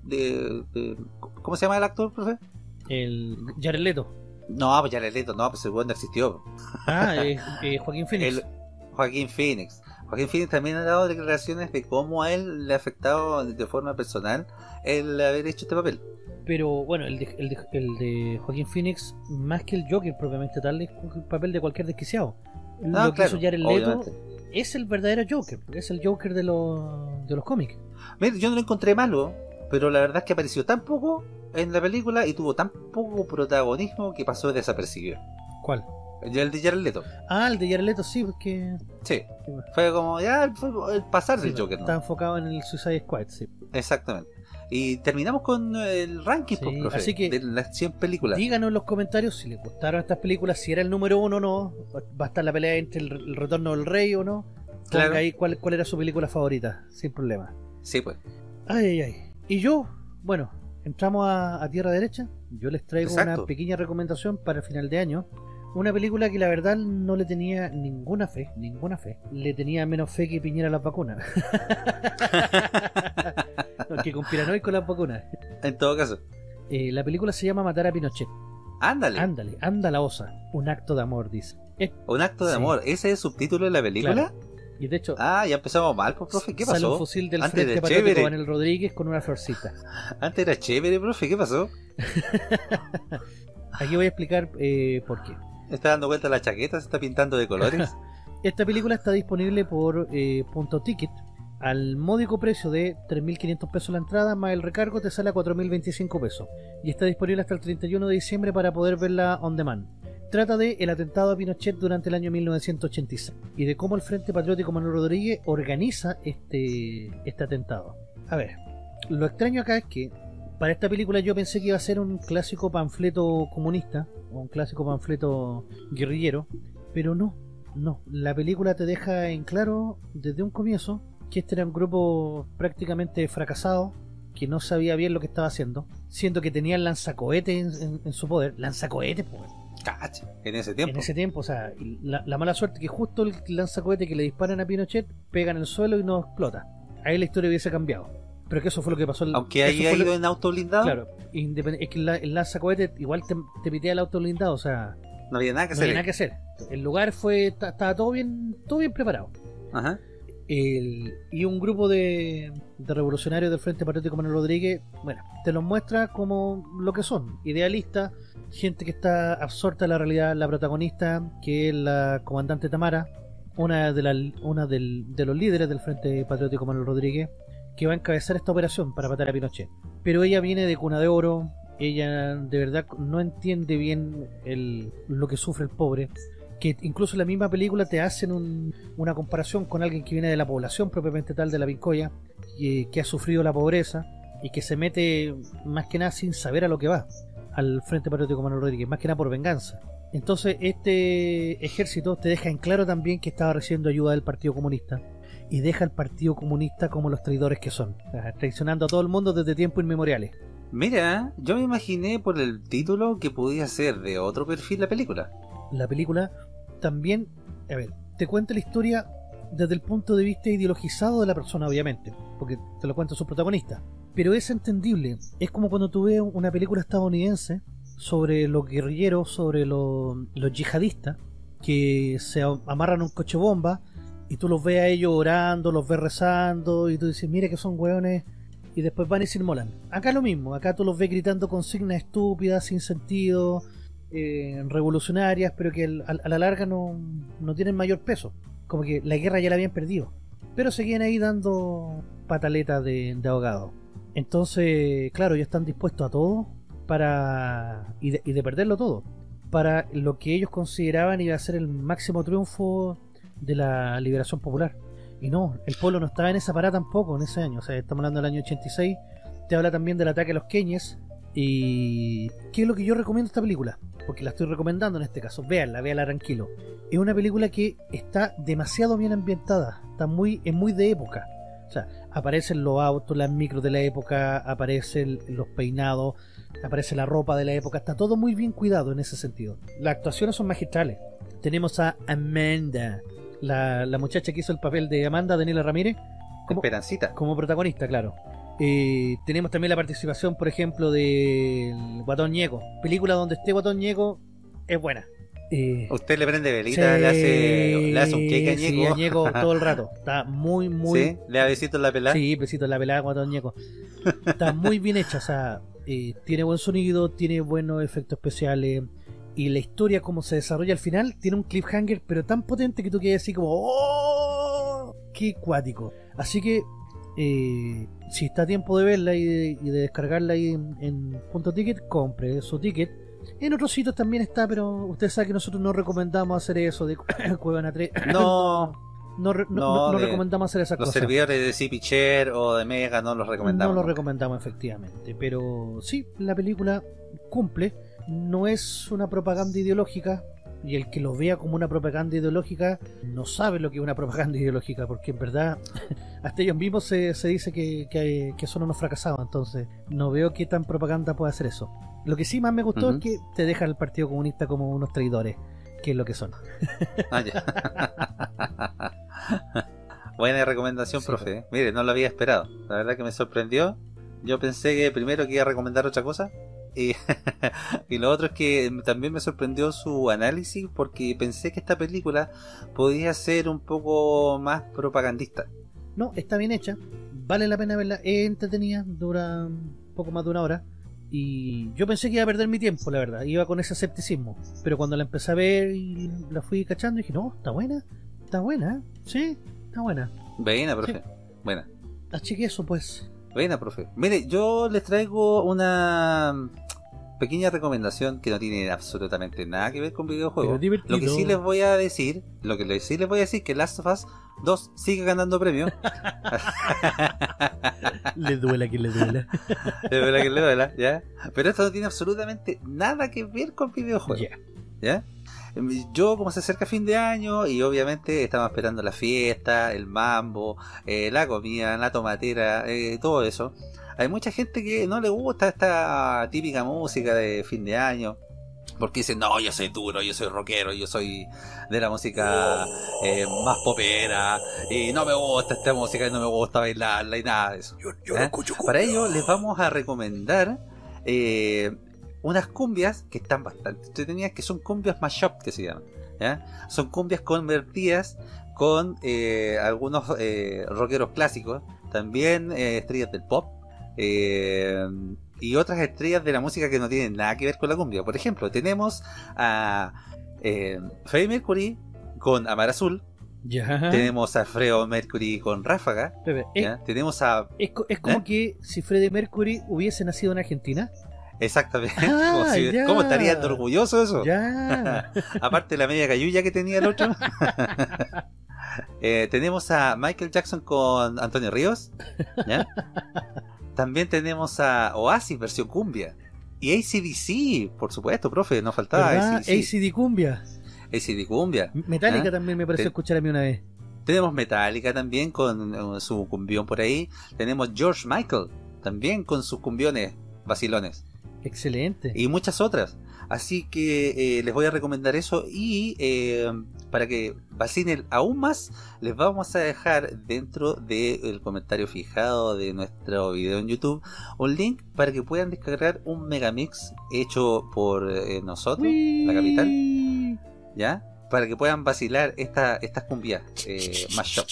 de, de ¿cómo se llama el actor, profe? El Jared Leto. No, pues ya le leto, no, pues el weón no existió. Ah, eh, eh, Joaquín Phoenix. El Joaquín Phoenix. Joaquín Phoenix también ha dado declaraciones de cómo a él le ha afectado de forma personal el haber hecho este papel. Pero bueno, el de, el, de, el de Joaquín Phoenix, más que el Joker propiamente tal, es el papel de cualquier desquiciado. Ah, Lo que claro, hizo Jared Leto obviamente. es el verdadero Joker, es el Joker de los, de los cómics. Mira, yo no lo encontré malo, pero la verdad es que apareció tan poco en la película y tuvo tan poco protagonismo que pasó desapercibido. ¿Cuál? El de Jared Leto. Ah, el de Jared Leto, sí, porque Sí, fue como ya fue el pasar sí, del Joker, ¿no? está enfocado en el Suicide Squad, sí. Exactamente. Y terminamos con el ranking, Sí, pues, profe, así que- de las cien películas. Díganos en los comentarios si les gustaron estas películas, si era el número uno o no. Va a estar la pelea entre el, el Retorno del Rey o no. Ponga Claro. ahí cuál, cuál era su película favorita, sin problema. Sí, pues. Ay, ay, ay. Y yo, bueno, entramos a, a tierra derecha. Yo les traigo Exacto. una pequeña recomendación para el final de año. Una película que la verdad no le tenía ninguna fe, ninguna fe. Le tenía menos fe que Piñera a las vacunas. No, que conspiranoico con las vacunas. En todo caso. Eh, la película se llama Matar a Pinochet. Ándale. Ándale, anda la osa. Un acto de amor, dice. Es- Un acto de Sí. amor. ¿Ese es el subtítulo de la película? Claro. Y de hecho, Ah, ya empezamos mal, pues, profe. ¿Qué sale un pasó? fusil del Antes Frente era Patriótico chévere. Manuel Rodríguez con una florcita. Antes era chévere, profe. ¿Qué pasó? Aquí voy a explicar eh, por qué. Está dando vuelta la chaqueta, se está pintando de colores. Esta película está disponible por eh, Punto Ticket al módico precio de tres mil quinientos pesos la entrada, más el recargo te sale a cuatro mil veinticinco pesos. Y está disponible hasta el treinta y uno de diciembre para poder verla on demand. Trata de el atentado a Pinochet durante el año mil novecientos ochenta y seis y de cómo el Frente Patriótico Manuel Rodríguez organiza este, este atentado. A ver, lo extraño acá es que para esta película yo pensé que iba a ser un clásico panfleto comunista o un clásico panfleto guerrillero, pero no, no. La película te deja en claro desde un comienzo que este era un grupo prácticamente fracasado, que no sabía bien lo que estaba haciendo, siendo que tenían lanzacohetes en, en, en su poder. Lanzacohetes, pues. Cacha, en ese tiempo. En ese tiempo, o sea, y la, la mala suerte que justo el lanzacohete que le disparan a Pinochet pega en el suelo y no explota. Ahí la historia hubiese cambiado. Pero que eso fue lo que pasó. el- Aunque eso haya fue lo- ido en auto blindado, Claro, independ- es que la- el lanzacohete igual te, te pitea el auto blindado, o sea, no había nada que no había hacer. nada que hacer. El lugar fue, ta- estaba todo bien, todo bien preparado. Ajá. El- y un grupo de, de revolucionarios del Frente Patriótico Manuel Rodríguez, bueno, te los muestra como lo que son, idealistas, gente que está absorta en la realidad. La protagonista, que es la comandante Tamara, una de, la, una del- de los líderes del Frente Patriótico Manuel Rodríguez, que va a encabezar esta operación para matar a Pinochet. Pero ella viene de cuna de oro, ella de verdad no entiende bien el, lo que sufre el pobre, que incluso en la misma película te hacen un, una comparación con alguien que viene de la población propiamente tal de la Pincoya, que, que ha sufrido la pobreza y que se mete más que nada sin saber a lo que va al Frente Patriótico Manuel Rodríguez, más que nada por venganza. Entonces este ejército te deja en claro también que estaba recibiendo ayuda del Partido Comunista y deja al Partido Comunista como los traidores que son, o sea, traicionando a todo el mundo desde tiempos inmemoriales. Mira, yo me imaginé por el título que podía ser de otro perfil la película. La película también, a ver, te cuenta la historia desde el punto de vista ideologizado de la persona, obviamente, porque te lo cuenta su protagonista, pero es entendible. Es como cuando tú ves una película estadounidense sobre los guerrilleros, sobre los, los yihadistas que se amarran a un coche bomba y tú los ves a ellos orando, los ves rezando y tú dices, mira que son hueones, y después van y se inmolan. Acá lo mismo, acá tú los ves gritando consignas estúpidas, sin sentido, eh, revolucionarias, pero que al- al- a la larga no, no tienen mayor peso. Como que la guerra ya la habían perdido. Pero seguían ahí dando pataletas de, de ahogado. Entonces, claro, ellos están dispuestos a todo para y de, y de perderlo todo. Para lo que ellos consideraban iba a ser el máximo triunfo de la liberación popular. Y no, el pueblo no estaba en esa parada tampoco en ese año. O sea, estamos hablando del año ochenta y seis. Te habla también del ataque a los Queñes. Y ¿qué es lo que yo recomiendo esta película? Porque la estoy recomendando en este caso. Véanla, véanla tranquilo. Es una película que está demasiado bien ambientada. Está muy, es muy de época. O sea, aparecen los autos, las micros de la época, aparecen los peinados, aparece la ropa de la época. Está todo muy bien cuidado en ese sentido. Las actuaciones son magistrales. Tenemos a Amanda, la, la muchacha que hizo el papel de Amanda, Daniela Ramírez, como, Esperancita. como protagonista, claro. Eh, tenemos también la participación, por ejemplo, de Guatón Ñeco. Película donde esté Guatón Ñeco es buena. Eh, Usted le prende velita, sí, le hace le hace un queque a sí, Ñeco. a Ñeco todo el rato. Está muy, muy... ¿Sí? ¿Le da besitos en la pelada? Sí, besito en la pelada, Guatón Ñeco. Está muy bien hecha, o sea, eh, tiene buen sonido, tiene buenos efectos especiales. Y la historia, como se desarrolla al final, tiene un cliffhanger, pero tan potente que tú quedas así como ¡oh! ¡Qué cuático! Así que, eh, si está a tiempo de verla y de, y de descargarla ahí en, en Punto Ticket, compre su ticket. En otros sitios también está, pero usted sabe que nosotros no recomendamos hacer eso de Cuevana tres. No, No, re- no, No, no- no de- recomendamos hacer esas los cosas. servidores de C P Share o de Mega no los recomendamos. No lo nunca. recomendamos efectivamente, pero sí, la película cumple. No es una propaganda ideológica, y el que lo vea como una propaganda ideológica no sabe lo que es una propaganda ideológica, porque en verdad hasta ellos mismos se, se dice que, que, que son unos fracasados. Entonces no veo qué tan propaganda puede hacer eso. Lo que sí más me gustó Ujú. es que te deja al Partido Comunista como unos traidores, que es lo que son. Ah, ya. Buena recomendación, Sí, profe. ¿eh? Mire, no lo había esperado. La verdad que me sorprendió. Yo pensé que primero que iba a recomendar otra cosa. Y, y lo otro es que también me sorprendió su análisis, porque pensé que esta película podía ser un poco más propagandista. No, está bien hecha, vale la pena verla, es entretenida, dura un poco más de una hora. Y yo pensé que iba a perder mi tiempo, la verdad, iba con ese escepticismo. Pero cuando la empecé a ver y la fui cachando, dije, no, está buena, está buena, sí, está buena. Buena, profe. Sí. Buena. Así que eso pues. Buena, profe. Mire, yo les traigo una pequeña recomendación que no tiene absolutamente nada que ver con Pero videojuegos. divertido. Lo que sí les voy a decir, lo que les- sí les voy a decir que Last of Us dos sigue ganando premios. Le duela que le duela. De verdad que le duela, ¿ya? Pero esto no tiene absolutamente nada que ver con videojuegos. Ya. ¿Ya? Yo, como se acerca fin de año y obviamente estamos esperando la fiesta, el mambo, eh, la comida, la tomatera, eh, todo eso. Hay mucha gente que no le gusta esta típica música de fin de año, porque dicen, no, yo soy duro, yo soy rockero, yo soy de la música eh, más popera, y no me gusta esta música, y no me gusta bailarla y nada de eso. ¿Eh? Para ello les vamos a recomendar eh, unas cumbias que están bastante entretenidas, que son cumbias mashup, que se llaman, ¿ya? Son cumbias convertidas con eh, algunos eh, rockeros clásicos, también eh, estrellas del pop, eh, y otras estrellas de la música que no tienen nada que ver con la cumbia. Por ejemplo, tenemos a eh, Freddie Mercury con Amar Azul, Ya. tenemos a Freddie Mercury con Ráfaga, Pepe, es, ¿ya? Tenemos a... es co- es como ¿Eh? que si Freddie Mercury hubiese nacido en Argentina. Exactamente, Ah, como si- ya. ¿cómo estaría de orgulloso eso? Ya. Aparte de la media cayuya que tenía el otro. Eh, tenemos a Michael Jackson con Antonio Ríos, ¿ya? También tenemos a Oasis versión cumbia. Y A C D C, por supuesto, profe, no faltaba ¿Verdad? A C D C. A C D Cumbia. A C D cumbia. Metallica ¿Ah? también me pareció Te- escuchar a mí una vez. Tenemos Metallica también con uh, su cumbión por ahí. Tenemos George Michael también con sus cumbiones vacilones. Excelente. Y muchas otras. Así que eh, les voy a recomendar eso. Y eh, para que vacinen aún más, les vamos a dejar dentro del comentario fijado de nuestro video en YouTube un link para que puedan descargar un megamix hecho por eh, nosotros, la capital, Uy. ¿ya? Para que puedan vacilar esta, estas cumbias eh, mashup.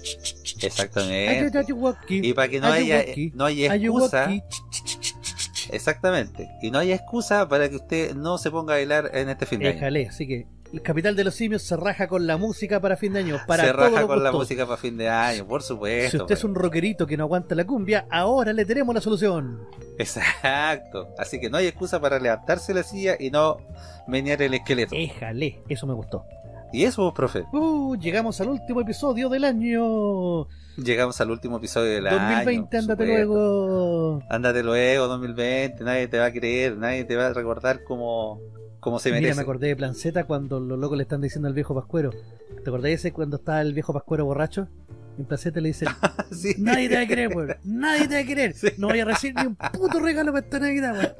Exactamente. Y para que no haya, no haya excusa. Ayuwoki. Exactamente. Y no hay excusa para que usted no se ponga a bailar en este fin de año. Déjale, así que el Capital de los Simios se raja con la música para fin de año. Para se todos raja los con la gustos. música para fin de año, por supuesto. Si usted es un rockerito que no aguanta la cumbia, ahora le tenemos la solución. Exacto. Así que no hay excusa para levantarse de la silla y no menear el esqueleto. Déjale, eso me gustó. Y eso, profe. Uh, llegamos al último episodio del año. Llegamos al último episodio del dos mil veinte, año. ándate supuesto. luego. Ándate luego, dos mil veinte. Nadie te va a creer, nadie te va a recordar como, como se merece. Mira, me acordé de Planceta cuando los locos le están diciendo al viejo Pascuero. ¿Te acordás de ese cuando está el viejo Pascuero borracho? En Planceta le dicen, Sí. nadie te va a querer, weón. Nadie te va a querer. Sí. No voy a recibir ni un puto regalo para esta Navidad, weón.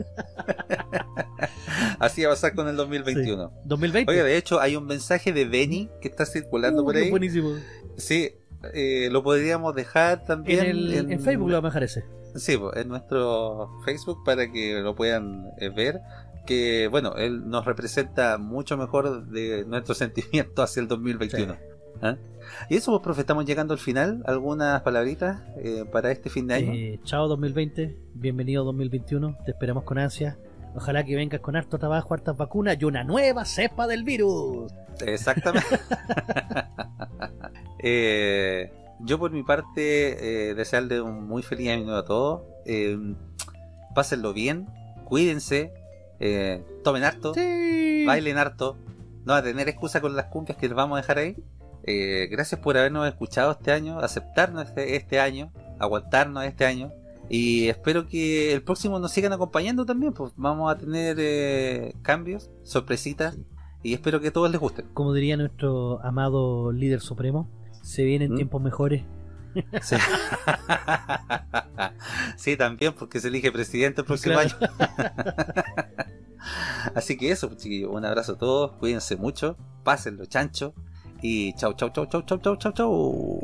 Así va a pasar con el dos mil veintiuno. Sí. dos mil veinte. Oiga, de hecho, hay un mensaje de Benny que está circulando Uh, por qué ahí. buenísimo. Sí, eh, lo podríamos dejar también En, el, en... en Facebook lo vamos a dejar ese. Sí, pues, en nuestro Facebook para que lo puedan eh, ver. Que bueno, él nos representa mucho mejor de nuestro sentimiento hacia el dos mil veintiuno. Sí. ¿Ah? Y eso, pues, profe, estamos llegando al final. ¿Algunas palabritas eh, para este fin de año? Eh, chao dos mil veinte, bienvenido dos mil veintiuno, te esperamos con ansia. Ojalá que vengas con harto trabajo, hartas vacunas y una nueva cepa del virus. Exactamente. eh, yo por mi parte, eh, desearle un muy feliz año nuevo a todos. Eh, pásenlo bien, cuídense, eh, tomen harto, Sí. bailen harto. No va a tener excusa con las cumbias que les vamos a dejar ahí. Eh, gracias por habernos escuchado este año, aceptarnos este, este año, aguantarnos este año. Y espero que el próximo nos sigan acompañando también, pues vamos a tener eh, cambios, sorpresitas, sí. Y espero que a todos les gusten. Como diría nuestro amado líder supremo, se vienen ¿Mm? tiempos mejores. Sí. Sí, también, porque se elige presidente el próximo claro. año. Así que eso, chiquillos, un abrazo a todos, cuídense mucho, pásenlo chancho y chau, chau, chau, chau, chau, chau, chau, chau.